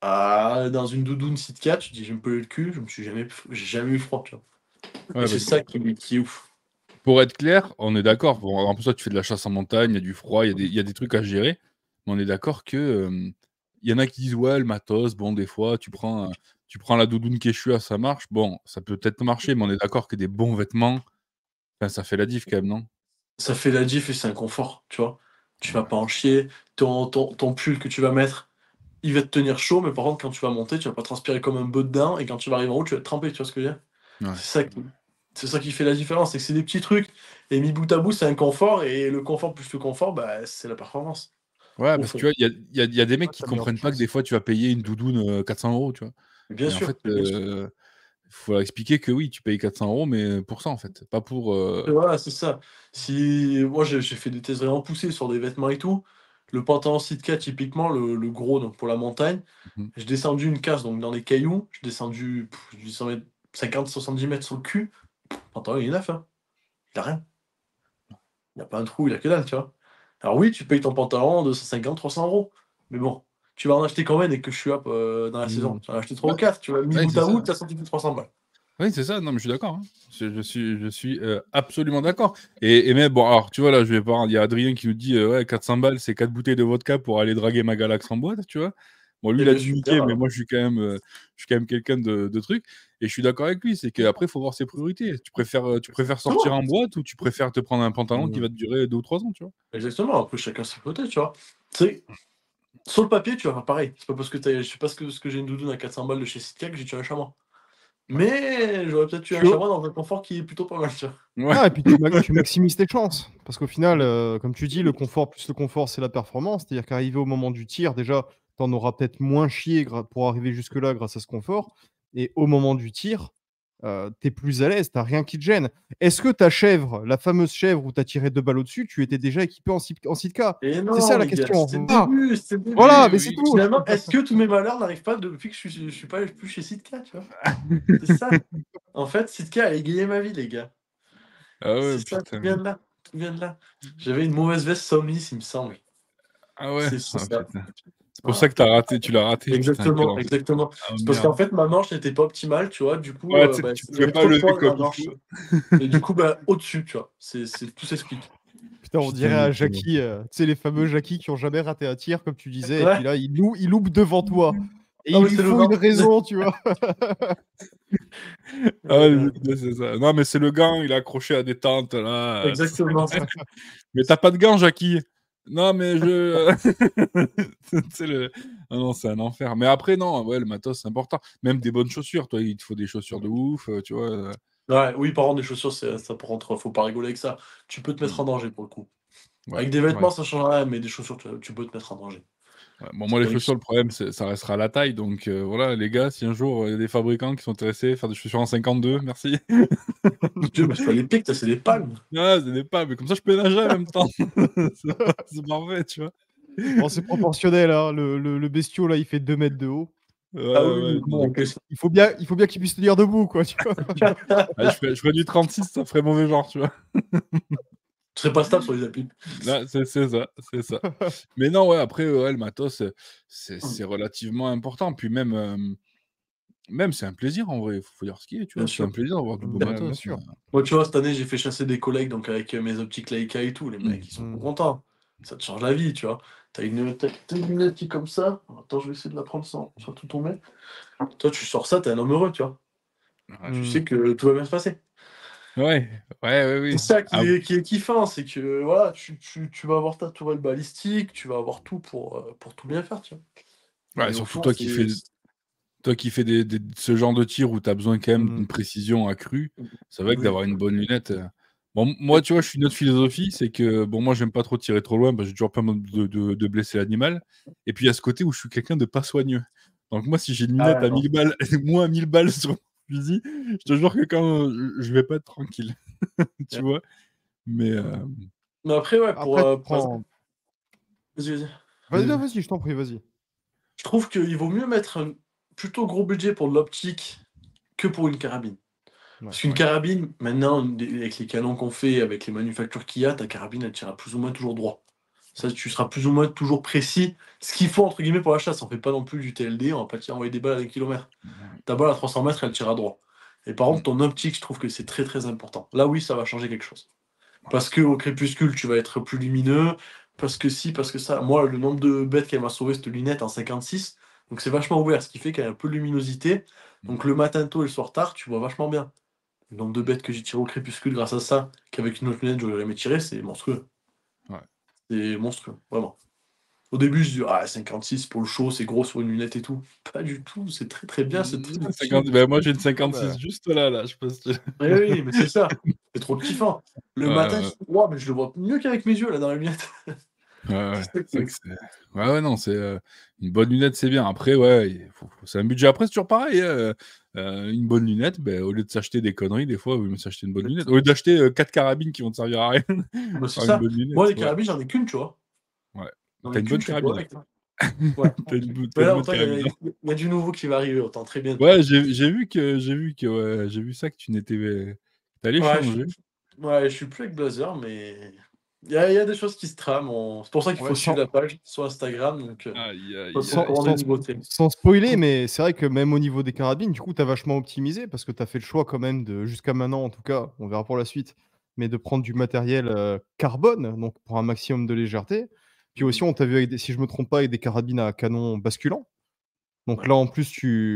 dans une doudoune Sitka, tu dis, je me pelais le cul, j'ai jamais eu froid, tu vois? Et Ouais, c'est parce que ça qui est ouf. pour être clair, on est d'accord. Bon, en plus, toi, tu fais de la chasse en montagne, il y a du froid, il y a des trucs à gérer. Mais on est d'accord que, il y en a qui disent: «Ouais, le matos, bon, des fois, tu prends la doudoune Quechua, ça marche». Bon, ça peut peut-être marcher, mais on est d'accord que des bons vêtements, enfin, ça fait la diff quand même, non? Ça fait la diff et c'est un confort, tu vois? Tu vas Ouais. pas en chier, ton pull que tu vas mettre, il va te tenir chaud, mais par contre, quand tu vas monter, tu vas pas transpirer comme un bœuf dedans et quand tu vas arriver en haut, tu vas être trempé, tu vois ce que je veux dire? Ouais. C'est ça qui c'est ça qui fait la différence, c'est que c'est des petits trucs et mis bout à bout, c'est un confort et le confort plus le confort, bah, c'est la performance, Ouais, au parce que fond. tu vois, il y a des mecs Ah, qui tu mis en comprennent pas que des confiance. fois, tu vas payer une doudoune, 400 €, tu vois? Bien Et en sûr, fait, bien sûr. faut leur expliquer que oui, tu payes 400 € mais pour ça, en fait, pas pour, Voilà, c'est ça. Si moi, j'ai fait des tests vraiment poussés sur des vêtements et tout. Le pantalon Sitka, typiquement, le gros, donc pour la montagne, mmh j'ai descendu une casse, donc dans les cailloux, j'ai descendu, je descendais 50-70 m sur le cul. Le pantalon, il est neuf, hein. Il a rien. Il y a pas un trou, il a que dalle, tu vois? Alors oui, tu payes ton pantalon 250-300 €, mais bon, tu vas en acheter combien dès que je suis up, dans la saison? Mmh. Tu vas en acheter 3 Ouais, ou 4, tu vois? Mis ouais, bout c'est à ça, bout, hein. tu as sorti plus de 300 balles. Oui, c'est ça, non, mais je suis d'accord, hein. Je suis, absolument d'accord et même bon, alors, tu vois, là, je vais voir, il y a Adrien qui nous dit, «Ouais, 400 balles, c'est 4 bouteilles de vodka pour aller draguer ma Galax en boîte», tu vois? Bon, lui, Eh il a beh, dit super niquer, mais alors. moi, je suis quand même quelqu'un de truc et je suis d'accord avec lui, c'est qu'après, il faut voir ses priorités. Tu préfères sortir Exactement. en boîte ou tu préfères te prendre un pantalon qui Mmh. va te durer 2 ou 3 ans, tu vois? Exactement, après chacun ses côtés, tu vois? Tu sais, sur le papier, tu vas faire pareil. C'est pas parce que tu as je sais pas ce que j'ai une doudoune à 400 balles de chez Sitka que j'ai tué un chamois. Mais j'aurais peut-être eu un Tu chamois dans un confort qui est plutôt pas mal, tu vois? Ouais. Ah et puis tu maximises tes chances. Parce qu'au final, comme tu dis, le confort plus le confort, c'est la performance. C'est-à-dire qu'arrivé au moment du tir, déjà, tu en auras peut-être moins chié pour arriver jusque-là grâce à ce confort et au moment du tir, tu es plus à l'aise, tu as rien qui te gêne. Est-ce que ta chèvre, la fameuse chèvre où tu as tiré 2 balles au-dessus, tu étais déjà équipé en Sitka? Et C'est non, ça la les gars, question. c'était le Voilà, début, c'était le voilà, début. mais c'est Oui, tout. Finalement, est-ce que tous mes malheurs n'arrivent pas depuis que je suis pas plus chez Sitka, tu vois? C'est ça. En fait, Sitka a égayé ma vie, les gars. Ah ouais, C'est ça, tout putain. vient de là, tout vient de là. J'avais une mauvaise veste Somnis, il me semble. Ah ouais? C'est Ah ça. putain. C'est pour ça Voilà. que tu l'as raté, putain, quel Exactement, enfer. exactement. Ah C'est parce qu'en merde. fait, ma manche n'était pas optimale, tu vois? Du coup, Ouais, tu sais, bah, tu il y pouvais avait pas trop de lever poids dans la comme il manche faut. et du coup, bah, au-dessus, tu vois? Tout s'explique. Putain, on dirait Putain, un quel enfer. Jackie, tu sais les fameux Jackie qui ont jamais raté un tir comme tu disais et puis Ouais. là il loupe devant toi et Non, il mais lui c'est le faut une gant. raison, tu vois? Ah Heu, c'est ça. Non, mais c'est le gant, il est accroché à des tentes là, tu sais. exactement. «Mais tu as pas de gants, Jackie?» «Non, mais je» tu sais le ah non, c'est un enfer. Mais après non, ouais, le matos, c'est important. Même des bonnes chaussures, toi, il te faut des chaussures de ouf, tu vois? Ouais, oui, par contre, des chaussures, c'est ça par contre, faut pas rigoler avec ça. Tu peux te mettre Mmh. en danger pour le coup. Ouais, Avec des ouais. vêtements, ça change rien, mais des chaussures, tu peux te mettre en danger. Ouais, bon, moi, C'est les terrible. chaussures, le problème, ça restera la taille. Donc, voilà, les gars, si un jour, il y a des fabricants qui sont intéressés à faire des chaussures en 52, merci. Dieu, mais c'est pas des pics, ça, c'est des palmes. Ah, c'est des pas, mais comme ça, je peux nager en même temps. C'est parfait, tu vois? Bon, c'est proportionnel, hein, le bestiau là, il fait 2 mètres de haut. Ouais, Ah oui, ouais, oui, non. bon, OK. Il faut bien qu'il puisse tenir debout, quoi, tu vois? Ah, je ferais du 36, ça ferait mauvais genre, tu vois? Tu serais pas stable sur les appuis. Là, c'est ça, c'est ça. Mais non, ouais, après, ouais, le matos, c'est relativement important. Puis même c'est un plaisir en vrai, faut dire ce qui est, tu Bien vois? C'est un sûr. plaisir d'avoir du beau Bien matos, sûr. Moi, tu vois, cette année, j'ai fait chasser des collègues donc avec, mes optiques Leica et tout. Les Mmh. mecs, ils sont trop Mmh. contents. Ça te change la vie, tu vois? Tu as une lunette qui est comme ça. Attends, je vais essayer de la prendre sans tout tomber. Toi, tu sors ça, tu es un homme heureux, tu vois? Ouais. Tu Mmh. sais que tout va bien se passer. Ouais, ouais, C'est oui. ça Ah qui est kiffant, c'est que, voilà, tu vas avoir ta tourelle balistique, tu vas avoir tout pour tout bien faire, tu vois? ouais, Et au surtout fond, c'est toi qui fais des ce genre de tir où tu as besoin quand même Mmh. d'une précision accrue, c'est vrai que oui. d'avoir une bonne lunette, bon, moi, tu vois, je suis d'une autre philosophie, c'est que, bon, moi, j'aime pas trop tirer trop loin parce que j'ai toujours peur de blesser l'animal et puis il y a ce côté où je suis quelqu'un de pas soigneux. Donc moi, si j'ai une Ah lunette ouais, à non. 1000 balles, moins 1000 balles sur mon fusil, je te jure que quand, je vais pas être tranquille, tu Ouais. vois? Mais, Mais après, ouais, Après tu par exemple prends vas-y, vas-y. vas-y, non, vas-y, je t'en prie, vas-y. Je trouve qu'il vaut mieux mettre un plutôt gros budget pour de l'optique que pour une carabine. Ouais. Parce qu'une carabine, maintenant, avec les canons qu'on fait, avec les manufactures qu'il y a, ta carabine, elle tirera plus ou moins toujours droit. Ça, tu seras plus ou moins toujours précis. Ce qu'il faut, entre guillemets, pour la chasse. On fait pas non plus du TLD, on va pas envoyer des balles à des kilomètres. Ta balle à 300 mètres, elle tirera droit. Et par contre, mmh, ton optique, je trouve que c'est très très important. Là, oui, ça va changer quelque chose. Parce que au crépuscule, tu vas être plus lumineux. Parce que si, parce que ça. Moi, le nombre de bêtes qu'elle m'a sauvé cette lunette en 56, donc c'est vachement ouvert, ce qui fait qu'il y a un peu de luminosité. mmh, Donc le matin tôt et le soir tard, tu vois vachement bien. Le nombre de mmh, bêtes que j'ai tiré au crépuscule grâce à ça, qu'avec une autre lunette, j'aurais jamais tiré, c'est monstrueux. ouais. C'est monstrueux, vraiment. Au début, je dis, ah, 56 pour le show, c'est gros sur une lunette et tout. Pas du tout, c'est très très bien, c'est très Mmh, utile. 50 bah, moi, j'ai une Ah 56 bah, juste là, je sais pas si tu Oui, oui, mais c'est ça. C'est trop kiffant. Le ouais, matin, ouais. je dis, waouh, mais je le vois mieux qu'avec mes yeux là dans la lunette. Ouais, C'est ouais, ça c'est qui vrai est que c'est ouais, ouais, non, c'est, une bonne lunette, c'est bien. Après, ouais, il faut c'est un budget. Après, c'est toujours pareil, hein, une bonne lunette, beh, au lieu de s'acheter des conneries, des fois, vaut mieux s'acheter une bonne lunette. Au lieu d'acheter, 4 carabines qui vont te servir à rien, bah, c'est prends une ça. bonne lunette, Moi, les ouais, carabines, j'en ai qu'une, tu vois? ouais. J'en Tu as ai une qu'une, bonne je fais tout carabine, avec. Ouais. tu Mais as une là, bonne autant, carabine, hein. il y a du nouveau qui va arriver, autant très bientôt. Ouais, j'ai vu que ouais, j'ai vu ça que tu allais Ouais, changer. je suis plus avec Blazer, mais il y a des choses qui se trament. C'est pour ça qu'il faut ouais, suivre la page sur Instagram, donc Aïe, pas aïe, trop au sans courant aïe. des sans nouveautés. sans spoiler, mais c'est vrai que même au niveau des carabines, du coup, tu as vachement optimisé parce que tu as fait le choix quand même de jusqu'à maintenant en tout cas, on verra pour la suite, mais de prendre du matériel, carbone, donc pour un maximum de légèreté. Puis Mmh aussi, on t'a vu avec des si je me trompe pas, avec des carabines à canon basculant. Donc là, en plus,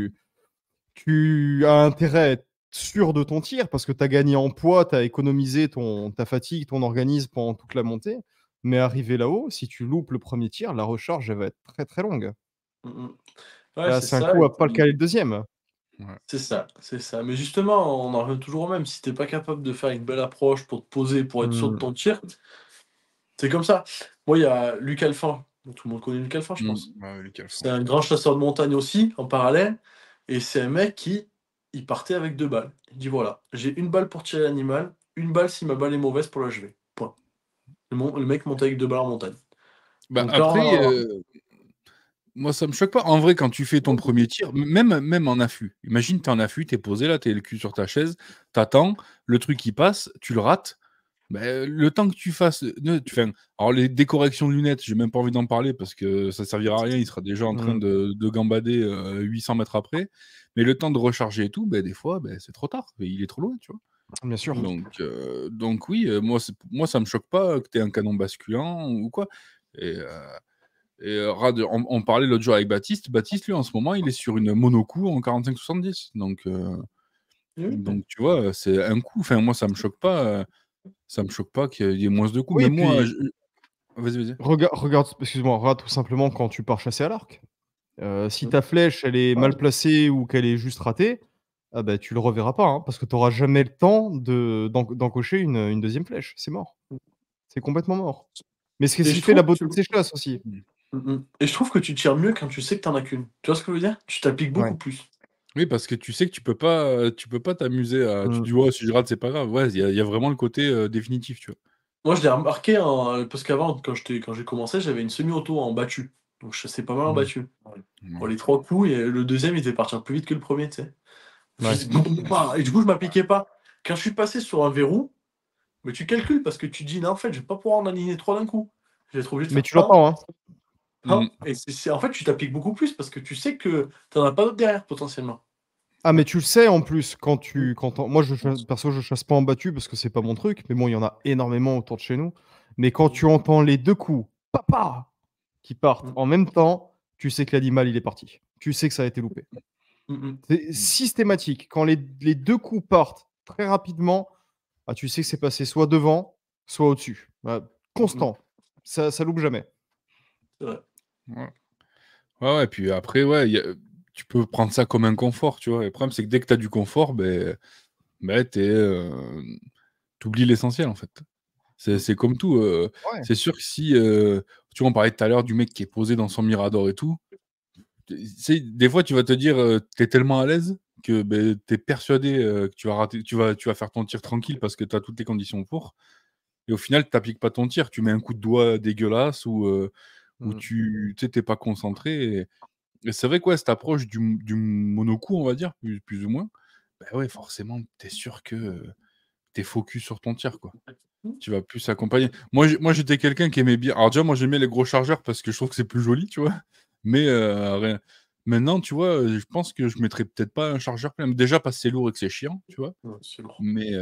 tu as intérêt à être sûr de ton tir parce que tu as gagné en poids, tu as économisé ta fatigue, ton organisme pendant toute la montée. Mais arrivé là-haut, si tu loupes le premier tir, la recharge, elle va être très, très longue. Mmh mh. Ouais, Là, c'est c'est un ça coup et à pas le puis caler le deuxième. Ouais. C'est ça, c'est ça. Mais justement, on en revient toujours au même. Si t'es pas capable de faire une belle approche pour te poser, pour être sûr de Mmh. ton tir, c'est comme ça. Moi, il y a Luc Alphand. Tout le monde connaît Luc Alphand, je pense. Ouais, Lucas C'est Alphand. un grand chasseur de montagne aussi, en parallèle. Et c'est un mec qui, il partait avec 2 balles. Il dit voilà, j'ai une balle pour tirer l'animal, une balle si ma balle est mauvaise pour l'achever. Point. Le mec montait avec 2 balles en montagne. Bah, Donc là, après, moi, ça me choque pas. En vrai, quand tu fais ton premier tir, même en affût. Imagine, tu es en affût, tu es posé là, tu es le cul sur ta chaise, tu attends, le truc il passe, tu le rates. Bah, le temps que tu fasses. Alors, les décorrections de lunettes, j'ai même pas envie d'en parler parce que ça servira à rien. Il sera déjà en train Mmh. de gambader 800 mètres après. Mais le temps de recharger et tout, bah, des fois, bah, c'est trop tard. Il est trop loin, tu vois. Bien sûr. Donc oui, moi, ça me choque pas que tu aies un canon basculant ou quoi. Et, on parlait l'autre jour avec Baptiste. Baptiste, lui, en ce moment, il est sur une monocoup en 45-70. Donc, tu vois, c'est un coup. Enfin, moi, ça me choque pas qu'il y ait moins de coups. Oui, et Même moi, puis vas-y. regarde, excuse-moi, regarde tout simplement quand tu pars chasser à l'arc. Si Mmh. ta flèche, elle est mal placée ou qu'elle est juste ratée, ah bah, tu le reverras pas, hein, parce que tu auras jamais le temps d'encocher une 2e flèche. C'est mort. C'est complètement mort. Mais c'est ce Et qui je fait la trouve beauté de ces chasses aussi. Mmh. et je trouve que tu tires mieux quand tu sais que t'en as qu'une. Tu vois ce que je veux dire? Tu t'appliques Ouais. beaucoup plus. Oui, parce que tu sais que tu peux pas t'amuser à. Tu te Mmh. dis, ouais, si je rate, c'est pas grave. Ouais, il y a vraiment le côté définitif, tu vois. Moi, je l'ai remarqué parce qu'avant, quand j'ai commencé, j'avais une semi-auto en battu. Donc je chassais pas mal en Mmh. battu. Bon, Ouais. les 3 coups et le deuxième il devait partir plus vite que le premier, tu sais? Je Ouais. faisais et du coup, je m'appliquais pas. Quand je suis passé sur un verrou, mais tu calcules parce que tu te dis: «Non, en fait, je vais pas pouvoir en aligner 3 d'un coup. Je vais être obligé de Mais faire tu pam, l'entends, hein? pam» Mmh. et c'est en fait, tu t'appliques beaucoup plus parce que tu sais que tu en as pas d'autres derrière potentiellement. Ah, mais tu le sais en plus quand Mmh. tu quand tu moi je chasse pas en battu parce que c'est pas mon truc, mais bon, il y en a énormément autour de chez nous. Mais quand Mmh. tu entends les 2 coups, papa, qui partent Mmh. en même temps, tu sais que l'animal, il est parti. Tu sais que ça a été loupé. Mmh mh. C'est Mmh. systématique. Quand les 2 coups partent très rapidement, ah, tu sais que c'est passé soit devant, soit au-dessus. Mmh mh. Constant. Ça loupe jamais. C'est vrai. Ouais. Ouais, puis après, ouais, tu peux prendre ça comme un confort, tu vois. Le problème, c'est que dès que tu as du confort, tu oublies l'essentiel, en fait. C'est Mmh. c'est comme tout, Ouais. c'est sûr que si, tu vois, on parlait tout à l'heure du mec qui est posé dans son mirador et tout. Tu sais, des fois, tu vas te dire, tu es tellement à l'aise que, tu es persuadé, que tu vas faire ton tir tranquille parce que tu as toutes les conditions pour et au final, tu appliques pas ton tir. Tu mets un coup de doigt dégueulasse ou Mmh. tu sais, tu es pas concentré et c'est vrai que, ouais, cette approche du mono-coup, on va dire, plus ou moins, ouais, forcément, tu es sûr que, tu es focus sur ton tir, quoi. Mmh. Tu vas plus s'accompagner. Moi, j'étais quelqu'un qui aimait bien alors déjà, moi, j'aimais les gros chargeurs parce que je trouve que c'est plus joli, tu vois? Mais rien maintenant, tu vois, je pense que je mettrais peut-être pas un chargeur plein. Déjà parce que c'est lourd et que c'est chiant, tu vois? Ouais, c'est lourd.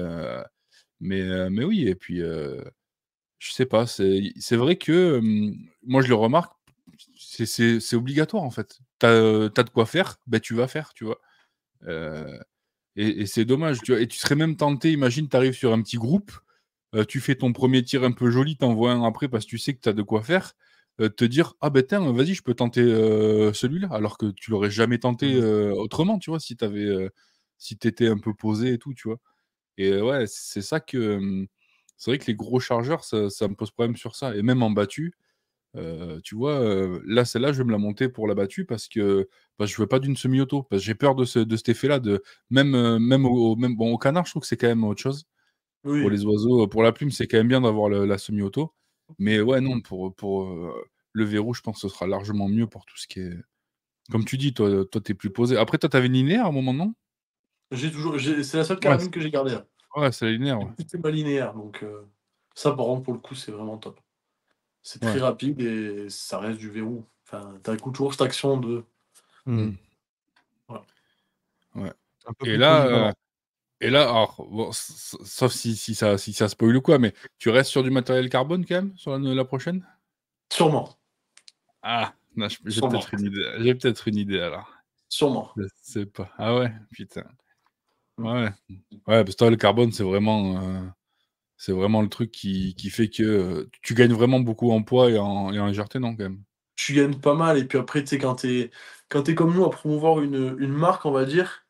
Mais oui et puis, je sais pas, c'est vrai que, moi, je le remarque, c'est obligatoire, en fait. Tu as de quoi faire, tu vas faire, tu vois? Heu et c'est dommage, tu vois? Et tu serais même tenté, imagine, tu arrives sur un petit groupe. Tu fais ton premier tir un peu joli, tu envoies un après parce que tu sais que tu as de quoi faire, te dire: «Ah tiens, vas-y, je peux tenter, celui-là», alors que tu l'aurais jamais tenté, Mmh. autrement, tu vois? Si tu étais un peu posé et tout, tu vois? Et ouais, c'est ça que, c'est vrai que les gros chargeurs, ça me pose problème sur ça et même en battu, tu vois, là, celle-là, je vais me la monter pour la battue parce que je veux pas d'une semi-auto, parce que j'ai peur de cet effet-là de même au canard, je trouve que c'est quand même autre chose. Pour Oui. les oiseaux, pour la plume, c'est quand même bien d'avoir la semi-auto. Mais ouais, non, pour le verrou, je pense que ce sera largement mieux pour tout ce qui est comme tu dis, toi, tu es plus posé. Après, toi, tu avais une linéaire à un moment, non? C'est la seule Ouais, carabine que j'ai gardée, là. c'est la linéaire, J'ai ouais. plus que ma linéaire donc ça, par contre, pour le coup, c'est vraiment top. C'est très Ouais. rapide et ça reste du verrou. Enfin, tu as toujours cette action de Mmh. Mmh. voilà. Ouais. Un peu Et plus là, polyvalent. alors bon, sauf si ça spoil ou quoi, mais tu restes sur du matériel carbone quand même, sur la prochaine? Sûrement, Ah! Non, j'ai sûrement, peut-être une idée alors. sûrement. Je sais pas. Ah ouais? Putain. Mmh. Ouais. Ouais, parce que toi, le carbone, c'est vraiment le truc qui fait que, tu gagnes vraiment beaucoup en poids et en légèreté, non, quand même? Tu gagnes pas mal et puis après, tu sais, quand tu es comme nous à promouvoir une marque, on va dire,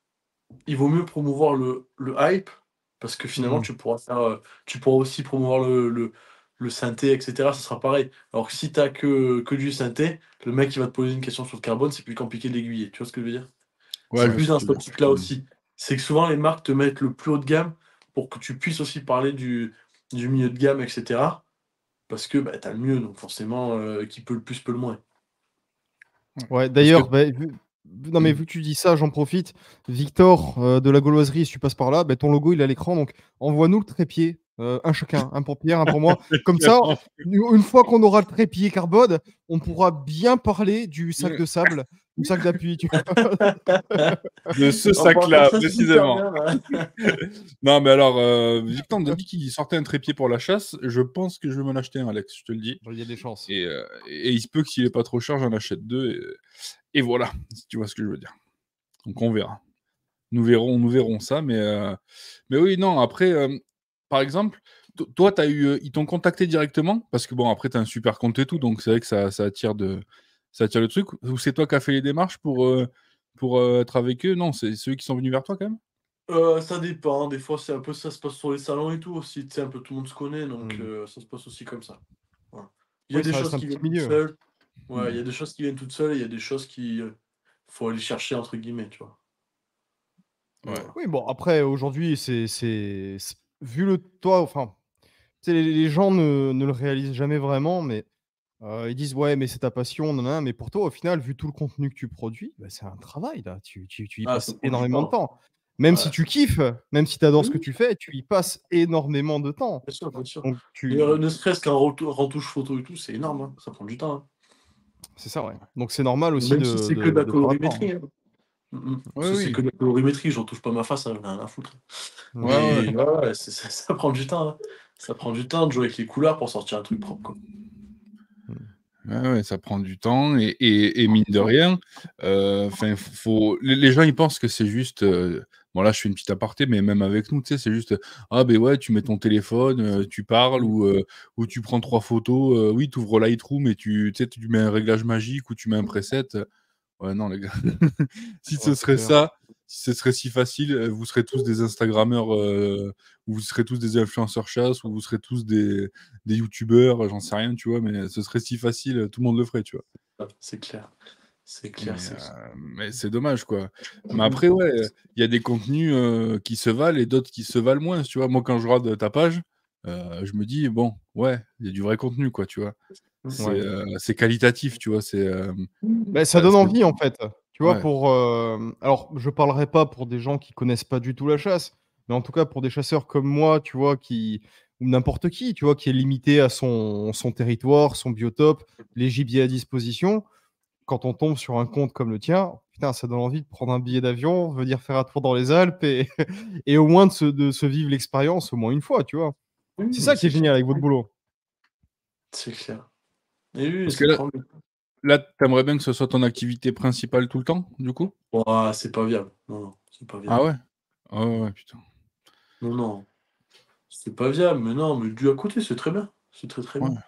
il vaut mieux promouvoir le hype, parce que finalement, Mmh. tu pourras aussi promouvoir le synthé, et cetera, ça sera pareil. Alors que si tu as que du synthé, le mec qui va te poser une question sur le carbone, c'est plus compliqué de l'aiguiller. Tu vois ce que je veux dire? Ouais, C'est je vois Ouais. plus ce que dans tu cette veux dire. optique-là aussi. C'est que souvent les marques te mettent le plus haut de gamme pour que tu puisses aussi parler du milieu de gamme, et cetera. Parce que, bah, tu as le mieux, donc forcément, qui peut le plus, peut le moins. Ouais. Ouais, Parce que d'ailleurs, bah, non, mais vu que tu dis ça, j'en profite. Victor, de la Gauloiserie, si tu passes par là, bah, ton logo, il est à l'écran, donc envoie-nous le trépied, un chacun, un pour Pierre, un pour moi. Comme ça, clairement, une fois qu'on aura le trépied carbone, on pourra bien parler du sac de sable, du sac d'appui, tu vois? de ce On pourra faire sac-là, ça super précisément. bien, là. Non, mais alors, Victor m'a dit qu'il sortait un trépied pour la chasse. Je pense que je vais m'en acheter un, Alex, je te le dis. Il y a des chances. Et il se peut que s'il est pas trop cher, j'en achète 2 et voilà, si tu vois ce que je veux dire. Donc on verra. Nous verrons ça, mais oui, non, après, par exemple, toi, ils t'ont contacté directement? Parce que bon, après, tu as un super compte et tout, donc c'est vrai que ça attire le truc. Ou c'est toi qui as fait les démarches pour être avec eux? Non, c'est ceux qui sont venus vers toi quand même? Ça dépend, des fois, c'est un peu ça se passe sur les salons et tout aussi, tu sais, un peu tout le monde se connaît, donc Mmh. ça se passe aussi comme ça. Voilà. Il y a Oui, des ça reste choses un qui petit viennent toutes milieu. seules. Ouais, il y Mmh. a des choses qui viennent toutes seules et il y a des choses qui, faut aller chercher entre guillemets, tu vois? Mais Ouais. voilà. Oui, bon, après, aujourd'hui, c'est vu le toi, enfin, tu sais, les gens ne le réalisent jamais vraiment, mais ils disent: «Ouais, mais c'est ta passion, nin nin», mais pour toi, au final, vu tout le contenu que tu produis, bah, c'est un travail, là. Tu y Ah, ça passes prend du énormément de temps. temps. Même si Ouais, tu kiffes, même si tu adores oui, ce que oui, tu fais, tu y passes énormément de temps. bien sûr, bien sûr. Donc D'ailleurs, tu ne serait-ce qu'un retouche photo et tout, c'est énorme, hein, ça prend du temps, hein. c'est ça, ouais. Donc c'est normal aussi Même si de c'est que de de la de faire attention, hein. colorimétrie, hein. Oui, Si c'est oui. que de la colorimétrie, je retouche pas ma face, hein, j'en ai rien à foutre. Ouais, ouais. Mais ouais, ouais, ça prend du temps, hein. Ça prend du temps de jouer avec les couleurs pour sortir un truc propre, quoi. Mmh. Ouais, ouais, ça prend du temps et mine de rien, enfin, faut les gens, ils pensent que c'est juste, bon là, je fais une petite aparté, mais même avec nous, tu sais, c'est juste, ah beh, ouais, tu mets ton téléphone, tu parles Mmh. ou tu prends 3 photos, oui, tu ouvres Lightroom et tu sais, tu mets un réglage magique ou tu mets un preset, ouais, non les gars, si Ouais, ce c'est serait clair. ça, si ce serait si facile, vous serez tous des instagrammeurs, ou vous serez tous des influenceurs chasse, ou vous serez tous des youtubeurs, j'en sais rien, tu vois? Mais ce serait si facile, tout le monde le ferait, tu vois? Ah, c'est clair. C'est clair, Mais c'est clair. c'est dommage, quoi. Mais Mmh après, ouais, il y a des contenus, qui se valent et d'autres qui se valent moins, tu vois? Moi, quand je regarde, ta page, je me dis: «Bon, ouais, il y a du vrai contenu, quoi», tu vois? mh. C'est qualitatif, tu vois? Beh, ça Ça donne c'est envie, en fait. Tu vois, ouais, pour, alors je parlerai pas pour des gens qui connaissent pas du tout la chasse, mais en tout cas pour des chasseurs comme moi, tu vois, qui ou n'importe qui, tu vois, qui est limité à son territoire, son biotope, les gibiers à disposition. Quand on tombe sur un compte comme le tien, putain, ça donne envie de prendre un billet d'avion, venir faire un tour dans les Alpes et et au moins de se vivre l'expérience au moins une fois, tu vois? Oui, C'est mais ça qui est c'est clair. génial avec votre boulot. C'est clair. Et oui, parce que ça prend du là, tu aimerais bien que ce soit ton activité principale tout le temps, du coup? ouah, c'est pas viable. Non, non, c'est pas Ah viable. ouais? Ah ouais, ouais, putain. Non, non, c'est pas viable, mais non, mais du à côté, c'est très bien. C'est très, très Ouais, bien.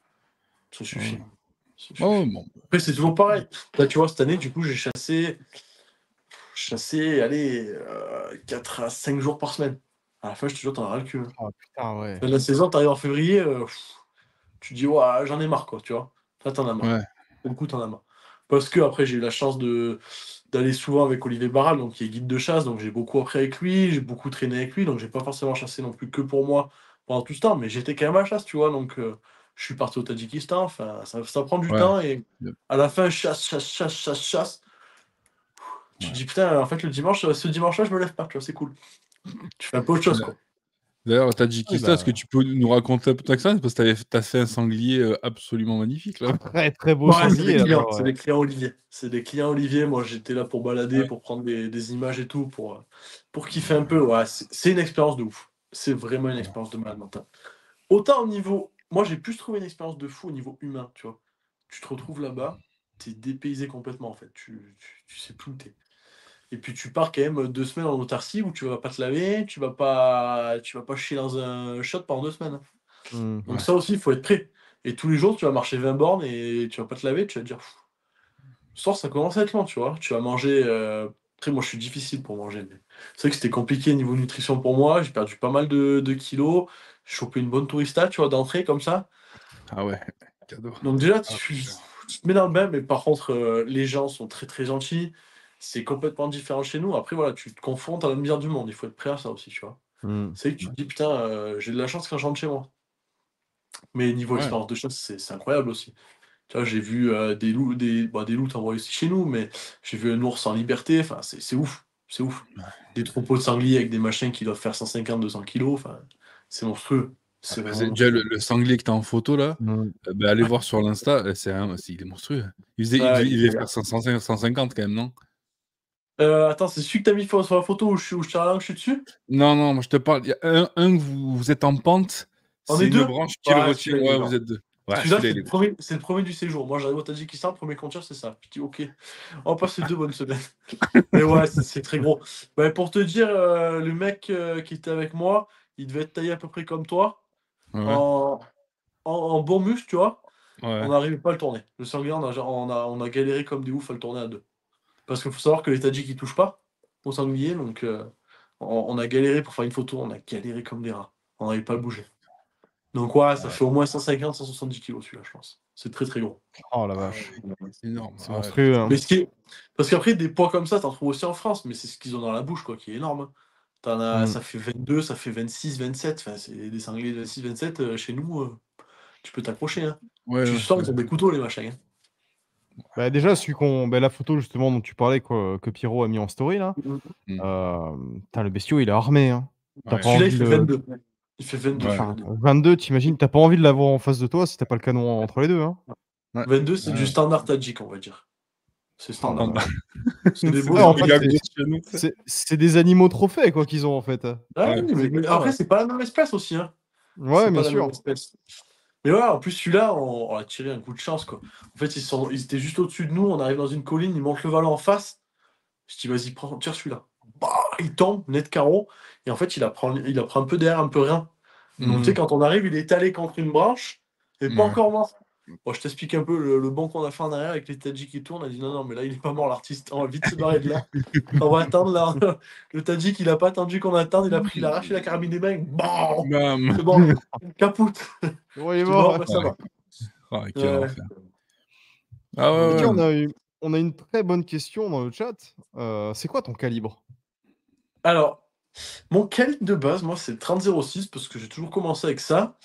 Ça ouais, ouais. suffit. Ça Ouais, ouais, suffit. bon. Après, c'est toujours pareil. Là, tu vois, cette année, du coup, j'ai chassé, allez, 4 à 5 jours par semaine. À la fin, je te jure, tu en as ras le cul, hein. Ah putain, ouais. Fin de la saison, tu arrives en février, tu dis: «Ouah, j'en ai marre», quoi, tu vois? Là, tu en as marre. Ouais, Pour le coup, tu en as marre. Parce qu'après, j'ai eu la chance d'aller souvent avec Olivier Barral, donc qui est guide de chasse, donc j'ai beaucoup appris avec lui, j'ai beaucoup traîné avec lui, donc j'ai pas forcément chassé non plus que pour moi pendant tout ce temps, mais j'étais quand même à la chasse, tu vois? Donc je suis parti au Tadjikistan, enfin, ça prend du ouais, temps et yep, à la fin, chasse, chasse, chasse, chasse, chasse. Tu te ouais. dis: «Putain, en fait, le dimanche, ce dimanche-là, je me lève pas», tu vois? C'est cool. Tu fais un peu autre chose, D'a quoi. d'ailleurs, Oui, Tadjikistan, est-ce que bah, tu peux nous raconter un peu ton expérience? Parce que tu fait un sanglier, absolument magnifique, là. très, très beau Ouais, sanglier là-bas, c'est ouais. des clients Olivier. C'est des clients Olivier. Moi, j'étais là pour balader, Ouais, pour prendre des images et tout, pour kiffer un peu. Ouais, c'est une expérience de ouf. C'est vraiment une ouais. expérience de malade mental. Autant au niveau. Moi, j'ai plus trouvé une expérience de fou au niveau humain, tu vois. Tu te retrouves là-bas, t'es dépaysé complètement, en fait. Tu sais plus où t'es. Et puis, tu pars quand même 2 semaines en autarcie où tu vas pas te laver, tu vas pas chier dans un shot pendant 2 semaines, hein. Mmh. Donc, Ouais. ça aussi, il faut être prêt. Et tous les jours, tu vas marcher 20 bornes et tu vas pas te laver, tu vas te dire. Le soir, ça commence à être long, tu vois? Tu vas manger, Après, moi, je suis difficile pour manger. Mais c'est vrai que c'était compliqué niveau nutrition pour moi. J'ai perdu pas mal de kilos. J'ai chopé une bonne tourista, tu vois, d'entrée comme ça. Ah ouais, cadeau. Donc déjà, Ah, tu te mets dans le bain, mais par contre, les gens sont très très gentils. C'est complètement différent chez nous. Après, voilà, tu te confrontes à la misère du monde. Il faut être prêt à ça aussi, tu vois. Mmh. C'est que tu te dis, putain, j'ai de la chance quand je rentre chez moi. Mais niveau ouais. expérience de chasse, c'est incroyable aussi. Tu vois, j'ai vu des loups, t'en vois aussi chez nous, mais j'ai vu un ours en liberté. Enfin, c'est ouf. C'est ouf. Des troupeaux de sangliers avec des machins qui doivent faire 150-200 kilos. Enfin, c'est monstrueux. C'est Ah, vraiment déjà, monstrueux. le sanglier que tu as en photo, là, Mmh. bah, allez voir sur l'Insta, il est monstrueux. Ouais, Il devait faire 150 quand même, non? attends, c'est celui que t'as mis sur la photo où je tire la langue, je suis dessus? Non, non, moi je te parle, il y a un que vous êtes en pente, On c'est est une deux? branche qui le Ouais, retient. celui-là, il est Ouais, vous énorme. êtes deux. Ouais, Celui-là, celui-là, il est beau. c'est le premier du séjour. Moi, j'arrive au Tadjikistan, le premier compteur, c'est ça. Je dis, ok, on va passer 2 bonnes semaines. Mais ouais, c'est très gros. Bah, pour te dire, le mec qui était avec moi, il devait être taillé à peu près comme toi, Ouais, en, en bon muscle, tu vois. On ouais. n'arrivait pas à le tourner. Le sanglier, on a galéré comme des oufs à le tourner à deux. Parce qu'il faut savoir que les Tadjiks, ils touchent pas au sanglier, donc on a galéré pour faire une photo, on a galéré comme des rats. On n'arrivait pas à le bouger. Donc ouais, ça Ouais. fait au moins 150-170 kilos celui-là, je pense. C'est très très gros. Oh la Ah ouais, vache, c'est énorme. c'est Ah ouais, monstrueux, putain. Mais hein. parce qu'après, des poids comme ça, t'en trouves aussi en France, mais c'est ce qu'ils ont dans la bouche, quoi, qui est énorme, hein. Mmh. Ça fait 22, ça fait 26, 27. Enfin, c'est des sangliers de 26, 27. Chez nous, tu peux t'accrocher, hein. Ouais, Tu ouais, sens ouais. qu'ils ont des couteaux, les machins, hein. Bah, déjà, la photo justement dont tu parlais, quoi, que Pierrot a mis en story là, Mm. putain, le bestiau, il est armé, hein. Tu Ouais, pas Celui-là, envie il fait de 22. Il fait 22 ouais, celui-là. enfin, 22, tu imagines, tu pas envie de l'avoir en face de toi si tu pas le canon entre les 2, hein. ouais. 22, c'est du Ouais. standard tadjik, on va dire. C'est Oh la standard. vache. C'est des beaux Ouais, en C'est fait, méga sangliers. gros chez nous, tu sais. c'est des animaux trophées, quoi, qu'ils ont, en fait. Ah Ouais. oui, mais après, Ouais. c'est pas la même espèce aussi, hein. Ouais, C'est bien pas la même sûr. espèce. Mais ouais, en plus, celui-là, on a tiré un coup de chance, quoi. En fait, ils étaient juste au-dessus de nous, on arrive dans une colline, ils montent le vallon en face. Je dis, vas-y, tire celui-là. Bah, il tombe, net carreau. Et en fait, il apprend un peu d'air, un peu rien. Donc, tu sais, Mhm. quand on arrive, il est étalé contre une branche, et pas Ouais. encore mort. Bon, je t'explique un peu le banc qu'on a fait en arrière avec les Tadjiks qui tournent. On a dit, non, non, mais là, il est pas mort, l'artiste. On va vite se barrer de là. On va attendre, là. Le Tadjik, il a pas attendu qu'on attende, il a arraché la carabine des mains. Bon, Bam. c'est bon, capoute. Ouais, il Je est dis, mort, bon, ouais. bah, ça va. Ah, quel Ouais. enfer. Ah Donc, Et ouais, tiens, ouais. on a une très bonne question dans le chat. C'est quoi ton calibre? alors, mon calibre de base, moi, c'est le 30-06 parce que j'ai toujours commencé avec ça.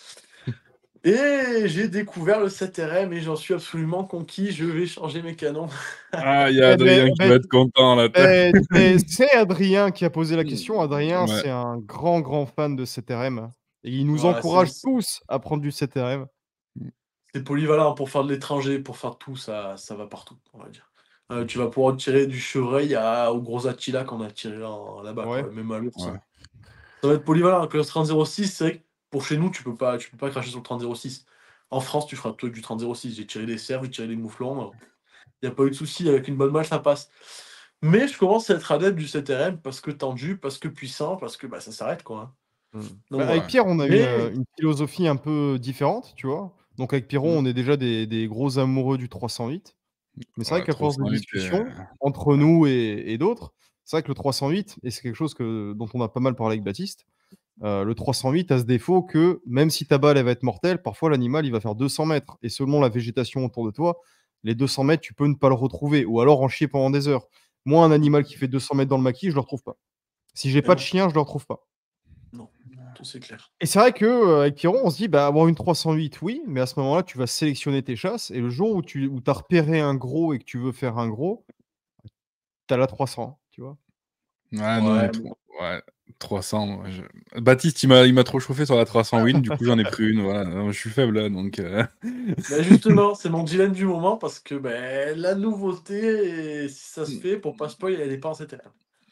Et j'ai découvert le 7RM et j'en suis absolument conquis. Je vais changer mes canons. Ah, il y a Eh ben, Adrien eh qui ben, va être content, là. c'est Adrien qui a posé la question. Adrien, Ouais. c'est un grand, grand fan de 7RM et il nous Voilà, encourage tous à prendre du 7RM. c'est polyvalent pour faire de l'étranger, pour faire tout, ça va partout, on va dire. Tu vas pouvoir tirer du chevreuil au gros Attila qu'on a tiré là-bas, Ouais. quoi, même à l'ours, Ouais. hein. Ça va être polyvalent. Que le 30-06, c'est vrai que pour chez nous, tu peux pas cracher sur le 30-06. En France, tu feras tout du 30-06. J'ai tiré des cerfs, j'ai tiré des mouflons. Il n'y a pas eu de souci. Avec une bonne balle, ça passe. Mais je commence à être adepte du 7RM parce que tendu, parce que puissant, parce que bah, ça s'arrête, quoi, hein. Mmh. Donc Bah, avec voilà. Pierre, on a Mais. une philosophie un peu différente, tu vois? Donc avec Pierrot, Mmh. on est déjà des gros amoureux du 308. Mais c'est vrai Ouais, qu'à force de 308, discussion entre ouais. nous et d'autres, c'est vrai que le 308 et c'est quelque chose dont on a pas mal parlé avec Baptiste, le 308 a ce défaut que même si ta balle, elle va être mortelle, parfois l'animal, il va faire 200 mètres et selon la végétation autour de toi, les 200 mètres, tu peux ne pas le retrouver ou alors en chier pendant des heures. Moi, un animal qui fait 200 mètres dans le maquis, je le retrouve pas. Si j'ai Mais pas de non, chien, je le retrouve pas. non, tout c'est clair. Et c'est vrai que, avec Pierron, on se dit, bah, avoir une 308, oui, mais à ce moment-là, tu vas sélectionner tes chasses et le jour où tu as repéré un gros et que tu veux faire un gros, tu as la 300, tu vois? Ah non, Ouais. ouais, 300, moi, Baptiste, il m'a trop chauffé sur la 308, du coup, j'en ai pris une, voilà. Non, je suis faible, là, donc Bah justement, c'est mon dilemme du moment parce que ben, la nouveauté, et si ça se fait, pour pas spoil, elle est pas en 7RM.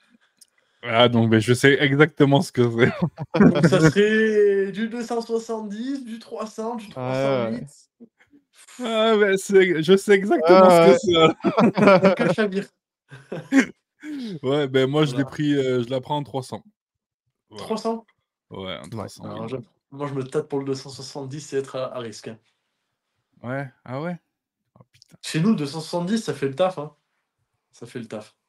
Ah donc je sais exactement ce que c'est. Donc ça serait du 270, du 300, du Ouais, ouais. 308. Ah mais je sais exactement ce que Ouais, c'est, alors. Et que Chabir. Ouais, ben moi, je l'ai Voilà. pris, je la prends en 300. Voilà. 300? Ouais, en ouais. Ouais. 300, Alors, oui. moi, je me tâte pour le 270, c'est être à risque, hein. Ouais? Ah ouais? Oh putain. Chez nous, 270, ça fait le taf, hein. Ça fait le taf.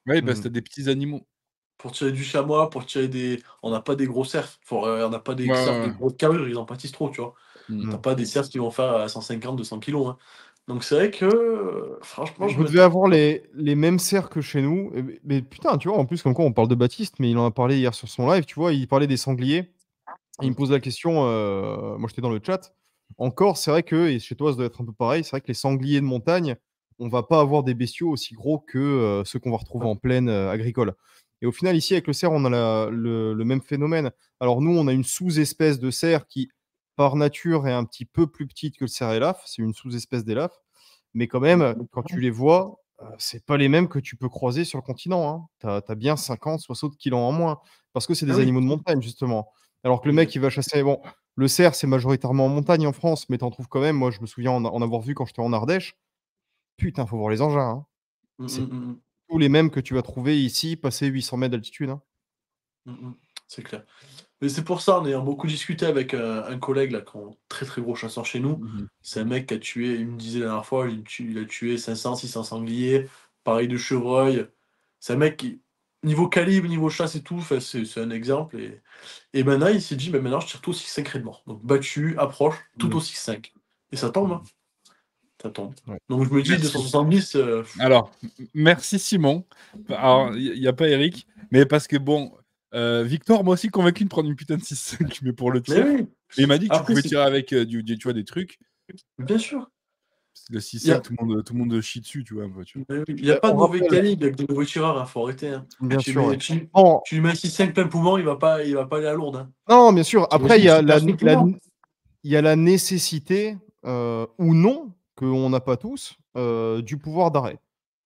Ouais, parce que tu Mmh. des petits animaux. Pour tirer du chamois, pour tirer des on n'a pas des gros cerfs. On n'a pas des Ouais, cerfs ouais, de ouais. grosse carrure, ils en pâtissent trop, tu vois? Mmh. Tu Mmh. pas des cerfs qui vont faire, 150-200 kilogrammes, hein. Donc c'est vrai que, franchement, je Vous me devez tâte. avoir les mêmes cerfs que chez nous. Mais putain, tu vois, en plus, comme quoi on parle de Baptiste, mais il en a parlé hier sur son live, tu vois, il parlait des sangliers. Il me Mmh. pose la question, moi j'étais dans le chat. En Corse, c'est vrai que, et chez toi ça doit être un peu pareil, c'est vrai que les sangliers de montagne, on va pas avoir des bestiaux aussi gros que ceux qu'on va retrouver Ouais. en plaine agricole. Et au final, ici, avec le cerf, on a le même phénomène. Alors nous, on a une sous-espèce de cerf qui, par nature, est un petit peu plus petite que le cerf élaphe. C'est une sous-espèce d'élaphe. Mais quand même, quand tu les vois, c'est pas les mêmes que tu peux croiser sur le continent, hein. Tu as bien 50-60 kilos en moins, parce que c'est Ah des oui. animaux de montagne, justement. Alors que le Mmh. mec, il va chasser bon, le cerf, c'est majoritairement en montagne en France, mais tu en trouves quand même. Moi, je me souviens en avoir vu quand j'étais en Ardèche. Putain, faut voir les engins, hein. Mmh C'est mh, mmh mh. tous les mêmes que tu vas trouver ici, passé 800 mètres d'altitude, hein. Mmh mh. C'est clair. Mais c'est pour ça, en ayant beaucoup discuté avec, un collègue là, qui est un très, très gros chasseur chez nous. Mmh mh. C'est un mec qui a tué, il me disait la dernière fois, il a tué 500-600 sangliers, pareil de chevreuils. C'est un mec qui niveau calibre, niveau chasse et tout, enfin c'est un exemple et maintenant il s'est dit: «Bah, maintenant je tire tout au 6-5 raies de mort». Donc battu, approche, tout Mmh. au 6-5 et ça tombe, hein, ça tombe. Ouais. Donc je me dis Merci. 270, Alors, merci Simon. Alors, il y a pas Eric, mais parce que bon, Victor m'a aussi convaincu de prendre une putain de 6-5, mais pour le mais tir. oui, Et il m'a dit que tu après pouvais c'est tirer avec, tu vois, des trucs. bien sûr, Le il y 6-5, a tout le monde chie dessus, tu vois, un peu, tu vois? mais oui, il y a pas de On mauvais rappelle calibre avec des mauvais tireurs, hein, faut arrêter, hein. bien Tu sûr, ouais. mets tu Bon, tu lui mets un 6-5 plein poumon, il va pas aller à Lourdes, hein. non, bien sûr. Tu Après, imagines s'il perce le poumon? il y a la nécessité, ou non, qu'on n'a pas tous, du pouvoir d'arrêt,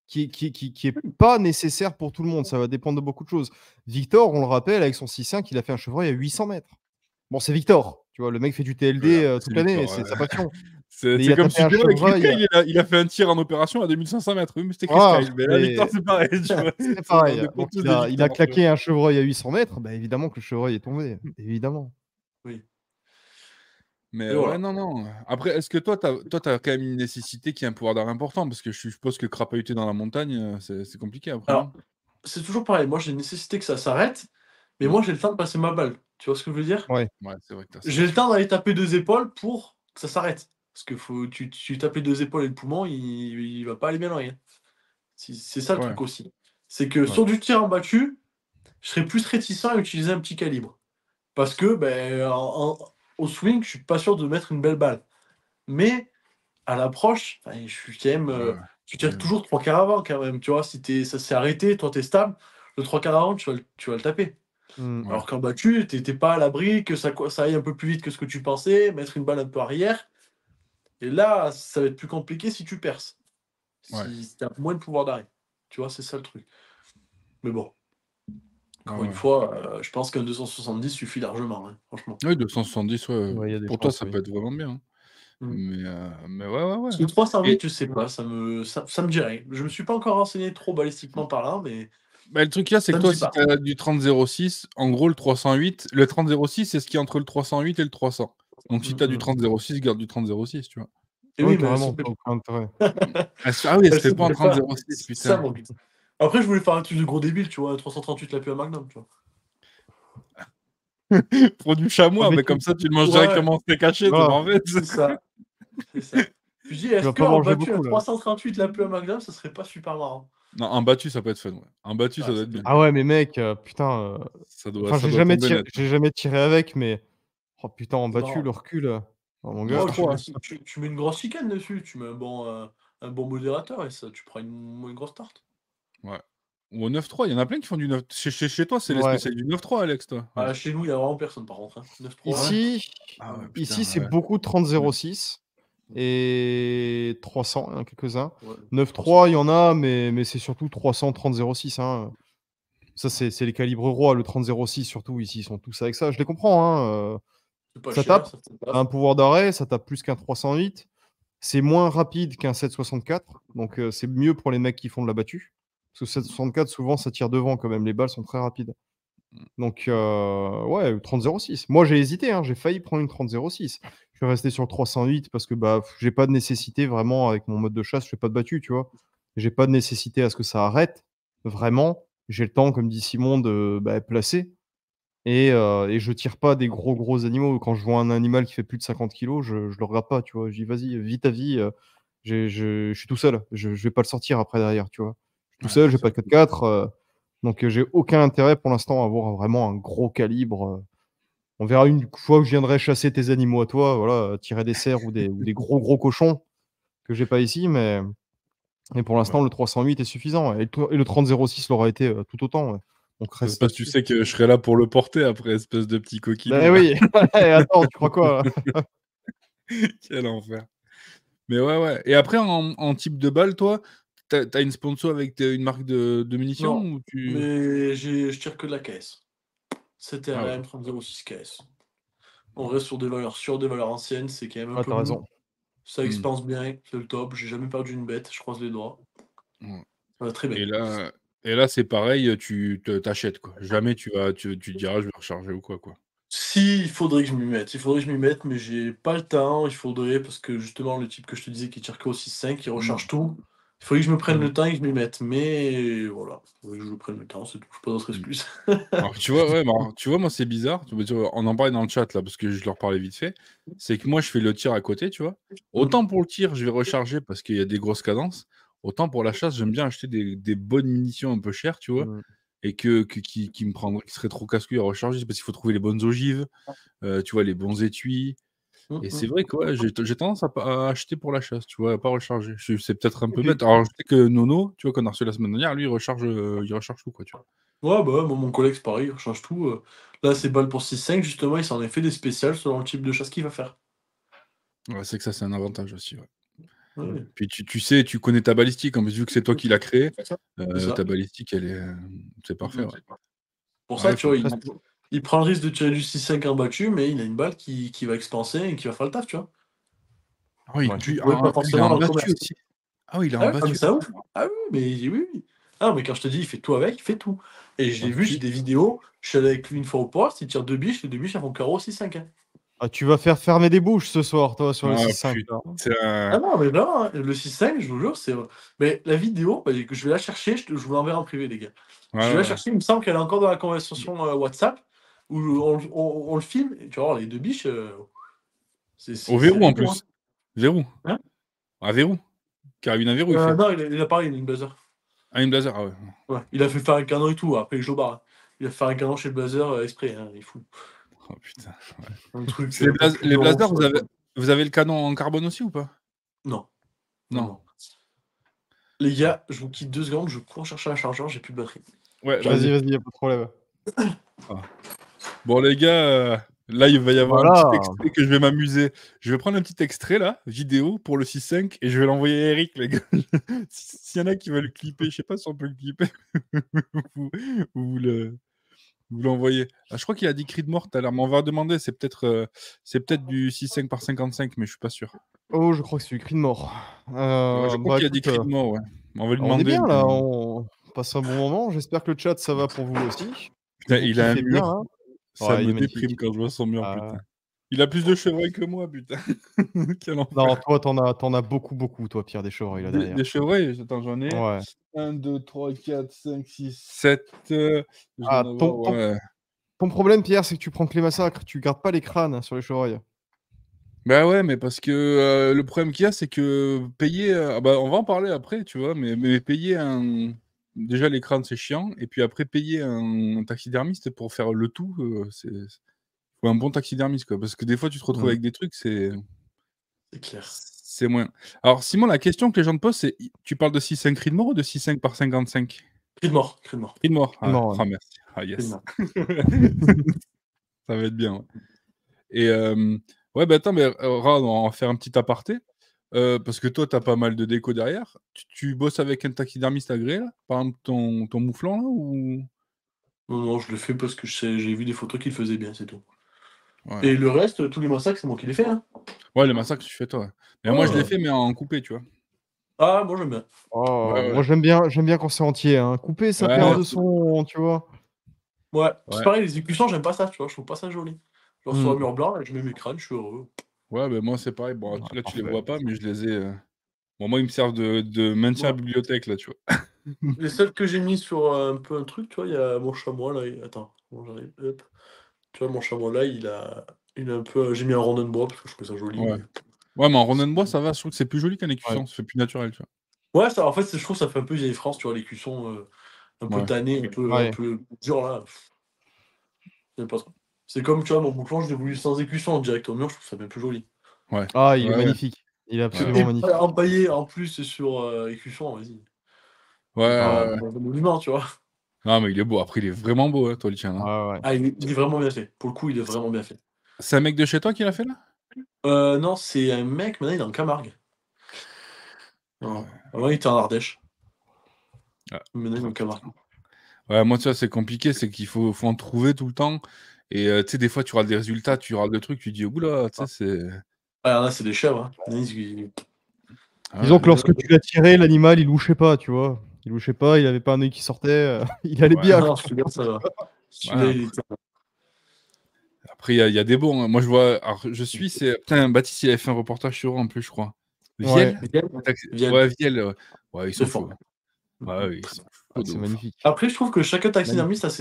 qui est pas nécessaire pour tout le monde. Ça va dépendre de beaucoup de choses. Victor, on le rappelle, avec son 6.5, il a fait un chevreuil à 800 mètres. Bon, c'est Victor, tu vois? Le mec fait du TLD, Voilà, toute c'est l'année, Victor, c'est sa passion. Mais il c'est a comme tapé si un tu vois, avec chevreuil, Lucas, il a fait un tir en opération à 2500 mètres. Oui, mais c'était Chris voilà, Kyle. Mais là, Victor, c'est pareil, tu vois? c'est On pareil. dépend Donc tous il de a Victor, tu vois? claqué un chevreuil à 800 mètres, bah, évidemment que le chevreuil est tombé, évidemment. Oui Mais et ouais, voilà. non, non. Après, est-ce que toi, tu as quand même une nécessité qui a un pouvoir d'arrêt important? Parce que je suppose que crapahuter dans la montagne, c'est compliqué après, Alors, non? c'est toujours pareil, moi j'ai nécessité que ça s'arrête, mais Mmh. moi j'ai le temps de passer ma balle. Tu vois ce que je veux dire? Ouais. Ouais, c'est vrai que tu as ça J'ai le aussi. temps d'aller taper 2 épaules pour que ça s'arrête. Parce que faut tu tapes les 2 épaules et le poumon, il va pas aller bien loin, hein. C'est ça le Ouais, truc aussi. C'est que Ouais. sur du tir en battu, je serais plus réticent à utiliser un petit calibre. Parce que, beh, au swing, je suis pas sûr de mettre une belle balle. Mais à l'approche, enfin, je suis quand même, ouais, tu oui, tires oui. toujours 3 quarts avant quand même, tu vois? Si ça s'est arrêté, toi tu es stable, le 3 quarts avant, tu vas le taper. Mmh. Ouais, Alors qu'en battu, tu es pas à l'abri que ça aille un peu plus vite que ce que tu pensais, mettre une balle un peu arrière et là, ça va être plus compliqué si tu perces. ouais, Si tu as moins de pouvoir d'arrêt. Tu vois? C'est ça le truc. Mais bon, ouais, encore une ouais. fois, je pense qu'un 270 suffit largement, hein, franchement. Oui, 270, ouais, Ouais, il y a des pour toi, chances, ça oui. peut être vraiment bien, hein. Mmh. Mais ouais, ouais, ouais. Parce que 308, Et je sais pas, ça me dirait. Je me suis pas encore renseigné trop balistiquement parlant, mais bah, le truc qu'il y a, c'est ça que me toi, dit si pas. tu as du 30-06, en gros, le 308, le 30-06, c'est ce qui est entre le 308 et le 300. Donc si Mmh tu as du mh. 30-06, garde du 30-06, tu vois? Et Ouais, oui, mais carrément, c'est pas aucun intérêt. Ah oui, elle elle se fait se pas en fait pas. 30-06, C'est ça putain. mon but. Après, je voulais faire un truc de gros débile, tu vois? Un 338 la un Magnum, tu vois? Pour du chamois, mais Avec comme une ça, tu le manges Ouais, directement en steak haché, c'est voilà, parfait. c'est ça, c'est ça. Je dis: tu «Est-ce vas pas qu'en manger battu, un beaucoup là. 338 la un Magnum, ça serait pas super marrant?» Non, un battu, ça peut être fun, ouais. Un battu, ça Ouais, doit ça être peut bien. être Ah bien. ouais, mais mec, putain, enfin Ça doit tomber net, hein. j'ai jamais tiré avec, mais oh putain, en C'est battu, le marrant. recul, oh mon gars. Oh, tu 9-3, mets hein. tu mets une grosse chicane dessus, tu mets un bon modérateur et ça tu prends une grosse tarte. Ouais. Ou au 9-3, il y en a plein qui font du 9 chez toi, c'est les Ouais. spécialistes du 9-3, Alex, toi? Ouais. Ah, chez nous, il y a vraiment personne par contre, hein. 9-3, Ah ouais? Ici Ah ouais, ici, putain, c'est ouais. beaucoup de Mmh. 30-06 et 300, il y en a quelques-uns. ouais, 300. 9.3, il y en a, mais c'est surtout 300, 30-06, hein. Ça, c'est les calibres rois, le 30-06 surtout ici, ils sont tous avec ça. Je les comprends, hein, C'est pas ça cher, tape, ça fait le ça a un taf. pouvoir d'arrêt, ça tape plus qu'un 308. C'est moins rapide qu'un 7.64, donc c'est mieux pour les mecs qui font de la battue. Parce que Mmh. 7.64, souvent, ça tire devant quand même, les balles sont très rapides. Mmh. Donc ouais, 30-06. Moi, j'ai hésité, hein, j'ai failli prendre une 30-06. Je suis resté sur le 308 parce que, bah, j'ai pas de nécessité vraiment avec mon mode de chasse, je fais pas de battue, tu vois? J'ai pas de nécessité à ce que ça arrête. vraiment, j'ai le temps, comme dit Simon, de, placer et je tire pas des gros animaux. Quand je vois un animal qui fait plus de 50 kilogrammes, je le regarde pas, tu vois? Je dis: «Vas-y, vis ta vie, je suis tout seul, je vais pas le sortir après derrière», tu vois? Je suis tout Ouais, seul, c'est j'ai ça. pas de 4x4, donc j'ai aucun intérêt pour l'instant à avoir vraiment un gros calibre, On verra une fois que je viendrai chasser tes animaux à toi, voilà, tirer des cerfs ou des gros cochons que j'ai pas ici, mais pour Ouais. l'instant, le 308 est suffisant et le 30-06 l'aura été, tout autant, ouais. Donc Parce reste que tu là-dessus. sais que je serai là pour le porter après, espèce de petit coquilou Beh là. oui, attends, tu crois quoi? Quel enfer. Mais ouais. Et après en type de balle, toi, tu une sponsor avec une marque de munitions Non, ou tu mais je tire que de la KS. ah ouais. CTRM 3006 KS. On reste sur des valeurs sûres, des valeurs anciennes, c'est quand même un Ah, peu tu lourd. raison. Ça Mmh. expanse bien, c'est le top. J'ai jamais perdu une bête, je croise les doigts. Ouais. Ça va très bien. Et là c'est pareil, tu achètes quoi. Jamais tu te diras: «Je vais recharger» ou quoi. Si, il faudrait que je m'y mette. Il faudrait que je m'y mette, mais j'ai pas le temps. Il faudrait, parce que justement, le type que je te disais qui tire que au 6.5, il Mmh. recharge tout. Il faudrait que je me prenne Mmh. le temps et que je m'y mette. Mais voilà, il faudrait que je me prenne le temps, c'est tout. J'ai pas d'autre Mmh. excuse. Alors tu vois, ouais, alors, tu vois, moi, c'est bizarre, tu vois, on en parlait dans le chat là, parce que je leur parlais vite fait. C'est que moi, je fais le tir à côté, tu vois? Mmh. Autant pour le tir, je vais recharger parce qu'il y a des grosses cadences, autant pour la chasse, j'aime bien acheter des bonnes munitions un peu chères, tu vois? Mmh. Et qui seraient trop casse-couilles à recharger parce qu'il faut trouver les bonnes ogives, tu vois, les bons étuis. Mmh Et c'est mh. vrai que ouais, j'ai tendance à acheter pour la chasse, tu vois? À pas recharger. C'est peut-être un peu OK. bête. Alors je sais que Nono, tu vois, qu'on a reçu la semaine dernière, lui, il recharge tout, quoi, tu vois? Ouais, bah, ouais, moi, mon collègue, c'est pareil, il recharge tout. Là, c'est balles pour 6.5, justement, il s'en est fait des spéciales selon le type de chasse qu'il va faire. Ouais, c'est que ça, c'est un avantage aussi, ouais. Ouais, Mmh. ouais. Puis tu sais, tu connais ta balistique, en plus, vu que c'est toi qui l'as créée, C'est ça. ta balistique, elle est, c'est parfait, Mmh mh. ouais. Pour Ouais, ça, il tu faut vois, Après il prend le risque de tirer du 6.5 en battu, mais il a une balle qui va expanser et qui va faire le taf, tu vois? ah oui, ouais. Que tu lui, pourrais pas il est forcément en dans le battu commerce. aussi? Ah oui, il est Ah en ouais? Ah mais battu. ça ouf! Ah oui, mais oui, oui. Ah mais quand je te dis, il fait tout avec, il fait tout. Et je l'ai Donc vu, j'ai tu des vidéos, je suis allé avec lui une fois au poste, il tire 2 biches, les 2 biches, elles font carreau 6-5, hein. tu vas faire fermer des bouches ce soir, toi, sur le ah 6-5 là. Ah putain! non, mais vraiment, hein, le 6-5, je vous jure, c'est mais la vidéo, bah, je vais la chercher, je vous l'enverrai en privé, les gars. Ouais, Je vais ouais, la ouais. chercher, il me semble qu'elle est encore dans la conversation, WhatsApp où on le filme et tu vas voir les 2 biches, Au c'est verrou, en rigoureux, plus. Verrou. hein. À verrou. Carabine à verrou, il fait? Non, il a pareil, il a une Blazer. Ah, une blazer, ah ouais. Ouais, il a fait faire un canon et tout, après Jobard, hein. Il a fait faire un canon chez le Blazer, exprès, hein, il est fou. Oh putain, ouais. Un truc, C'est pas plus les grand que blazers, ça, quoi. vous avez le canon en carbone aussi ou pas? Non, non, Non. non. Les Ah. gars, je vous quitte 2 secondes, je cours chercher un chargeur, j'ai plus de batterie. Ouais, J'arrive. vas-y. Vas-y, y a pas de problème. Ah. Bon les gars, là, il va y avoir un petit Voilà. extrait que je vais m'amuser. Je vais prendre un petit extrait là, vidéo pour le 6.5 et je vais l'envoyer à Eric les gars. S'il y en a qui veulent le clipper, je sais pas si on peut le clipper. Vous vous le vous l'envoyez. Ah, je crois qu'il a dit cri de mort tout à l'heure, mais on va demander, c'est peut-être du 6.5 par 55, mais je suis pas sûr. Oh, je crois que c'est du cri de mort. Ouais, je crois qu'il a dit Écoute, cri de mort, ouais. On va lui on est demander, bien mais là, on passe un bon moment. J'espère que le chat, ça va pour vous aussi, que putain, vous il a un kiffez bien, mur, hein. ça Ouais, il me est déprime magnifique. quand je vois son mur, Ah, putain. Il a plus de chevreuils que moi, putain. Quel non, enfer. toi, t'en as beaucoup, toi, Pierre, des chevreuils là Des derrière. chevreuils? Attends, j'en ai Ouais. 1, 2, 3, 4, 5, 6, 7, je dois Ah, en avoir, ton ton ouais. ton problème, Pierre, c'est que tu prends que les massacres, tu gardes pas les crânes sur les chevreuils. Bah, ouais, mais parce que, le problème qu'il y a, c'est que payer, ah bah, on va en parler après, tu vois? Mais payer un déjà les crânes, c'est chiant et puis après payer un taxidermiste pour faire le tout, faut un bon taxidermiste, quoi. Parce que des fois, tu te retrouves Mmh. avec des trucs, C'est clair. c'est moins. Alors Simon, la question que les gens te posent, c'est tu parles de 6.5 cri de mort ou de 6.5 par 55? Cri de mort, cri de mort, Cri de mort? Ah, Non, ouais. oh merci. Ah cri de yes. mort. Ça va être bien, ouais. Et ouais, bah, attends, mais Ra, on va faire un petit aparté, parce que toi, tu as pas mal de déco derrière. Tu bosses avec un taxidermiste agréé, là? Par exemple, ton mouflon, là, ou? Non, non, je le fais parce que j'ai vu des photos qu'il faisait bien, c'est tout. Ouais. Et le reste, tous les massacres, c'est moi qui les fais, hein. Ouais, les massacres, tu fais toi, ouais. Mais moi, je les Ouais. fais, mais en coupé, tu vois? Ah, moi j'aime bien. Oh, Ouais, ouais. moi j'aime bien quand c'est entier, hein. Couper, ça perd Ouais, de son, tu vois? Ouais, c'est ouais. pareil, les écussons, j'aime pas ça, tu vois? Je trouve pas ça joli. Genre sur un Mmh. mur blanc, là, je mets mes crânes, je suis heureux. Ouais, bah, moi, c'est pareil. Bon, Ah, là, tu les parfait. vois pas, mais je les ai, bon, moi, ils me servent de maintien à Ouais. bibliothèque, là, tu vois? Les seuls que j'ai mis sur un peu un truc, tu vois, il y a mon chamois là. Attends, bon, j'arrive. Hop. Tu vois, mon chamois là, il a un peu. J'ai mis un rondin de bois parce que je trouvais ça joli. Ouais. Mais... Ouais, mais en rondin de bois, ça va. Je trouve que c'est plus joli qu'un Ouais. écusson. Ça fait plus naturel, tu vois. Ouais, ça, en fait, je trouve que ça fait un peu vieille France, tu vois, les cuissons un peu Ouais. tannés, un Ouais. peu dur là. J'aime pas trop. C'est comme, tu vois, mon bouclon, je l'ai voulu sans écusson direct au mur, je trouve ça bien plus joli. Ouais. Ah, il est Ouais, ouais. magnifique. Il est Ouais. absolument Et magnifique. empaillé en plus sur écusson, vas-y. Ouais, C'est Ah pas ouais. ouais. un monument, tu vois. Non, mais il est beau. Après, il est vraiment beau, hein, toi, le tien, là. Ouais, ouais. Ah, il est vraiment bien fait. Pour le coup, il est vraiment bien fait. C'est un mec de chez toi qui l'a fait, là? Non, c'est un mec, maintenant il est en Camargue. Ah Non. ouais. Avant, il était en Ardèche. Ah. Maintenant, il est en Ah, putain. Camargue. Ouais, moi, tu vois, c'est compliqué, c'est qu'il faut en trouver tout le temps. Et tu sais, des fois, tu rates des résultats, tu rates des trucs, tu dis, oula, tu sais, c'est. Ah, là, c'est des chèvres. Hein. Ah Disons que ouais, lorsque tu l'as tiré, l'animal, il louchait pas, tu vois. Il louchait pas, il avait pas un œil qui sortait, il allait ouais. bien, Non, quoi. celui-là, ça va. Ouais, Celui-là, il était. après, il y a des bons, hein. Moi, je vois. Alors, je suis, c'est. Putain, Baptiste, il avait fait un reportage sur eux en plus, je crois. Ouais, Viel? Vienne. Vienne. Ouais, Viel. Ouais, ils C'est sont fort. chauds, hein. Ouais, ouais, ils sont ah, chauds de c'est ouf, hein. magnifique. Après, je trouve que chacun Magnifique. taxidermiste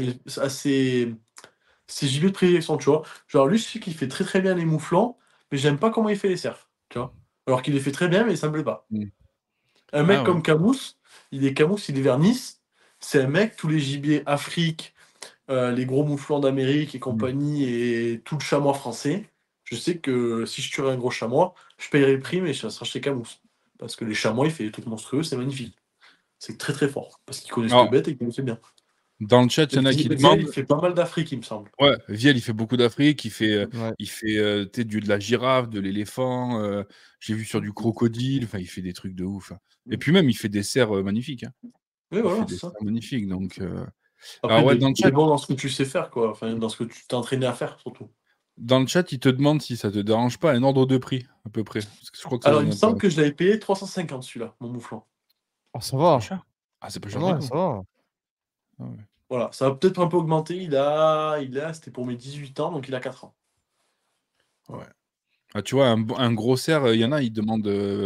a ses gibiers de prédilection, tu vois. Genre, lui, je sais qu'il fait très très bien les mouflons, mais j'aime pas comment il fait les cerfs, tu vois. Alors qu'il les fait très bien, mais ça me plaît pas. Mm. Un mec Ah ouais. comme Camus, il est vers Nice. C'est un mec, tous les gibiers Afrique, les gros mouflons d'Amérique et Mm. compagnie, et tout le chamois français. Je sais que si je tuerais un gros chamois, je payerais le prix, mais ça sera chez Camus. Parce que les chamois, il fait des trucs monstrueux, c'est magnifique. C'est très très fort. Parce qu'ils connaissent le Alors, bête et qu'ils le fait bien. dans le chat, il Et y en a qui Viel, il demandent. fait pas mal d'Afrique, il me semble. Ouais, Viel, il fait beaucoup d'Afrique, Ouais. il fait tu sais, de la girafe, de l'éléphant, j'ai vu sur du crocodile, enfin, il fait des trucs de ouf, hein. Et puis même, il fait des cerfs magnifiques, hein. Oui, Il fait voilà, des c'est ça. cerfs magnifiques, donc Après, alors ouais, dans le t'es chat bon dans ce que tu sais faire, quoi. Enfin, dans ce que tu t'es entraîné à faire, surtout. il te demande si ça te dérange pas un ordre de prix, à peu près, parce que je crois que ça Alors, doit il me semble l'intéresser. que je l'avais payé 350 celui-là, mon mouflon. Oh, ça C'est pas va. cher? Ah, c'est pas Non, cher du non, tout? ça va. Ah ouais. Voilà, ça va peut-être un peu augmenter. C'était pour mes 18 ans, donc il a 4 ans. Ouais. Voilà. Ah, tu vois, un gros cerf, il y en a, ils demandent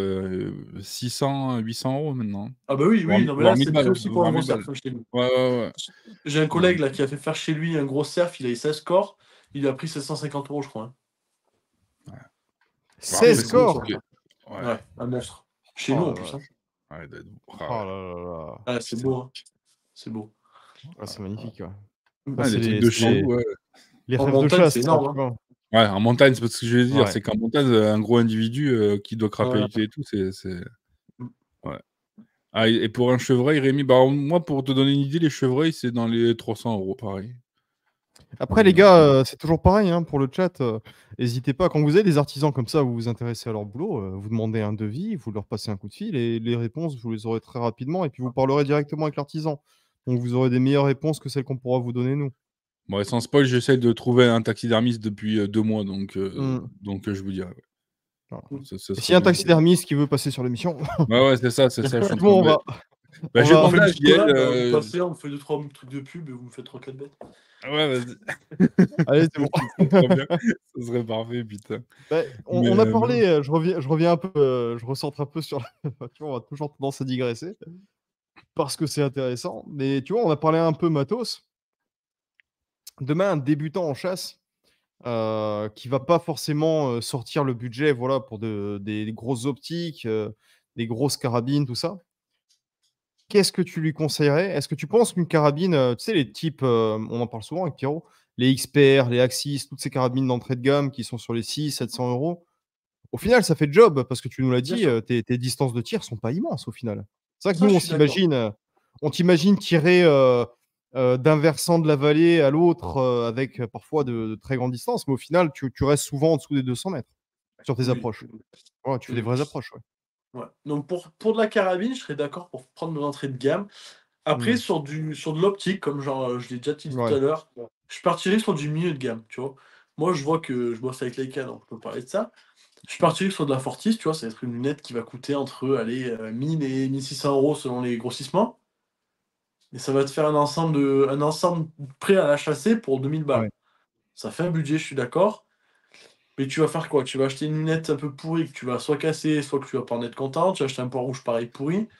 600, 800 € maintenant, Ah bah oui, voire oui, non mais voire là, 1000 c'est le balles, prix hein, aussi pour un voire gros 1000 cerf balles. chez lui. Ouais, ouais, ouais. J'ai un Donc collègue là qui a fait faire chez lui un gros cerf, il a eu 16 corps, il lui a pris 750 € je crois. Hein. ouais. Bon, Et après, 16 du c'est coup, parce corps. que ouais, ouais, un monstre. Chez nous Oh en la plus. Hein. vache. ouais, il doit être Oh ah ouais, là là là. Ah, c'est putain. beau, hein. C'est beau. Ah, c'est magnifique, ouais. Ça, Ah, c'est des trucs de chez En, vous, ouais. les en rêves de montagne, chasse, c'est ça, tu énorme. vois. Ouais, en montagne, c'est parce que je veux dire, Ouais. c'est qu'en montagne, un gros individu, qui doit Hein. crapahuter et tout, c'est Ouais. ouais. Ah et pour un chevreuil, Rémi, bah, moi, pour te donner une idée, les chevreuils, c'est dans les 300 € pareil. Après, les Mais gars, c'est toujours pareil, hein, pour le chat, hésitez pas, quand vous avez des artisans comme ça, vous vous intéressez à leur boulot, vous demandez un devis, vous leur passez un coup de fil et les réponses, vous les aurez très rapidement et puis vous parlerez directement avec l'artisan. Donc vous aurez des meilleures réponses que celles qu'on pourra vous donner nous. bon, sans spoil, j'essaie de trouver un taxidermiste depuis, 2 mois, Mmh, je vous dirai, ouais. voilà. Ce Et serait s'il y a un bien cool. taxidermiste qui veut passer sur l'émission, Ouais, ouais, c'est ça, je suis en c'est train bon, de me bah, on je vais va On fait demander une à petite Viel, collab, vous passez, on fait 2-3 trucs de pub et vous me faites 3-4 bêtes. ouais, vas-y. allez, c'est Ce bon. serait trop bien. Ce serait parfait, putain. Beh, on a Mais parlé, ouais. je reviens un peu, je recentre un peu sur la tu vois, on a toujours tendance à digresser parce que c'est intéressant, mais tu vois, on a parlé un peu matos. Demain, un débutant en chasse, qui va pas forcément, sortir le budget, voilà, pour des grosses optiques, des grosses carabines, tout ça. Qu'est-ce que tu lui conseillerais? Est-ce que tu penses qu'une carabine, tu sais les types, on en parle souvent avec Pierrot, les XPR, les Axis, toutes ces carabines d'entrée de gamme qui sont sur les 600-700 €. Au final, ça fait le job parce que tu nous l'as Bien dit, sûr. tes distances de tir sont pas immenses au final. C'est vrai que Ça, nous, je suis d'accord. on t'imagine tirer, d'un versant de la vallée à l'autre, avec, parfois de très grandes distances, mais au final, tu restes souvent en dessous des 200 mètres sur tes Oui. approches. Ouais, tu fais des Oui. vraies approches, ouais. Ouais. Donc pour de la carabine, je serais d'accord pour prendre de l'entrée de gamme. Après, Mmh. sur de l'optique, comme genre, je l'ai déjà dit tout Ouais, à l'heure, je partirais sur du milieu de gamme, tu vois. Moi, je vois que je bosse avec Leica, donc je peux parler de ça. Je partirais sur de la Fortis, tu vois, ça va être une lunette qui va coûter entre, allez, 1000 et 1 600 € selon les grossissements. Et ça va te faire un ensemble prêt à la chasser pour 2000 balles. ouais. Ça fait un budget, je suis d'accord. Mais tu vas faire quoi? Tu vas acheter une lunette un peu pourrie que tu vas soit casser, soit que tu vas pas en être content. Tu vas acheter un poids rouge pareil pourri.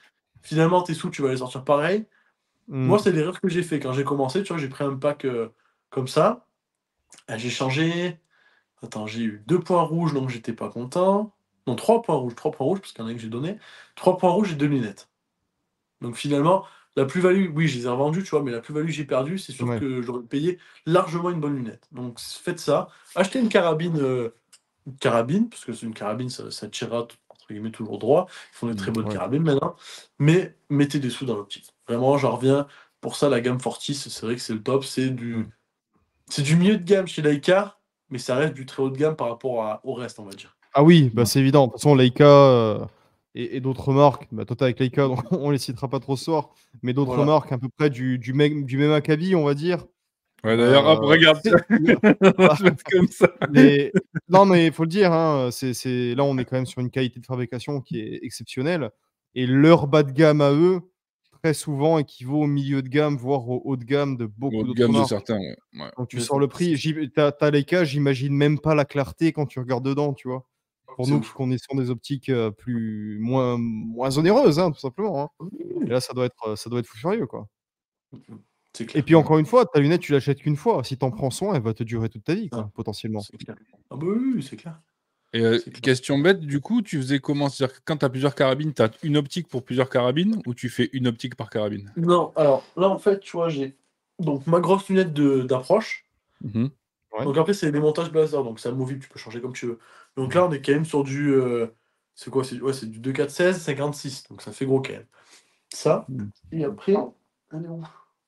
finalement, tes sous, tu vas les sortir pareil. Moi, c'est l'erreur que j'ai fait quand j'ai commencé, tu vois, j'ai pris un pack, comme ça, j'ai changé attends, j'ai eu 2 points rouges, donc j'étais pas content. Non, 3 points rouges, parce qu'il y en a un que j'ai donné. 3 points rouges et 2 lunettes. Donc finalement, la plus-value, oui, je les ai revendus, tu vois, mais la plus-value que j'ai perdue, c'est sûr Ouais. que j'aurais payé largement une bonne lunette. Donc faites ça. Achetez une carabine, parce que c'est une carabine, ça tirera entre guillemets toujours droit. Ils font des très bonnes Ouais. carabines maintenant. Mais mettez des sous dans l'optique. Vraiment, j'en reviens. Pour ça, la gamme Fortis, c'est vrai que c'est le top. C'est du milieu de gamme chez Leica, mais ça reste du très haut de gamme par rapport au reste, on va dire. Ah oui, bah c'est évident. De toute façon, Leica et d'autres marques, bah, toi, t'es avec Leica, donc on les citera pas trop ce soir, mais d'autres Voilà. marques à peu près du même acabit, on va dire. Ouais, d'ailleurs, hop, regarde, C'est on va se mettre comme ça. non, mais il faut le dire, hein, là, on est quand même sur une qualité de fabrication qui est exceptionnelle. Et leur bas de gamme à eux, très souvent, équivaut au milieu de gamme, voire au haut de gamme de Haut beaucoup de d'autres gamme de marques. certains, ouais. Quand tu Mais sors le prix, t'as Leica, j'imagine même pas la clarté quand tu regardes dedans, tu vois. Pour c'est nous, ouf. qu'on est sur des optiques moins onéreuses, hein, tout simplement. Hein. Et là, ça doit être fou furieux, quoi. C'est Et clair. puis, encore une fois, ta lunette, tu l'achètes qu'une fois. Si t'en prends soin, elle va te durer toute ta vie, Ah, quoi, potentiellement. c'est clair. Ah bah oui, c'est clair. Et C'est clair. question bête, du coup, tu faisais comment? C'est-à-dire que quand tu as plusieurs carabines, tu as une optique pour plusieurs carabines ou tu fais une optique par carabine? Non, alors là, en fait, tu vois, j'ai donc ma grosse lunette d'approche. Mmh. Ouais. Donc après, c'est des montages laser, donc c'est amovible, tu peux changer comme tu veux. Donc Mmh. là, on est quand même sur du, c'est quoi? C'est du 2,4/16, 56, donc ça fait gros quand même. Ça, Mmh. et après, elle est où?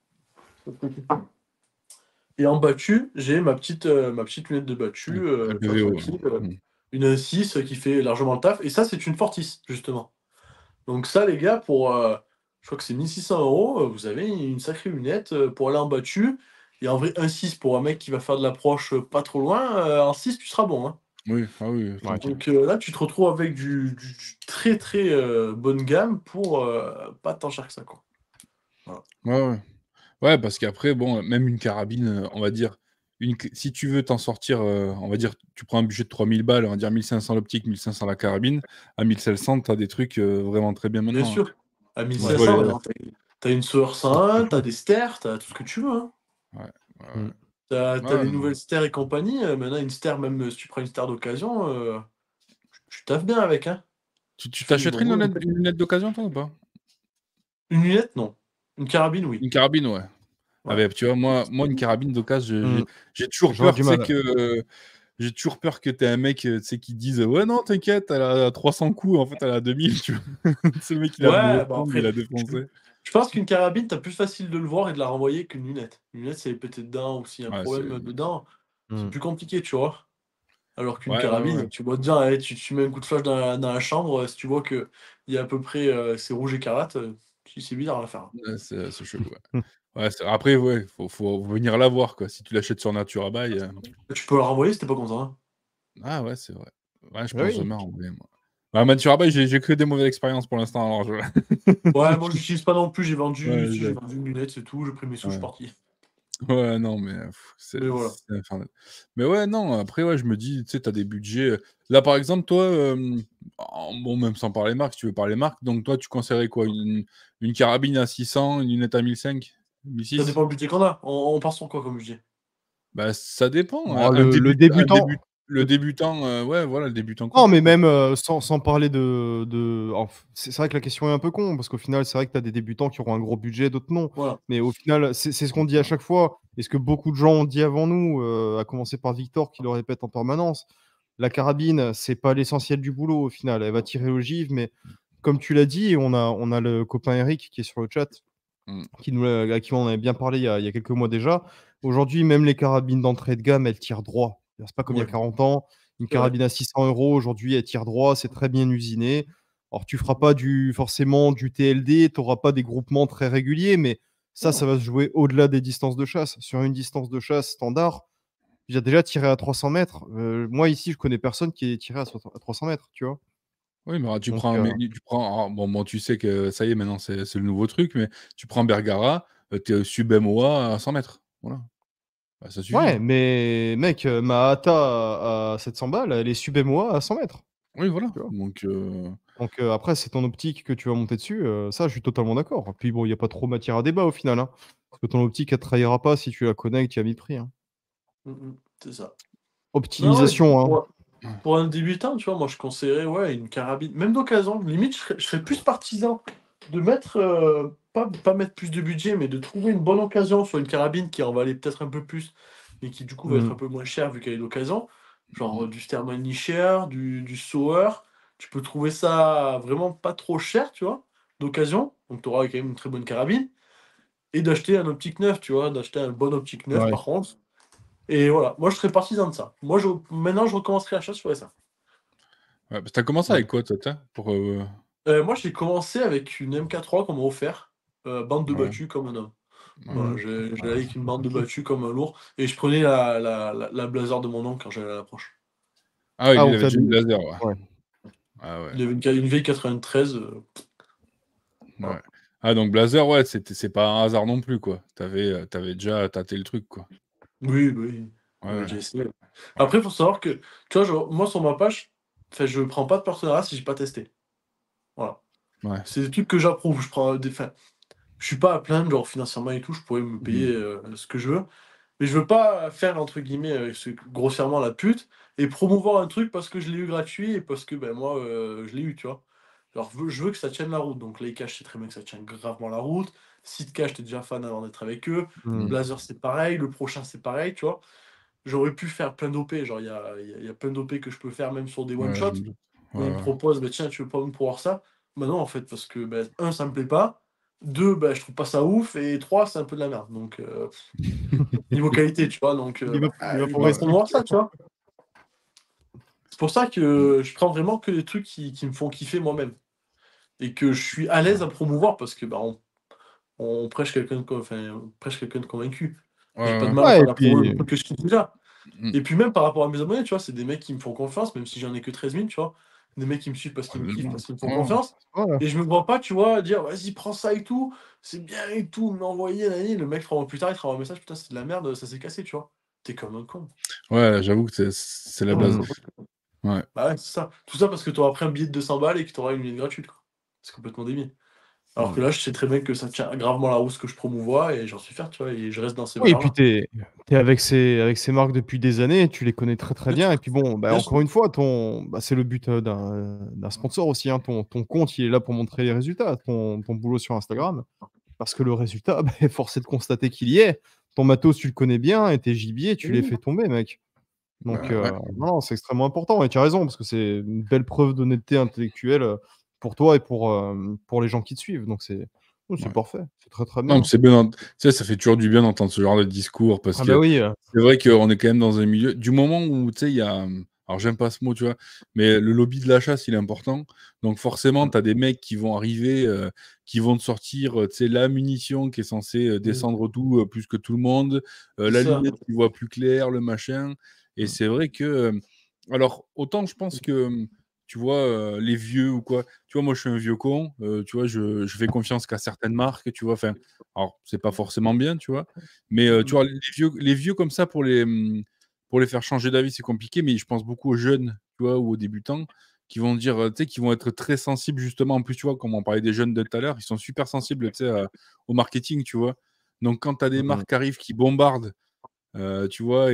Et en battu, j'ai ma petite lunette de battu, tu vois, LPVO, ouais. tranquille, Mmh. une 6 qui fait largement le taf et ça, c'est une Fortis, justement. Donc ça, les gars, je crois que c'est 1 600 €, vous avez une sacrée lunette, pour aller en battu et en vrai, un 6 pour un mec qui va faire de l'approche, pas trop loin, en 6 tu seras bon, hein. Oui, ah oui, Ouais. tranquille. Donc là, tu te retrouves avec du très, très, bonne gamme pour, pas tant cher que ça, quoi. Voilà. Ouais, ouais. Ouais, parce qu'après, bon, même une carabine, on va dire, si tu veux t'en sortir, on va dire, tu prends un budget de 3 000 balles, on va dire 1 500 l'optique, 1 500 la carabine. À 1 700, tu as des trucs, vraiment très bien Bien maintenant, hein. sûr, à Ouais, Soit c'est 1 500, vrai. les tu as une Sauer C'est ce qu'il 101, tu as faut. des Ster, tu as tout ce que tu veux, hein. ouais, ouais, Mmh. ouais. Tu as Ouais, les non. nouvelles Ster et compagnie, maintenant une Ster, même, si tu prends une Ster d'occasion, tu taffes bien avec, hein. Tu Tu fais du bon t'achèterais boulot. une lunette d'occasion, toi, ou pas? Une lunette, non. Une carabine, oui. Une carabine, ouais. Ah Ouais. beh, tu vois, moi, une carabine d'occasion, Mmh. j'ai toujours J'aurais peur, du tu sais, mal. que j'ai toujours peur que tu aies un mec, tu sais, qui dise: «Ouais, non, t'inquiète, elle a 300 coups, en fait, elle a 2000», tu vois? C'est le mec, il a le mauvais Ouais, bah, angle, il après, a je défoncé. je pense qu'une carabine, tu as plus facile de le voir et de la renvoyer qu'une lunette. Une lunette, c'est pété dedans ou s'il y a un Ouais, c'est problème, dedans, c'est Mmh. plus compliqué, tu vois? Alors qu'une ouais, ouais, ouais. carabine, tu vois déjà, allez, tu mets un coup de flash dans la chambre, si tu vois qu'il y a à peu près, c'est rouge écarlate, si c'est bizarre l'affaire. Ouais, c'est chelou, ouais. Mmh. Ouais, après, ouais, faut venir la voir, quoi. Si tu l'achètes sur Natura Buy, Tu peux la renvoyer si tu pas content, hein. ah ouais, c'est vrai. Ouais, je Bah pense oui. jamais renvoyer, moi. Bah, Natura Buy, j'ai que des mauvaises expériences pour l'instant, alors je Ouais, moi, j'utilise pas non plus, ouais, j'ai vendu une lunette, c'est tout, j'ai pris mes sous, je suis ouais. parti. Ouais, non, mais Mais voilà. c'est infernal. Mais ouais, non, après, ouais, je me dis, tu sais, tu as des budgets, là, par exemple, toi, bon, même sans parler marque, si tu veux parler marque, donc toi, tu conseillerais quoi? Une carabine à 600, une lunette à 1 500, Ça 1 600? dépend le budget qu'on a. On part sur quoi comme budget? Bah, ça dépend, Oh, le débutant. le débutant, ouais, voilà, le débutant Non, complet, mais quoi. même, sans parler c'est vrai que la question est un peu con, parce qu'au final, c'est vrai que tu as des débutants qui auront un gros budget, d'autres non. Voilà. Mais au final, c'est ce qu'on dit à chaque fois et ce que beaucoup de gens ont dit avant nous, à commencer par Victor qui le répète en permanence. La carabine, c'est pas l'essentiel du boulot au final. Elle va tirer l'ogive, mais comme tu l'as dit, on a le copain Eric qui est sur le chat, Mmh. à qui on avait bien parlé il y a quelques mois déjà. Aujourd'hui, même les carabines d'entrée de gamme, elles tirent droit. C'est pas comme il y a Ouais, 40 ans. Une c'est vrai. carabine à 600 € aujourd'hui, elle tire droit, c'est très bien usiné. Alors tu feras pas forcément du TLD, tu auras pas des groupements très réguliers, mais ça Non. va se jouer au-delà des distances de chasse. Sur une distance de chasse standard, j'ai déjà tiré à 300 mètres. Moi ici, je connais personne qui ait tiré à 300 mètres, tu vois? Oui, mais alors Donc tu prends, alors bon, tu sais que ça y est, maintenant, c'est le nouveau truc, mais tu prends Bergara, tu es sub MOA à 100 mètres, voilà. Bah, ça suffit, ouais, hein. mais mec, ma Hata à 700 balles, elle est sub MOA à 100 mètres. Oui, voilà. tu vois? Donc, Donc après, c'est ton optique que tu vas monter dessus, ça, je suis totalement d'accord. Puis bon, il y a pas trop matière à débat au final, hein. Parce que ton optique, elle trahira pas si tu la connais et que tu y as mis le prix, hein. C'est ça. Non, ouais, du coup, Optimisation, hein. pour un débutant, tu vois, moi je conseillerais ouais, une carabine, même d'occasion. Limite, je serais plus partisan de mettre, pas mettre plus de budget, mais de trouver une bonne occasion sur une carabine qui en valait peut-être un peu plus, mais qui du coup va être un Mmh. peu moins cher vu qu'elle est d'occasion. Genre du Sterman Nicher, du Sauer. Tu peux trouver ça vraiment pas trop cher, tu vois, d'occasion. Donc tu auras quand même une très bonne carabine. Et d'acheter un optique neuf, tu vois, d'acheter un bon optique neuf Ouais. par contre. Et voilà, moi je serais partisan de ça. Moi, maintenant, je recommencerai à ça, je ferais ça. ouais, parce que tu commencé Ouais. avec quoi, toi, pour, Moi, j'ai commencé avec une MK3 qu'on m'a offert, bande de ouais, battu comme un homme. ouais, Voilà, Mmh. j'allais avec une bande de OK. battu comme un lourd et je prenais la Blazer de mon oncle quand j'allais à l'approche. Ah oui, Ah lui, il donc avait tu as déjà une des Blazer, ouais. ouais. Ah ouais, Il avait une vieille 93, ouais. voilà. Ah donc Blazer, ouais, c'est pas un hasard non plus, quoi. Tu avais déjà tâté le truc, quoi. Oui, oui, j'avais Ouais, déjà essayé. ouais, Après, il faut savoir que, tu vois, genre, moi, sur ma page, enfin, je prends pas de partenariat si j'ai pas testé. Voilà. ouais. C'est des trucs que j'approuve. Je prends des, enfin, je suis pas à plaindre, genre, financièrement et tout, je pourrais me payer, Mmh. ce que je veux. Mais je veux pas faire entre guillemets, grossièrement la pute et promouvoir un truc parce que je l'ai eu gratuit et parce que, ben, moi, je l'ai eu, tu vois? Alors je veux que ça tienne la route, donc Leica, je sais très bien que ça tient gravement la route. Sitka, j'étais déjà fan avant d'être avec eux. Mmh. Blazer, c'est pareil, le prochain, c'est pareil, tu vois? J'aurais pu faire plein d'OP, genre il y a plein d'OP que je peux faire même sur des one Ouais, je shot. me doute. Ouais, Là, ils me ouais. proposent: «Bah, tiens, tu veux pas me pouvoir ça?» Bah, non, en fait, parce que, bah, 1 ça me plaît pas, 2 bah, je trouve pas ça ouf et 3 c'est un peu de la merde, donc niveau qualité, tu vois? Donc Il va je vais pour pas Ouais, promouvoir ça, tu vois? C'est pour ça mmh, que je prends vraiment que les trucs qui me font kiffer moi-même et que je suis à l'aise ouais. à promouvoir parce que, bah, on prêche quelqu'un de co enfin, on prêche quelqu'un de convaincu. Ouais, J'ai pas de ouais. mal à Ouais faire et la promo d'un puis truc que je kiffe déjà. Mmh. Et puis même par rapport à mes abonnés, tu vois, c'est des mecs qui me font confiance, même si j'en ai que 13 000, tu vois? Des mecs qui me suivent parce qu'ils me kiffent, Heureusement. parce qu'ils me font Ouais, confiance voilà. et je me vois pas, tu vois, dire: «Vas-y, prends ça et tout, c'est bien et tout», m'envoyer nanani. Le mec 3 mois plus tard, il te renvoie un message: «Putain, c'est de la merde, ça s'est cassé», tu vois? Tu es comme un con. ouais, j'avoue que c'est la base. Mmh. Ouais. Bah, ouais, c'est ça. Tout ça parce que tu auras pris un billet de 200 balles et que tu auras une ligne gratuite, quoi. C'est complètement débile. Alors que Mmh. là, je sais très bien que ça tient gravement la route ce que je promouvois et j'en suis fier, tu vois? Et je reste dans ces Oui et puis valeurs-là. tu es avec ces marques depuis des années, tu les connais très, très Bien bien et sûr, puis bon, bah, bien sûr. encore une fois, c'est le but, d'un sponsor aussi, hein. Ton compte, il est là pour montrer les résultats, ton boulot sur Instagram. Parce que le résultat, beh, force est de constater qu'il y est. Ton matos, tu le connais bien et tes gibiers, tu les Oui. fais tomber, mec. Donc Bah, ouais. non, c'est extrêmement important et tu as raison parce que c'est une belle preuve d'honnêteté intellectuelle, pour toi et pour les gens qui te suivent. Donc oui, c'est Ouais. parfait, c'est très, très Non, mais bien. c'est bien tu sais, ça fait toujours du bien d'entendre ce genre de discours parce Ah bah que oui, c'est vrai qu'on est quand même dans un milieu du moment où, tu sais, il y a, alors j'aime pas ce mot, tu vois? Mais le lobby de la chasse, il est important. Donc forcément, tu as des mecs qui vont arriver, qui vont te sortir, tu sais, la munition qui est censée, Mmh. descendre tout, plus que tout le monde, C'est la ça. lunette qui voit plus clair, le machin et Mmh. c'est vrai que, alors autant je pense que, tu vois, les vieux ou quoi, tu vois, moi je suis un vieux con, tu vois, je fais confiance qu'à certaines marques, tu vois? Enfin, alors, c'est pas forcément bien, tu vois? Mais, tu Mmh. vois, les vieux comme ça pour les faire changer d'avis, c'est compliqué, mais je pense beaucoup aux jeunes, tu vois? Ou aux débutants qui vont dire, tu sais, qui vont être très sensibles justement. En plus, tu vois, comme on parlait des jeunes de tout à l'heure, ils sont super sensibles, tu sais, au marketing, tu vois? Donc quand tu as des mmh. marques qui arrivent, qui bombardent, tu vois?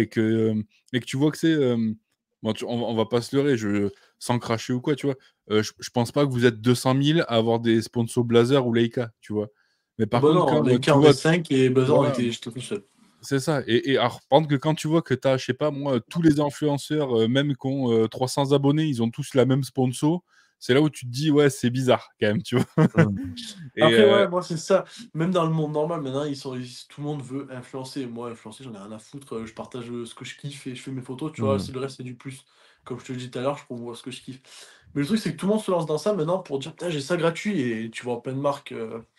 Et que tu vois que c'est, bon, on va pas se leurrer, sans cracher ou quoi, tu vois? Je pense pas que vous êtes 200 000 à avoir des sponsors Blazer ou Leica, tu vois? Mais Ah par bah contre, non, quand, les cas tu on est vois 5 et Blazer voilà, j'étais tout seul. c'est ça et alors par contre que quand tu vois que tu as, je sais pas moi, tous les influenceurs, même qui ont, 300 abonnés, ils ont tous la même sponsor, c'est là où tu te dis: «Ouais, c'est bizarre quand même», tu vois? Mmh. Et Après ouais, moi c'est ça, même dans le monde normal maintenant tout le monde veut influencer. Moi influencer, j'en ai rien à foutre, je partage, ce que je kiffe et je fais mes photos, tu vois? Mmh. Si le reste c'est du plus. Comme je te le dis tout à l'heure, je promouvois ce que je kiffe. Mais le truc c'est que tout le monde se lance dans ça maintenant pour dire: «Putain j'ai ça gratuit» et tu vois plein de marques,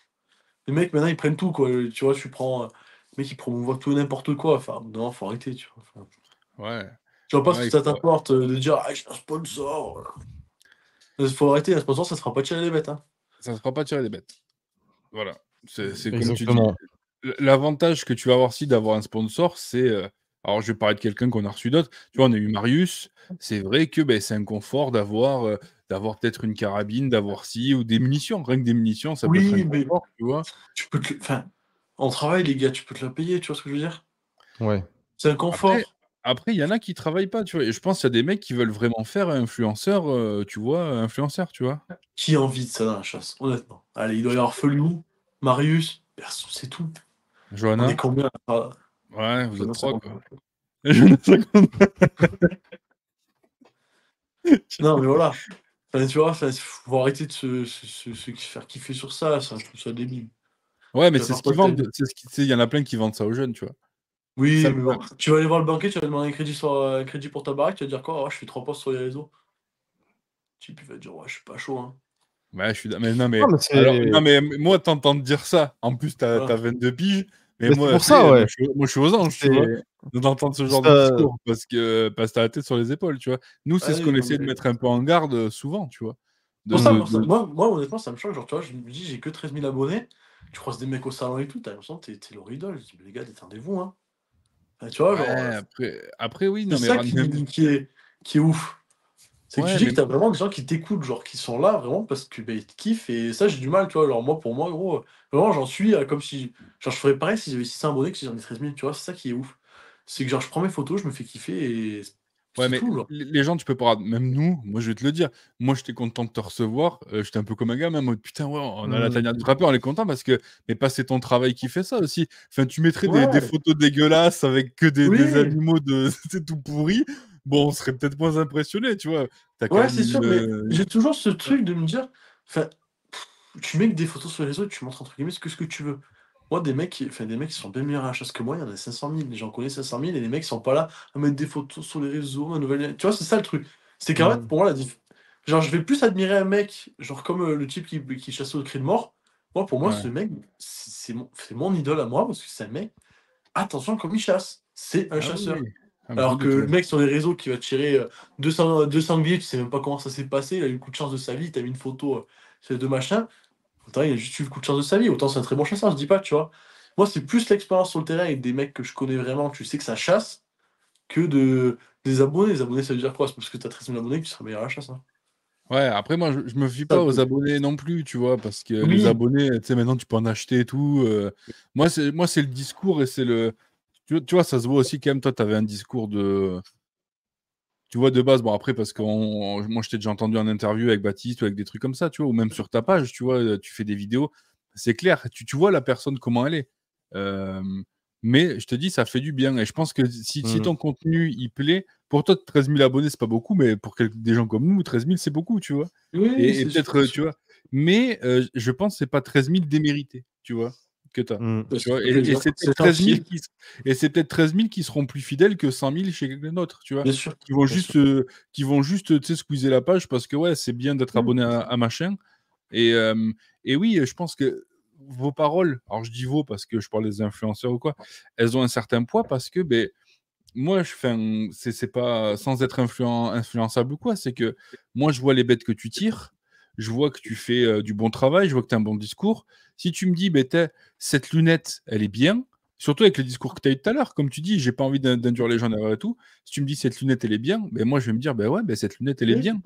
les mecs maintenant ils prennent tout quoi, tu vois? Tu prends, les mecs ils promouvoient tout et n'importe quoi, enfin non, faut arrêter, tu vois? Enfin, ouais, je vois pas ce ouais, que il ça faut t'apporte, de dire: «Ah j'ai un sponsor». Faut arrêter, un sponsor ça se fera pas tirer les bêtes, hein. ça se fera pas tirer des bêtes. Voilà, c'est comme tu dis. Exactement. L'avantage que tu vas avoir aussi d'avoir un sponsor, c'est, Alors, je vais parler de quelqu'un qu'on a reçu d'autres. Tu vois, on a eu Marius. C'est vrai que c'est un confort d'avoir peut-être une carabine, d'avoir ci ou des munitions. Rien que des munitions, ça peut être un Oui, mais confort, tu vois. tu peux te enfin, en travail, les gars, tu peux te la payer, tu vois ce que je veux dire? Ouais. C'est un Après, confort. après, il y en a qui travaillent pas, tu vois. Et je pense qu'il y a des mecs qui veulent vraiment faire influenceur, tu vois, influenceur, tu vois. Qui a envie de ça dans la chasse? Honnêtement. Allez, il doit y avoir Felou, Marius, perso, c'est tout. On est Johanna, combien? Ah, ouais, vous j'en êtes ai trois, 50. quoi. Johanna 50. Non, mais voilà. Enfin, tu vois, enfin, faut arrêter de se faire kiffer sur ça, je trouve ça débile. Ouais, mais Tu vas c'est faire ce quoi qu'ils de ta vendent. vie? C'est ce qui, tu sais, il y en a plein qui vendent ça aux jeunes, tu vois. C'est ça Oui, le mais bon, problème. tu vas aller voir le banquier, tu vas demander un crédit pour ta baraque, tu vas dire quoi? «Oh, je fais 3 posts sur les réseaux». Le type, il va te dire: «Ouais, je suis pas chaud, hein». Ouais, mais non, Non, mais mais alors, non, c'est mais moi, t'entends dire ça. En plus, t'as Voilà. 22 piges. Mais mais c'est moi, pour tu ça, sais, ouais. moi, je suis aux anges, tu vois, C'est d'entendre ce genre de ça discours parce que t'as la tête sur les épaules, tu vois. Nous, c'est ce Allez, qu'on non, essaie de mais mettre un peu en garde souvent, tu vois. pour De, ça, de, moi, de... moi, honnêtement, ça me choque. Genre, tu vois, je me dis, j'ai que 13 000 abonnés. Tu croises des mecs au salon et tout, t'as l'impression que t'es leur idole. Je dis, mais les gars, détendez-vous, hein. Enfin, tu vois, genre, Ouais, après, oui, c'est non, mais ça même. qui est ouf. C'est que tu Ouais, dis mais que t'as vraiment des gens qui t'écoutent, genre, qui sont là vraiment parce que ils te kiffent. Et ça, j'ai du mal, tu vois. Alors, moi, pour moi, gros, vraiment, j'en suis comme si. Genre, je ferais pareil si j'avais 600 abonnés que si j'en ai 13 000, tu vois. C'est ça qui est ouf. C'est que, genre, je prends mes photos, je me fais kiffer et Ouais, c'est mais tout, genre. les gens, tu peux pas. Même nous, moi, je vais te le dire. Moi, j'étais content de te recevoir. J'étais un peu comme un gamin, en mode putain, ouais, on a la mmh. tanière du trappeur, on est content parce que. Mais pas c'est ton travail qui fait ça aussi. Enfin, tu mettrais des Ouais, photos dégueulasses avec que des oui. animaux c'est tout pourri. Bon, on serait peut-être moins impressionné, tu vois. T'as quand Ouais, même c'est sûr, mais une. j'ai toujours ce Ouais. truc de me dire, enfin, tu mets que des photos sur les réseaux et tu montres entre guillemets ce que tu veux. Moi, des mecs qui sont bien meilleurs à la chasse que moi, il y en a 500 000, les gens connaissent 500 000 et les mecs ils sont pas là à mettre des photos sur les réseaux, ma nouvelle. Tu vois, c'est ça le truc. C'est qu'en fait, Mmh. pour moi, genre, je vais plus admirer un mec, genre comme le type qui chasse au cri de mort. Moi, pour moi, Ouais. ce mec, c'est mon idole à moi parce que c'est un mec, attention comme il chasse, c'est un Ah oui, chasseur. oui. Ah, mais je me Alors que doute, le ouais. mec sur les réseaux qui va tirer 200 sangliers, tu sais même pas comment ça s'est passé, il a eu le coup de chance de sa vie, il t'a mis une photo de machin, autant il a juste eu le coup de chance de sa vie, autant c'est un très bon chasseur, je dis pas, tu vois. Moi, c'est plus l'expérience sur le terrain avec des mecs que je connais vraiment, tu sais que ça chasse, que des abonnés. Les abonnés, ça veut dire quoi? C'est parce que t'as 13 000 abonnés que tu seras meilleur à la chasse, hein. Ouais, après, moi, je me fie C'est ça pas le aux truc. abonnés non plus, tu vois, parce que les Oui, abonnés, tu sais, maintenant, tu peux en acheter et tout. Moi, c'est le discours et c'est le. Tu vois, ça se voit aussi quand même, toi, tu avais un discours de. Tu vois, de base, bon, après, parce que moi, je t'ai déjà entendu en interview avec Baptiste ou avec des trucs comme ça, tu vois, ou même sur ta page, tu vois, tu fais des vidéos. C'est clair, tu vois la personne comment elle est. Euh, mais je te dis, ça fait du bien. Et je pense que si Mmh. ton contenu, il plaît, pour toi, 13 000 abonnés, c'est pas beaucoup, mais pour des gens comme nous, 13 000, c'est beaucoup, tu vois. oui, Et c'est sûr, peut-être, c'est tu sûr. vois. Mais je pense que c'est pas 13 000 démérités, tu vois, que tu as. Mmh. Bah, Tu ça vois, fait et plaisir, c'est peut-être c'est 13 000 gentil. qui seront plus fidèles que 100 000 chez quelqu'un d'autre, tu vois. Bien sûr, Qui vont bien sûr. juste, tu sais, squeezer la page parce que ouais, c'est bien d'être abonné à machin. Et, oui, je pense que vos paroles, alors je dis vos parce que je parle des influenceurs ou quoi, elles ont un certain poids parce que ben, moi, c'est pas sans être influençable ou quoi, c'est que moi, je vois les bêtes que tu tires, je vois que tu fais du bon travail, je vois que tu as un bon discours. Si tu me dis, ben, cette lunette, elle est bien, surtout avec le discours que tu as eu tout à l'heure, comme tu dis, j'ai pas envie d'induire les gens derrière et tout. Si tu me dis, cette lunette, elle est bien, ben, moi, je vais me dire, ben ouais, ben, cette lunette, elle est Oui. bien.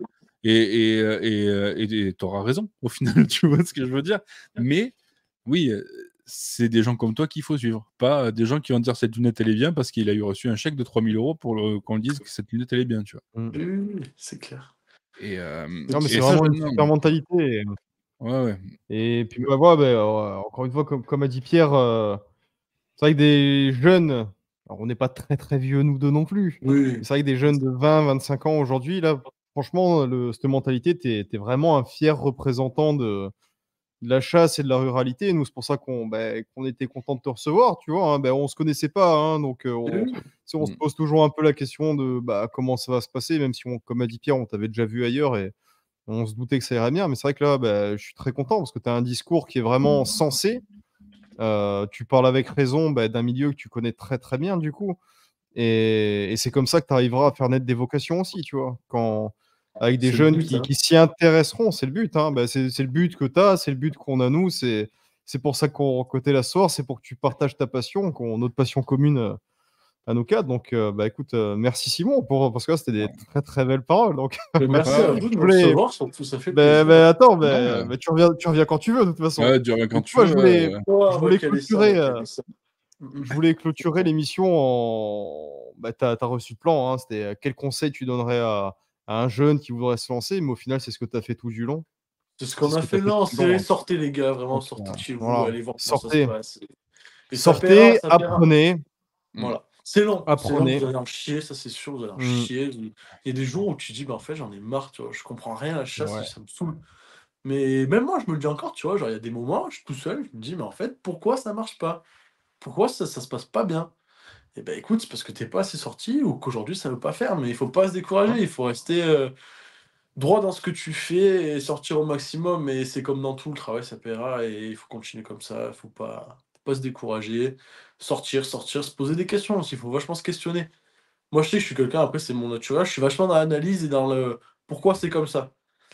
Et tu auras raison, au final, tu vois ce que je veux dire. Mais oui, c'est des gens comme toi qu'il faut suivre, pas des gens qui vont dire cette lunette elle est bien parce qu'il a eu reçu un chèque de 3 000 € pour qu'on dise que cette lunette elle est bien, tu vois. Mmh. Oui, oui, oui, c'est clair. Et, Non, mais c'est et ça, vraiment je une non, super mentalité ouais, ouais. et puis, Mais- bah, voilà, encore une fois, comme a dit Pierre, c'est vrai que des jeunes, alors on n'est pas très, très vieux nous 2 non plus, mais Oui, c'est vrai que des jeunes de 20-25 ans aujourd'hui, là, franchement, cette mentalité, tu vraiment un fier représentant de la chasse et de la ruralité. Nous, c'est pour ça qu'on était content de te recevoir, tu vois, hein. On se connaissait pas, hein, donc oui, on oui. tu sais, on se Mm. pose toujours un peu la question de, bah, comment ça va se passer, même si comme a dit Pierre, on t'avait déjà vu ailleurs et on se doutait que ça irait bien. Mais c'est vrai que là, bah, je suis très content parce que tu as un discours qui est vraiment sensé. Tu parles avec raison, bah, d'un milieu que tu connais très, très bien du coup et c'est comme ça que tu arriveras à faire naître des vocations aussi, tu vois? Avec des C'est le jeunes but, qui hein. qui s'y intéresseront, c'est le but, hein. Bah, c'est le but que tu as, c'est le but qu'on a nous, c'est pour ça qu'on que tu es là ce soir, c'est pour que tu partages ta passion, qu'on notre passion commune, à nous 4. Donc, écoute, merci Simon parce que là, c'était des très très belles paroles. Donc, Merci à vous de je me voulais. recevoir, surtout, ça fait plaisir. Attends, Ouais. tu reviens quand tu veux, de toute façon. Ouais, tu reviens quand Donc, tu moi, veux. je On va voulais caler ça, clôturer. Mm. Je voulais clôturer l'émission en. T'as reçu le plan, hein, c'était quel conseil tu donnerais à un jeune qui voudrait se lancer, mais au final, c'est ce que tu as fait tout du long. C'est ce qu'on a fait là, sortez les gars, vraiment, sortez de chez vous, Voilà. allez voir comment ça se passe. Et Sortez, ça paiera. apprenez. Voilà. C'est long, Apprenez. vous allez en chier, ça c'est sûr, vous allez en chier. Il y a des jours où tu dis, en fait, j'en ai marre, tu vois, je comprends rien à la chasse, ça me saoule. Mais même moi, je me le dis encore, tu vois, genre, il y a des moments, je suis tout seul, je me dis, mais en fait, pourquoi ça marche pas? Pourquoi ça se passe pas bien? Eh ben écoute, c'est parce que t'es pas assez sorti ou qu'aujourd'hui ça veut pas faire, mais il faut pas se décourager, il faut rester droit dans ce que tu fais et sortir au maximum. Et c'est comme dans tout, le travail ça paiera et il faut continuer comme ça, faut pas se décourager, sortir, se poser des questions aussi, il faut vachement se questionner. Moi je sais que je suis quelqu'un, après c'est mon naturel, je suis vachement dans l'analyse et dans le pourquoi c'est comme ça.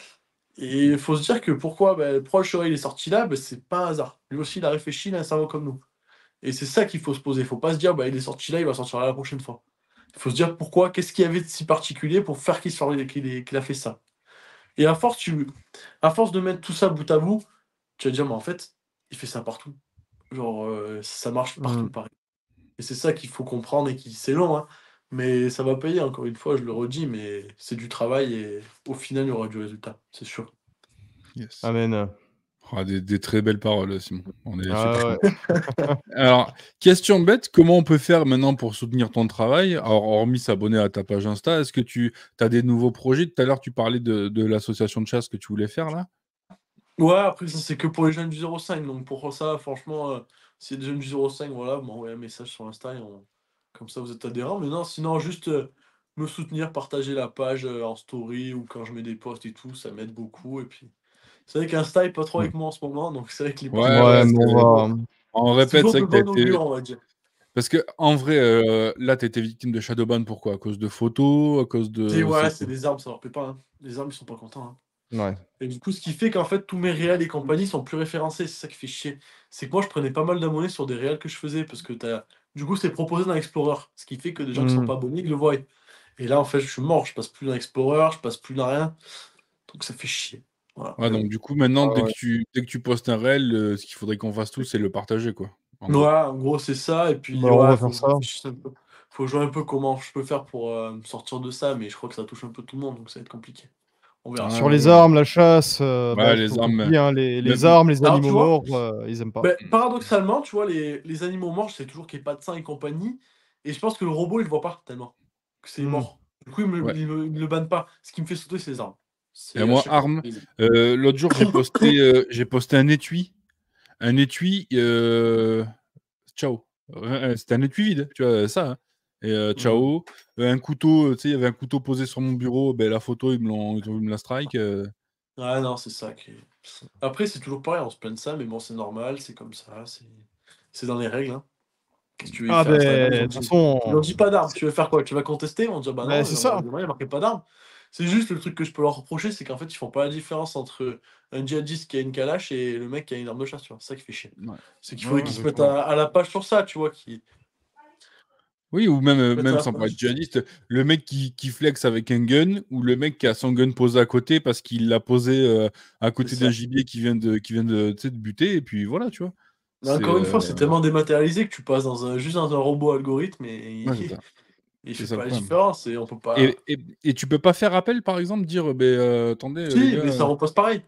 Et il faut se dire que pourquoi le Shuri il est sorti là, c'est pas un hasard. Lui aussi il a réfléchi, il a un cerveau comme nous. Et c'est ça qu'il faut se poser. Il faut pas se dire, il est sorti là, il va sortir là la prochaine fois. Il faut se dire pourquoi, qu'est-ce qu'il y avait de si particulier pour faire qu'il a fait ça. Et à force de mettre tout ça bout à bout, tu vas te dire, mais en fait, il fait ça partout. Genre, ça marche partout pareil. Et c'est ça qu'il faut comprendre et c'est long, hein. Mais ça va payer, encore une fois, je le redis, mais c'est du travail et au final, il y aura du résultat, c'est sûr. Yes. Amen. Des très belles paroles, Simon. On est super Ouais. Alors, question bête, comment on peut faire maintenant pour soutenir ton travail? Alors, hormis s'abonner à ta page Insta, est-ce que tu as des nouveaux projets? Tout à l'heure, tu parlais de l'association de chasse que tu voulais faire là? Ouais, après, ça, c'est que pour les jeunes du 05. Donc, pour ça, franchement, si des jeunes du 05, voilà, m'envoyez un message sur Insta et comme ça, vous êtes adhérents. Mais non, sinon, juste me soutenir, partager la page en story ou quand je mets des posts et tout, ça m'aide beaucoup. Et puis, c'est vrai qu'Insta est pas trop avec moi en ce moment, donc c'est vrai que les Ouais, partages, on c'est répète, toujours c'est de que tu as bon été. augure, on va dire. Parce que en vrai, là, tu étais victime de Shadowban, pourquoi? À cause de photos, à cause de. Ouais, C'est c'est quoi? des armes, ça leur plaît pas, hein. Les armes, ils sont pas contents, hein. Ouais. Et du coup, ce qui fait qu'en fait, tous mes réels et compagnie sont plus référencés. C'est ça qui fait chier. C'est que moi, je prenais pas mal d'abonnés sur des réels que je faisais parce que du coup, c'est proposé dans Explorer. Ce qui fait que des gens qui sont pas abonnés, ils le voient. Et là, en fait, je suis mort. Je passe plus dans Explorer, je passe plus dans rien. Donc, ça fait chier. Voilà. Ouais, donc du coup, maintenant, dès que tu postes un réel, ce qu'il faudrait qu'on fasse tous, c'est le partager, quoi. En gros. Ouais, en gros, c'est ça. Et puis, On va faut faire que je ça. réfléchisse un peu. Faut jouer un peu comment je peux faire pour me sortir de ça. Mais je crois que ça touche un peu tout le monde. Donc, ça va être compliqué. On verra. Sur les armes, la chasse, les comme armes. tu dis, hein, les Même- armes, les Alors, animaux tu vois, morts, ils aiment pas. paradoxalement, tu vois, les animaux morts, c'est toujours qu'il n'y ait pas de sang et compagnie. Et je pense que le robot, il le voit pas tellement. Que c'est mort. Du coup, Ouais. il me le banne pas. Ce qui me fait sauter, c'est les armes. Et C'est à moi, chaque fois. arme. L'autre jour, j'ai posté un étui. Un étui. Ciao. C'était un étui vide, tu vois, ça. Hein. Et ciao. Un couteau, tu sais, il y avait un couteau posé sur mon bureau. Ben, la photo, ils ont voulu me la strike. Ah non, c'est ça qui est. Après, c'est toujours pareil, on se plaint de ça, mais bon, c'est normal, c'est comme ça, c'est dans les règles, hein. Qu'est-ce que tu veux y Ah faire? de toute Ils façon, ont dit pas d'armes. Tu veux faire quoi? Tu vas contester? On va dire bah non, c'est dans le ça. règlement, il n'y a marqué pas d'armes. C'est juste le truc que je peux leur reprocher, c'est qu'en fait, ils font pas la différence entre un djihadiste qui a une calache et le mec qui a une arme de chasse, tu vois. C'est ça qui fait chier. Ouais. C'est qu'il faudrait qu'ils se mettent exactement. à la page sur ça, tu vois. Oui, ou même, Mettre à même la sans parler page. de djihadiste, le mec qui flex avec un gun, ou le mec qui a son gun posé à côté parce qu'il l'a posé à côté C'est d'un ça. gibier qui vient de, tu sais, de buter, et puis voilà, tu vois. Mais C'est encore une fois, c'est tellement dématérialisé que tu passes juste dans un robot algorithme et ouais, c'est ça. il C'est fait ça le pas la problème. différence et on peut pas. Et tu peux pas faire appel, par exemple, dire, attendez, les Si, gars. mais ça repasse pareil.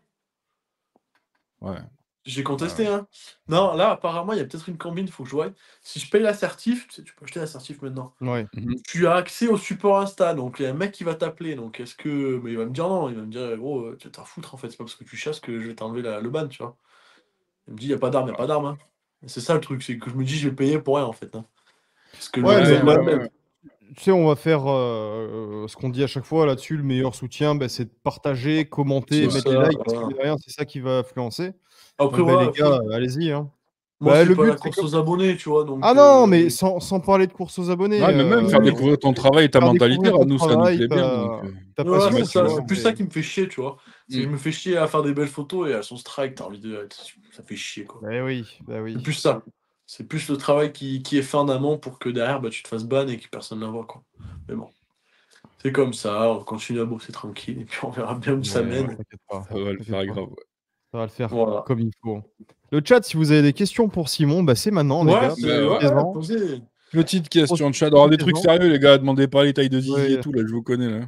Ouais. J'ai Bah, contesté, hein. Non, là, apparemment, il y a peut-être une combine, faut que je voie. Si je paye l'assertif, tu sais, tu peux acheter l'assertif maintenant. Ouais. Tu as accès au support Insta, donc il y a un mec qui va t'appeler. Donc est-ce que. Mais il va me dire non, il va me dire, gros, tu vas t'en foutre en fait, c'est pas parce que tu chasses que je vais t'enlever le ban, tu vois. Il me dit, il n'y a pas d'arme, il n'y a pas d'arme, hein. Et c'est ça le truc, c'est que je me dis, je vais payer pour rien en fait, hein. Parce que le Ouais, réseau, mais il là, va même. tu sais, on va faire ce qu'on dit à chaque fois là-dessus. Le meilleur soutien, c'est de partager, commenter, C'est mettre les ça, likes, parce que voilà. derrière, c'est ça qui va influencer. Après, Donc, les voilà, gars, allez-y. Hein. moi, c'est Le pas la but, c'est course comme. aux abonnés, tu vois, donc. Ah non, mais sans parler de course aux abonnés. ouais, mais même faire Oui, découvrir ton travail et ta Faire mentalité, découvrir ton nous, ça nous travail, plaît bien, donc ta ouais, c'est passion, c'est tu ça, vois. c'est plus ça qui me fait chier, tu vois. C'est que je Mm. me fais chier à faire des belles photos et elles sont strike, t'as envie de. Ça fait chier, quoi. Bah oui, bah C'est oui. plus ça. C'est plus le travail qui est fait en amont pour que derrière, tu te fasses ban et que personne ne la voit, quoi. Mais bon, c'est comme ça, on continue à bosser tranquille et puis on verra bien où ça Ouais, mène. t'inquiète pas, Ça va le t'inquiète faire pas. grave, ouais. Ça va le faire Voilà. comme il faut. Le chat, si vous avez des questions pour Simon, c'est maintenant, les Ouais, gars. c'est ouais, Profitez-en. posez. Petite question de chat. Alors, des trucs Profitez-en. sérieux, les gars, demandez pas les tailles de zizi et Ouais. tout, là, je vous connais, là.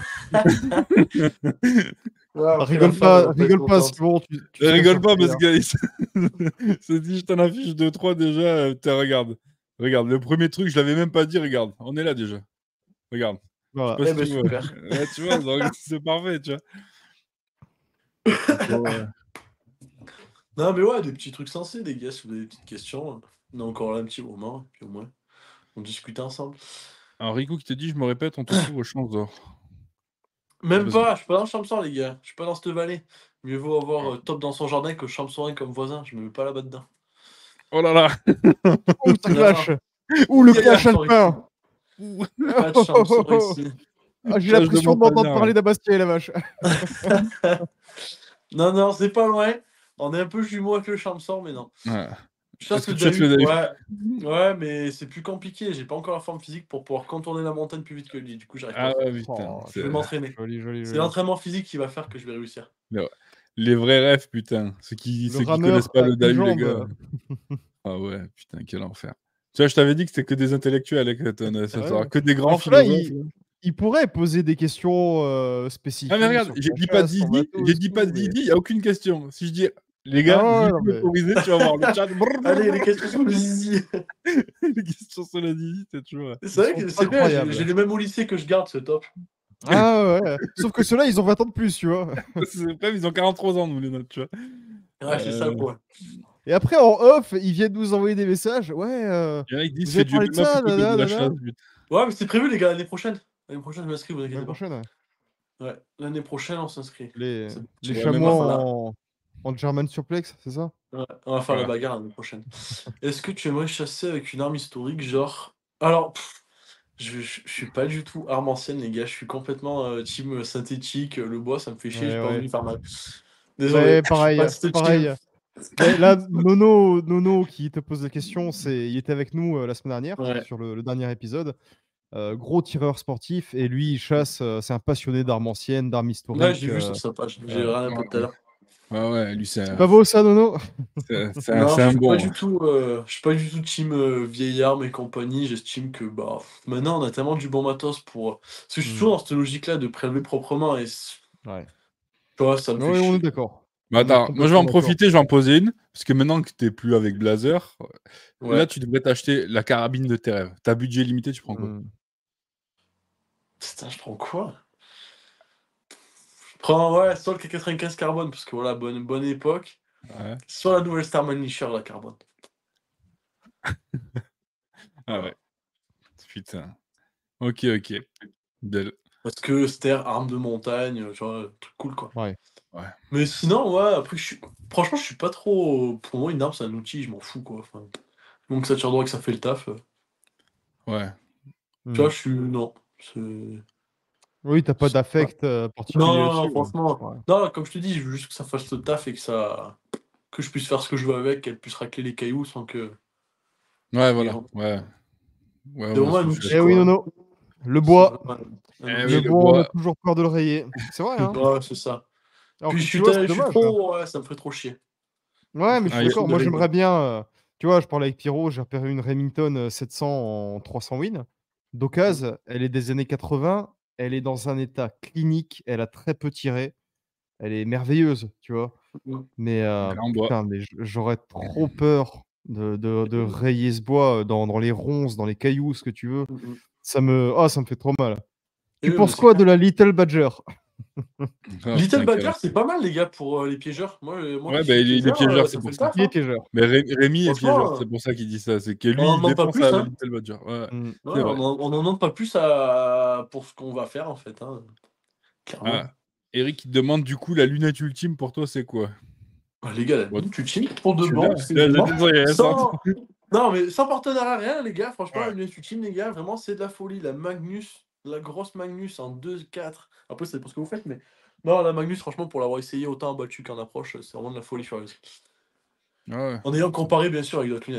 Ouais, après la Rigole femme, elle va pas, pas être rigole pas, contente. Simon, tu serais Rigole pas surpris, parce hein. que se dit, je t'en affiche 2-3 déjà. Regarde. Regarde, le premier truc, je l'avais même pas dit, regarde. On est là déjà. Regarde. Je sais Voilà. pas Eh si ben tu vois. super. Ouais, tu vois, donc, c'est parfait, tu vois. Donc, ouais. Non, mais ouais, des petits trucs sensés, les gars, si vous avez des petites questions, on est encore là un petit moment, et puis au moins, on discute ensemble. Alors, Rico qui te dit, je me répète, on te trouve aux chances d'or. Même Vas-y. pas, je suis pas dans Champ-Soin, les gars. Je suis pas dans cette vallée. Mieux vaut avoir Top dans son jardin que Champ-Soin comme voisin. Je me mets pas là-bas dedans. Oh là là. Ouh, ça Non, clash. non. Ouh, Ouh, le y a clash fort ici. alpin. Pas de Champ-Soin ici. Ah, j'ai Clash de l'impression d'entendre montagnard, parler là. d'Abastien, la vache. Non, non, c'est pas loin. On est un peu jumeaux avec le Champ-Soin, mais non. Ouais. Je Est-ce chasse que le tu chasses le Dahu. Dahu? Ouais. Ouais, mais c'est plus compliqué. J'ai pas encore la forme physique pour pouvoir contourner la montagne plus vite que lui. Du coup, j'arrive pas à Ah le faire. ouais, putain. Oh, Je vais m'entraîner. joli, joli, C'est joli. l'entraînement physique qui va faire que je vais réussir. Ouais. Les vrais rêves, putain. Le Ceux qui connaissent rameur pas à le une Dahu, les gars. jambe. Ah ouais, putain, quel enfer. Tu vois, je t'avais dit que c'était que des intellectuels, ça sera Ouais. que des grands Alors que là, philosophes. Là. il pourrait poser des questions Ah mais spécifiques regarde, sur j'ai sa dit pas chasse, son Didi, j'ai matos, dit pas tout, mais... Didi, il n'y a aucune question. Si je dis, les Ah gars, ouais, Zizi non, mais... autorisé, tu vas voir le chat. Allez, les questions sur le zizi. Les questions sur la Didi, c'est toujours... C'est Ils vrai sont que c'est bien, j'ai incroyables. les mêmes au lycée que je garde, c'est top. Ah ouais. Sauf que ceux-là, ils ont 20 ans de plus, tu vois. Bref, ils ont 43 ans, nous, les nôtres, tu vois. Ouais, c'est ça, quoi. Et après, en off, ils viennent nous envoyer des messages. Ouais, Il y en a qui disent, vous fais avez du parlé de MMA ça, plutôt que de la nanana. chasse, putain. Ouais, mais c'est prévu, les gars, l'année prochaine. L'année prochaine, je m'inscris, vous L'année inquiétez pas. prochaine, ouais. Ouais, l'année prochaine, on s'inscrit. Les, C'est- les Ouais, chamois même Enfin, là, en German surplex, c'est ça? ouais, on va faire la Voilà. bagarre l'année prochaine. Est-ce que tu aimerais chasser avec une arme historique, genre... Alors, je suis pas du tout arme ancienne, les gars. Je suis complètement team synthétique. Le bois, ça me fait chier, j'ai Ouais, pas envie ouais. de lui faire mal. Désolé, Ouais, je suis pareil, pas de cette team. pareil. Mais là, Nono qui te pose la question, il était avec nous la semaine dernière Ouais. sur le dernier épisode. Gros tireur sportif et lui, il chasse. C'est un passionné d'armes anciennes, d'armes Ouais, historiques. j'ai vu sur sa page. J'ai Euh, regardé un peu tout à l'heure. Ouais, lui, c'est pas beau ça, Nono? Non, c'est je un suis pas bon. du tout, je suis pas du tout team vieille arme et compagnie. J'estime que maintenant on a tellement du bon matos pour. Parce que je suis toujours dans cette logique-là de prélever proprement et Ouais. tu vois, ça me fait Oui, on est chier. d'accord. Bah, On est attends, moi je vais complètement en d'accord. profiter, je vais en poser une. Parce que maintenant que t'es plus avec Blazer, là Ouais. tu devrais t'acheter la carabine de tes rêves. T'as budget limité, tu prends quoi? Putain, je prends quoi? Je prends ouais, soit le K95 carbone parce que voilà, bonne époque. Ouais. Soit la nouvelle Starman Nisher, la carbone. Ah Voilà. ouais. Putain. Ok. Del. Parce que Ster, arme de montagne, tu vois, truc cool quoi. Ouais. Ouais. Mais sinon, ouais, après, franchement, je suis pas trop. Pour moi, une arme, c'est un outil, je m'en fous, quoi. Enfin, donc, ça tire droit que ça fait le taf. Ouais. Tu vois, je suis. Non. c'est- Oui, t'as pas c'est pas- d'affect Non, particulier non, non, dessus. Ouais. franchement. Ouais. Non, comme je te dis, je veux juste que ça fasse le taf et que ça. Que je puisse faire ce que je veux avec, qu'elle puisse racler les cailloux sans que. Ouais, il voilà. rentre. Ouais. Ouais, C'est moi vraiment un aussi, je suis outil, Eh oui, d'accord. quoi. Nono. Le C'est bois. vraiment un Eh Le oui, outil. le bois, on a bois. toujours peur de le rayer. C'est vrai, hein? Ouais, c'est ça. Alors Puis que tu vois, c'est je suis dommage, hein. trop. Ouais, ça me ferait trop chier. Ça me Ouais, mais ferait je suis Ah, trop chier d'accord. de Moi, rayer. j'aimerais bien. Tu vois, je parlais avec Pierrot, j'ai repéré une Remington 700 en 300 win. D'occasion, elle est des années 80. Elle est dans un état clinique. Elle a très peu tiré. Elle est merveilleuse, tu vois. Mais grand bois. putain, mais j'aurais trop peur de rayer ce bois dans les ronces, dans les cailloux, ce que tu veux. Ça me fait trop mal. Et Tu oui, mais penses c'est quoi clair. de la Little Badger? Ah, Little putain, quel Badger, enfer. c'est pas mal, les gars, pour les piégeurs. Moi Ouais, qui suis il est piégeur, piégeur, ça c'est fait pour le ça. taf, Il est hein. piégeur. Mais Rémi est piégeur, Franchement, c'est pour ça qu'il dit ça. C'est que on lui, n'en il demande pas défend plus, sa hein. Little Badger. Ouais, Mmh. Ouais, c'est vrai. on n'en demande pas plus pour ce qu'on va faire, en fait, hein. Clairement. Ah, Eric, il te demande du coup, la lunette ultime pour toi, c'est quoi? Les gars, la Bon, minute ultime, pour de tu l'as? bon, Là, j'ai excusez-moi. dit, ça y est, ça. Sans... Non, mais sans partenariat, rien, les gars. Franchement, la Ouais. minute ultime, les gars, vraiment, c'est de la folie. La Magnus, la grosse Magnus en 2-4. Après, c'est pour ce que vous faites, mais. Non, la Magnus, franchement, pour l'avoir essayé autant en battu qu'en approche, c'est vraiment de la folie furieuse. Ah ouais. En ayant comparé, bien sûr, avec d'autres lunettes, hein.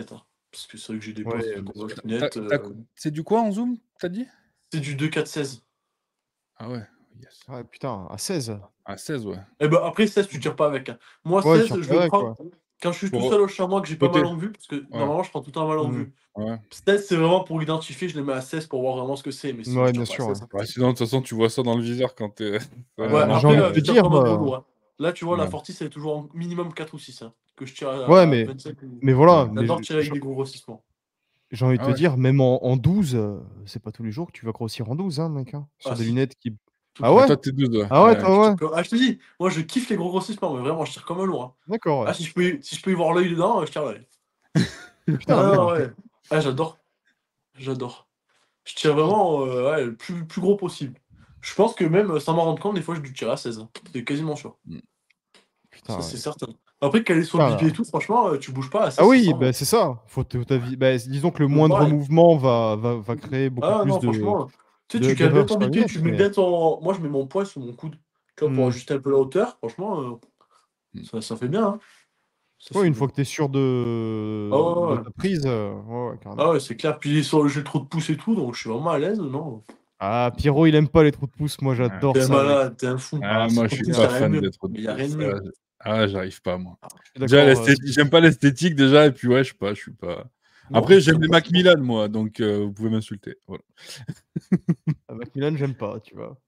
Parce que c'est vrai que j'ai des Ouais, postes de bien sûr. net. C'est du quoi en zoom, t'as dit? C'est du 2-4-16. Ah ouais, yes. Ouais, putain, à 16. À 16, ouais. Et ben après 16, tu tires pas avec. Hein. Moi, Ouais, 16, tu je le avec, prends ouais. quand je suis tout Pour seul au chamois, que j'ai pas ma côté. longue vue, parce que Ouais. normalement, je prends tout le temps ma longue Mmh. vue. Ouais. 16, c'est vraiment pour identifier, je le mets à 16 pour voir vraiment ce que c'est, mais sinon, Ouais, je bien tire pas à sûr, 16. Ouais, sinon, de toute façon, tu vois ça dans le viseur quand tu es Ouais, J'ai après, envie de te je tire dire, comme un gros lourd. Hein. Là, tu vois, la ouais. Fortis, c'est toujours en minimum 4 ou 6. Hein, que je tire ouais, à mais 25. voilà, Ouais. mais J'adore tirer avec des gros grossissements. j'ai envie de Ah te ouais. dire, même en 12, c'est pas tous les jours que tu vas grossir en 12, hein, mec, hein, Ah sur des si, lunettes qui tout le ah temps. Ah, ouais? toi, t'es 12, ouais. Ah ouais, Ouais. toi, ouais? Ah, je te dis, moi, je kiffe les gros grossissements, mais vraiment, je tire comme un lourd. Hein. D'accord, ouais. Ah, si je peux y voir l'œil dedans, je tire l'œil. Putain, Ah non, merde. ouais. Ah, j'adore. J'adore. Je tire vraiment ouais, le plus gros possible. Je pense que même sans m'en rendre compte, des fois, je dû tirer à 16. Hein. C'est quasiment sûr. Mmh. Ça, Putain, c'est ouais. certain. Après, qu'elle est sur le Putain, bipied là. et tout, franchement, tu bouges pas à Ah 16, c'est oui, 100 bah, mètres. c'est ça. Faut bah, disons que le Donc, moindre pareil. mouvement va créer beaucoup Ah plus non, franchement, tu sais, tu cales bien d'erreurs ton sur la bipied, lunette, tu mets mais bien ton. Moi, je mets mon poing sur mon coude, tu vois, pour mmh. ajuster un peu la hauteur. Franchement, Mmh. ça fait bien. Hein. Ça Ouais, fait une bien. fois que tu es sûr Ah ouais, de ouais. ta prise, ouais, ouais, carrément. Ah ouais, c'est clair. Puis j'ai trop de pouces et tout, donc je suis vraiment à l'aise, non? Ah, Pierrot, il aime pas les trous de pouce, moi Ouais. j'adore T'es un ça, mec. malade, t'es un fou. Ah, Ah, c'est moi, je En trop suis plus, bien. y pas a rien de fan mieux. des trous de Mais y a rien pouce. de mieux. J'arrive pas, moi. Je suis Déjà, d'accord, j'aime pas l'esthétique déjà, et puis ouais, je suis pas. Non, Après, mais j'aime c'est les pas. Macmillan, moi, donc vous pouvez m'insulter. Voilà. Macmillan, j'aime pas, tu vois?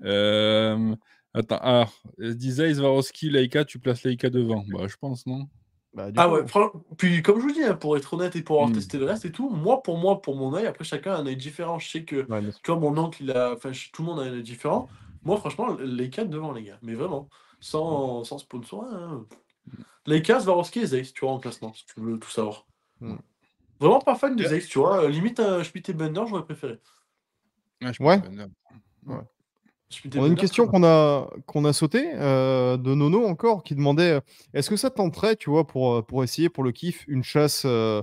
Euh, Attends, disait Swarovski, Leica, tu places Leica devant. Bah, je pense, non? Bah, du Ah ouais, coup. puis comme je vous dis, hein, pour être honnête et pour avoir Hmm. testé le reste et tout, pour mon œil, après chacun a un œil différent. Je sais que, Ouais, bien sûr. tu vois, mon oncle, enfin, tout le monde a un œil différent. Moi, franchement, les 4 devant, les gars. Mais vraiment, sans sponsor. Hein. Les 4, Swarovski et Zeiss, tu vois, en classement, si tu veux tout savoir. Mmh. Vraiment pas fan de Yeah. Zeiss, tu vois. Limite, Schmitt et Bender, j'aurais préféré. Ah, je Ouais? peux te Ouais. Schmitt et On a une Bender, très question bon. qu'on a sautée, de Nono encore, qui demandait, est-ce que ça te tenterait, tu vois, pour essayer, pour le kiff, une chasse,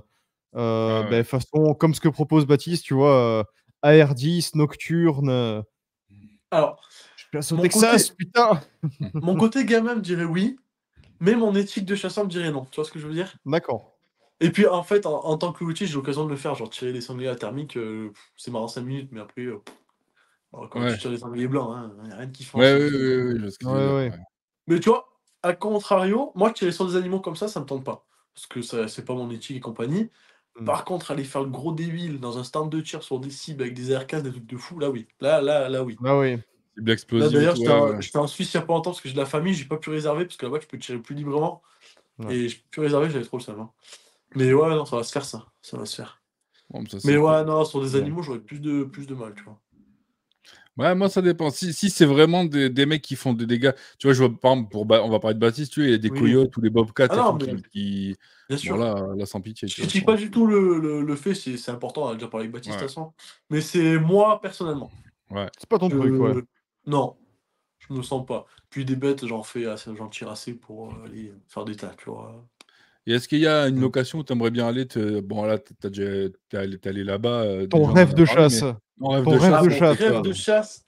Ah ouais. beh, façon comme ce que propose Baptiste, tu vois, AR-10 nocturne, Alors, chasse au mon côté, Texas, putain! mon côté gamin me dirait oui, mais mon éthique de chasseur me dirait non. Tu vois ce que je veux dire? D'accord. Et puis, en fait, en tant que loutier, j'ai l'occasion de le faire, genre tirer des sangliers à thermique, c'est marrant 5 minutes, mais après, quand tu Ouais. tires des sangliers blancs, hein, y a rien de kiffant Ouais, sur ouais, des sangliers blancs. ouais, je vois ce que tu veux Ouais, dire. ouais. Ouais. Mais tu vois, à contrario, moi, tirer sur des animaux comme ça me tente pas. Parce que ça c'est pas mon éthique et compagnie. Mmh. Par contre, aller faire le gros débile dans un stand de tir sur des cibles avec des AR-15, des trucs de fou, là oui. Là oui. Ah oui. Cible Là explosive et d'ailleurs, tout, ouais, ouais. j'étais en Suisse il y a pas longtemps parce que j'ai de la famille, j'ai pas pu réserver parce que là-bas tu peux tirer plus librement. Ouais. Et j'ai pu réserver, j'avais trop le seum. Hein. Mais ouais, non, ça va se faire ça. Ça va se faire. Bon, ça, Mais c'est cool. ouais, non, sur des Bien. animaux, j'aurais plus de mal, tu vois. Ouais, moi, ça dépend. Si c'est vraiment des mecs qui font des dégâts, tu vois, je vois, par exemple, on va parler de Baptiste, tu vois, il y a des Oui. coyotes ou des bobcats Ah et non, tout mais bien bon, sûr. là, sans pitié, Je tu vois. critique pas du tout le fait, c'est important, on a déjà parlé avec Baptiste de Ouais, toute façon. Mais c'est moi, personnellement. ouais. C'est pas ton truc, ouais. Je non, je me sens pas. Puis des bêtes, j'en tire assez pour, aller faire des tas, tu vois? Et est-ce qu'il y a une Mmh. location où tu aimerais bien aller bon, là, tu allé là-bas, Ton déjà, on en rêve a de parlé, mais chasse, ton rêve ton de rêve chasse, Ah, de ça mon serait chasse, rêve quoi? de chasse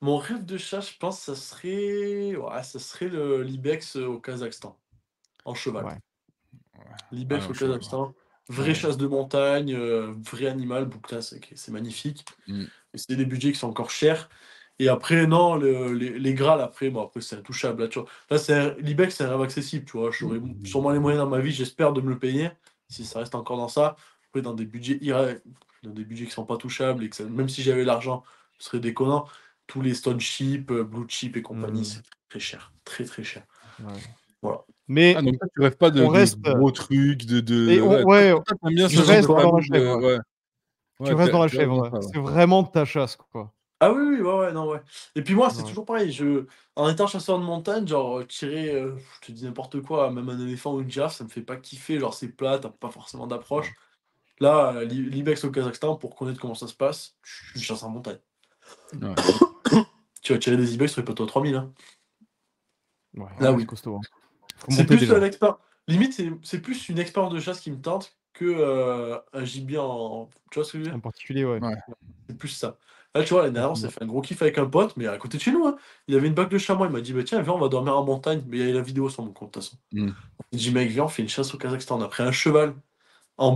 je pense ça serait ouais, ça serait l'ibex, au Kazakhstan, en cheval. ouais, Ouais. Ah L'ibex non, au cheval, Kazakhstan, vraie ouais. chasse de montagne, vrai animal, bouquetin, c'est magnifique. mmh. Et c'est des budgets qui sont encore chers. Et après, non, les Graals, après, bon, après, c'est intouchable. Là, tu vois. Là l'ibex, c'est un rêve accessible, tu vois. J'aurai sûrement les moyens dans ma vie, j'espère, de me le payer, si ça reste encore dans ça. Après, dans des budgets qui sont pas touchables, et que même si j'avais l'argent, ce serait déconnant. Tous les stone chip, blue chip et compagnie, Mmh. c'est très cher. Très, très cher. Ouais. Voilà. Ah, Mais donc toi, tu rêves pas on de reste, gros trucs, et on ouais, ouais, tu bien Je ce tu genre dis de restes pas. dans la famille chèvre, ouais. ouais, Tu ouais, restes dans la tu restes chèvre, dans ouais. ça, ouais. C'est vraiment ta chasse, quoi. Ah oui, oui, ouais, ouais, non, ouais. Et puis moi, c'est Ouais. toujours pareil, en étant chasseur de montagne, genre, tirer, je te dis n'importe quoi, même un éléphant ou une girafe, ça me fait pas kiffer, genre, c'est plat, tu pas forcément d'approche. Là, l'ibex au Kazakhstan, pour connaître comment ça se passe, je suis chasseur en montagne. Ouais. Tu vas tirer des ibex sur les poteaux à 3000, hein. Ouais, Là, ouais, c'est oui. costaud, hein. Faut C'est monter plus, déjà. limite, c'est plus une expérience de chasse qui me tente que, un gibier en tu vois ce que je veux dire? En particulier, ouais. Ouais. C'est plus ça. Là, tu vois, l'année Ouais, dernière, on s'est fait un gros kiff avec un pote, mais à côté de chez nous, hein. Il avait une bague de chamois, il m'a dit: «Bah, tiens, viens, on va dormir en montagne», mais il y a la vidéo sur mon compte, de toute façon. Mmh. J'ai dit: «Mec, viens, on fait une chasse au Kazakhstan». On a pris un cheval en bas,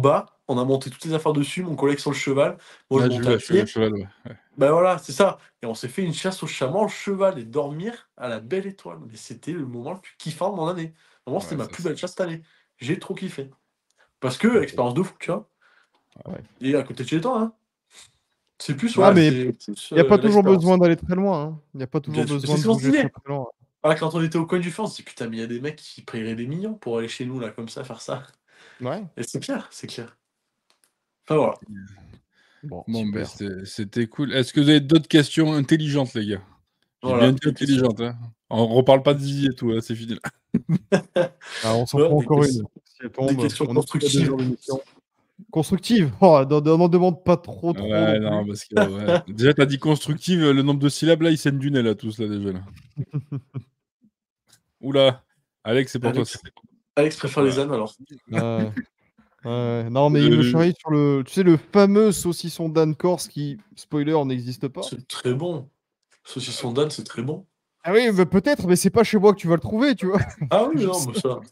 on a monté toutes les affaires dessus, mon collègue sur le cheval, moi je Là, montais à le pied. cheval, ouais. Ben voilà, c'est ça. Et on s'est fait une chasse au chamois, au cheval et dormir à la belle étoile. Mais c'était le moment le plus kiffant de mon année. Vraiment, c'était Ouais, ma ça, plus c'est belle chasse cette année. J'ai trop kiffé. Parce que, expérience de fou, tu vois. Ouais. Et à côté de chez toi, hein. C'est plus, Ah, ouais, mais c'est plus il n'y a pas toujours l'expérience. besoin d'aller très loin. Hein. Il n'y a pas toujours C'est besoin ce de qu'on se bouger très disait. très loin. Ah, quand on était au coin du feu, on se dit putain, mais il y a des mecs qui paieraient des millions pour aller chez nous, là, comme ça, faire ça. Ouais. Et c'est clair, c'est clair. Enfin voilà. Bon, Bon, ben, super. c'était cool. Est-ce que vous avez d'autres questions intelligentes, les gars? J'ai Voilà, bien dit des questions. intelligentes, hein. On reparle pas de Zizi et tout, hein, c'est fini là. Ah, on s'en Ouais, prend encore une. Si elle des tombe, questions on est à 2 constructives. heures d'émission. Constructive. Oh, n'en demande pas trop non Ouais, plus. non, parce que ouais. Déjà, tu as dit constructive, le nombre de syllabes là, ils saignent du nez là, tous là déjà là. Ouh là! Alex, c'est pour toi ça. Alex préfère les Voilà. ânes alors. Ouais. Ouais. Non, mais il me charrie sur le, tu sais, le fameux saucisson d'âne corse qui, spoiler, n'existe pas. C'est très bon. Saucisson d'âne, c'est très bon. Ah oui, bah, peut-être, mais c'est pas chez moi que tu vas le trouver, tu vois. Ah oui, Je non, sais. mais ça.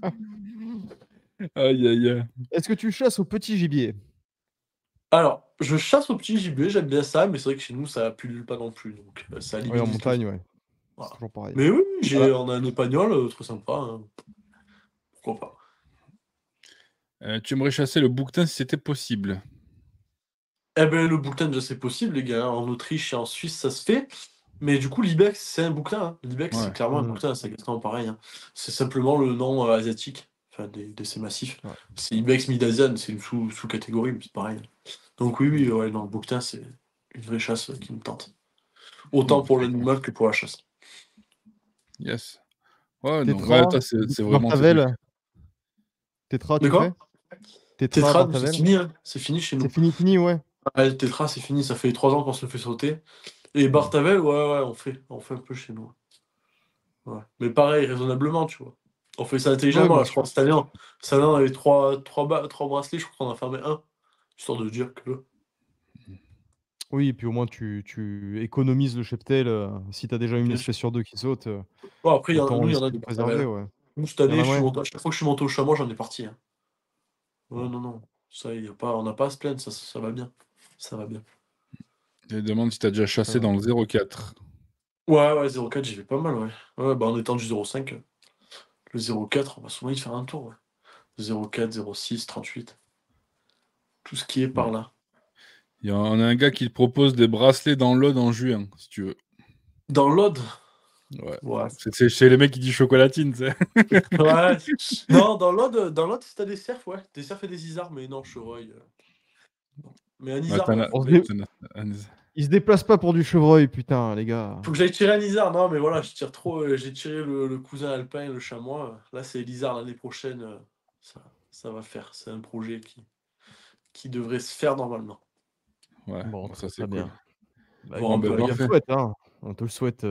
Aïe, aïe, aïe. Est-ce que tu chasses au petit gibier? Alors, je chasse au petit gibier, j'aime bien ça, mais c'est vrai que chez nous, ça pullule pas non plus, donc ça Oui, en limite tout. montagne, ouais. C'est Voilà. toujours pareil. Mais oui, Voilà. on a un épagnol, très sympa, hein. Pourquoi pas. Tu aimerais chasser le bouquetin si c'était possible? Eh ben, le bouquetin, déjà, c'est possible, les gars. En Autriche et en Suisse, ça se fait. Mais du coup, l'ibex, c'est un bouquetin, hein. L'ibex, Ouais. c'est clairement un Mmh. bouquetin, c'est exactement pareil, hein. C'est simplement le nom asiatique, enfin de ces massifs. Ouais. C'est Ibex midasian, c'est une sous-catégorie, mais c'est pareil. Donc oui, ouais, non, le bouquetin, c'est une vraie chasse qui me tente. Autant pour l'animal que pour la chasse. Yes. Ouais, non, ouais, Tétra, toi, c'est vraiment tes trucs. Martavel. Tétra, De tu fais? quoi? Tétra, Tétra, c'est Martavel. fini, hein. C'est fini chez C'est nous. fini, ouais. Ouais, le tétra, c'est fini, ça fait 3 ans qu'on se le fait sauter. Et Bartavel, ouais, on fait un peu chez nous. Ouais. Mais pareil, raisonnablement, tu vois. On fait ça Ouais, intelligemment, bien là, je sûr. crois que cette année, on avait trois bracelets, je crois qu'on en a fermé un. Histoire de dire que. Oui, et puis au moins tu économises le cheptel, si tu as déjà une Bien sûr. espèce sur 2 qui saute, Bon, après, autant nous, il y en a essayer des de préserver, Bartavel. ouais. Nous, cette Il y en année, a moins? à chaque fois que je suis monté au chamois, j'en ai parti, hein. Ouais, Bon. non, non. Ça, y a pas, on n'a pas à se plaindre, ça va bien. Ça va bien. Je demande si tu as déjà Ça chassé va. dans le 04. Ouais, 0,4, j'y vais pas mal, ouais. Ouais, bah en étant du 0,5, le 0,4, on va souvent y faire un tour, ouais. 0,4, 0,6, 38. Tout ce qui est par là. On a un gars qui te propose des bracelets dans l'Aude en juin, si tu veux. Dans l'Aude? Ouais. Ouais. C'est chez les mecs qui disent chocolatine, tu sais. Ouais. Non, dans l'Aude, si t'as des cerfs, ouais. Des cerfs et des isards, mais non, chevreuil. Non. Mais un Ouais, isard, t'en ouais, as- faut que j'aille. Il se déplace pas pour du chevreuil, putain, les gars. Faut que j'aille tirer un isard. Non, mais voilà, je tire trop. J'ai tiré le cousin alpin, le chamois. Là, c'est l'isard l'année prochaine. Ça va faire. C'est un projet qui devrait se faire normalement. Ouais, Bon, bon, ça très, c'est très cool. bien. Bah, Voir Bon, un écoute, peu ben la on te le gamme. parfait. souhaite, hein. On te le souhaite,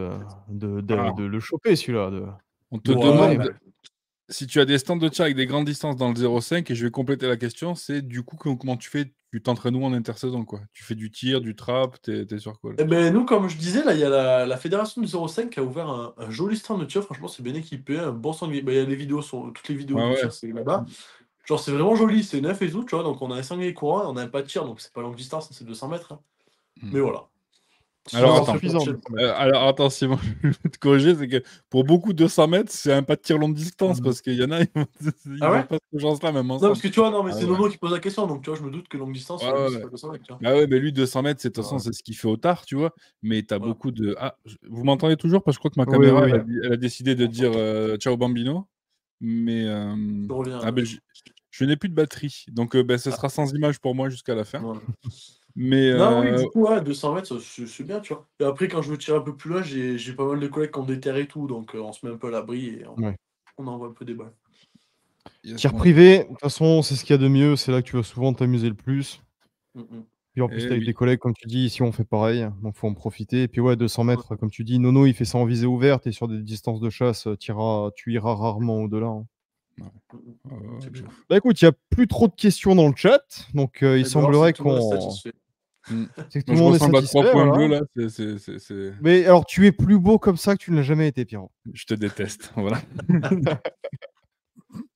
de Alors, le choper celui-là, de on te Ouais, demande ouais. si tu as des stands de tir avec des grandes distances dans le 0,5, et je vais compléter la question, c'est du coup comment tu fais? Tu t'entraînes où en intersaison, quoi? Tu fais du tir, du trap, t'es sur quoi là? Eh ben, nous, comme je disais, là, il y a la fédération du 05 qui a ouvert un joli stand de tir. Franchement, c'est bien équipé. Un bon sanglier. Bah, il y a les vidéos, toutes les vidéos Ouais, de ouais. tir, c'est là-bas. Genre, c'est vraiment joli. C'est 9 et août, tu vois. Donc, on a un sanglier courant et on a un pas de tir. Donc, c'est pas longue distance, c'est 200 mètres, hein. Mais Mmh. voilà. Alors Sinon, c'est on attends, fait pas de suffisant, tir. 200 mètres. alors attends Simon, je vais te corriger, c'est que pour beaucoup 200 mètres, c'est un pas de tir longue distance Mmh. parce qu'il y en a, Ah ils ont ouais? pas cette chance-là même Non, parce ensemble. que tu vois, non, mais Ah c'est ouais. Nono qui pose la question. Donc, tu vois, je me doute que longue distance, Ouais, lui, ouais, c'est ouais. pas 200 mètres, tu vois. Bah ouais, mais lui 200 mètres, c'est de toute façon, Ouais. c'est ce qu'il fait au tard, tu vois? Mais tu as Voilà. beaucoup de vous m'entendez toujours? Parce que je crois que ma Oui, caméra, oui. elle a décidé de dire, ciao bambino, mais Je reviens, ah là. beh, je n'ai plus de batterie, donc bah, ce Ah, sera sans image pour moi jusqu'à la fin. voilà. Mais Non, oui, du coup, ouais, 200 mètres, c'est bien, tu vois. Et après, quand je veux tirer un peu plus loin, j'ai pas mal de collègues qui ont des terres et tout. Donc, on se met un peu à l'abri et Ouais. on envoie un peu des balles. yes, Tir bon, privé, de toute façon, c'est ce qu'il y a de mieux, c'est là que tu vas souvent t'amuser le plus. Mm. Puis en plus, tu eh avec oui. des collègues, comme tu dis, ici on fait pareil, donc faut en profiter. Et puis ouais, 200 mètres, comme tu dis, Nono, il fait ça en visée ouverte et sur des distances de chasse, tu iras rarement au-delà, hein. Ouais. Mm. Ouais, ouais, C'est de clair. ouf. Bah écoute, il y a plus trop de questions dans le chat, donc il Et ben alors, c'est semblerait que tout le monde est qu'on satisfait. Mmh. c'est que tout Moi, le je monde est ressemble à 3 satisfait, points voilà. bleus là, c'est Mais alors, tu es plus beau comme ça que tu ne l'as jamais été, Pierrot. je te déteste, voilà.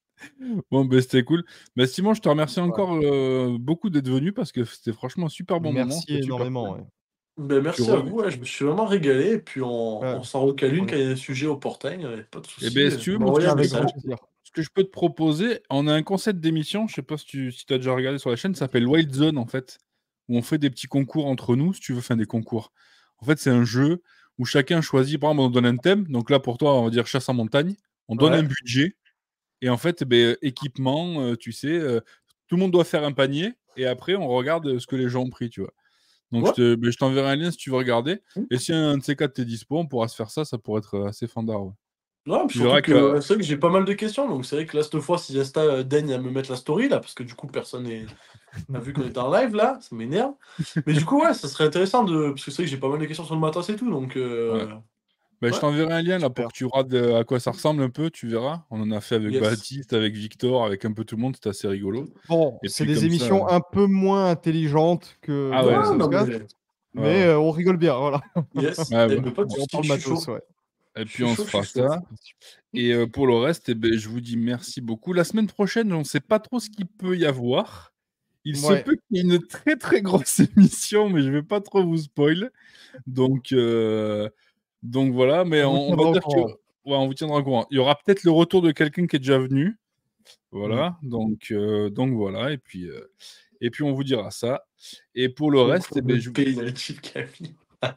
Bon, ben c'était cool. Ben, Simon, je te remercie Ouais. encore beaucoup d'être venu parce que c'était franchement un super bon moment. Merci C'était super énormément, cool. ouais. Ben, Tu merci à reviens. vous, ouais, je me suis vraiment régalé. Et puis, Ouais, on s'en recale une on quand est il y a un sujet opportun. Pas de Et souci. ben, si tu veux, Vous moi, m'envoyez un avec grand message. plaisir. ce que je peux te proposer, on a un concept d'émission, je sais pas si tu as déjà regardé sur la chaîne, ça s'appelle Wild Zone en fait, où on fait des petits concours entre nous, si tu veux, enfin des concours. En fait, c'est un jeu où chacun choisit, par exemple, on donne un thème, donc là pour toi, on va dire chasse en montagne, on donne un Ouais, budget, et en fait, ben, équipement, tu sais, tout le monde doit faire un panier, et après, on regarde ce que les gens ont pris, tu vois. Donc ouais. je t'enverrai un lien si tu veux regarder, et si un de ces quatre t'es dispo, on pourra se faire ça pourrait être assez fandard, ouais. Ouais, puis Tu surtout verras que que... c'est vrai que j'ai pas mal de questions. Donc, c'est vrai que là, cette fois, si Insta daigne à me mettre la story, là, parce que du coup, personne n'a vu qu'on était en live, là, ça m'énerve. Mais du coup, ouais, ça serait intéressant de. Parce que c'est vrai que j'ai pas mal de questions sur le matos et tout. Donc, Ouais. Ben, je ouais, t'enverrai un lien là pour Super. que tu regardes à quoi ça ressemble un peu, tu verras. On en a fait avec yes. Baptiste, avec Victor, avec un peu tout le monde, c'était assez rigolo. Bon, Et c'est puis des comme ça. émissions un peu moins intelligentes que Ah ouais, Bordel Non, Sauce non, Gaz, mais. ouais, mais ouais. on rigole bien, voilà. Yes. Ouais, Eh, bah, mais pas de Et on soucis, parle je suis matos, chaud. ouais. et Je puis suis on chaud, se je suis fera chaud. ça. Et pour le reste, eh ben, je vous dis merci beaucoup. La semaine prochaine, on ne sait pas trop ce qu'il peut y avoir. Il se Ouais, peut qu'il y ait une très très grosse émission, mais je ne vais pas trop vous spoil. Donc, voilà, mais on vous on va tiendra au dire que courant. ouais, on vous tiendra au courant. Il y aura peut-être le retour de quelqu'un qui est déjà venu. Mmh. Voilà, donc voilà, et puis on vous dira ça. Et pour le reste, eh Concours de ben, paix, il a le chief Camille.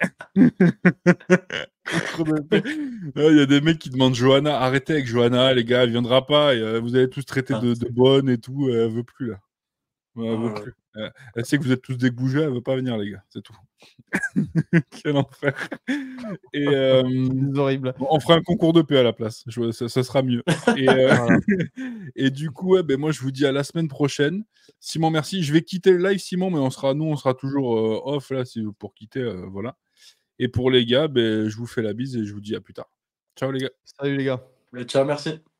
concours de paix. Ah, il y a des mecs qui demandent Johanna, arrêtez avec Johanna, les gars, elle viendra pas, et, vous allez tous traiter Ah, de bonne et tout, elle veut plus là. Ouais, elle veut ouais. plus. Elle sait que vous êtes tous des goujats, elle veut pas venir, les gars, c'est tout. Quel enfer. Et C'est horrible. on fera un concours de paix à la place, ça sera mieux. Et, Voilà. et du coup, ouais, ben moi je vous dis à la semaine prochaine. Simon, merci. Je vais quitter le live, Simon, mais on sera toujours off là pour quitter, voilà. Et pour les gars, ben, je vous fais la bise et je vous dis à plus tard. Ciao les gars. Salut les gars. Mais ciao, merci.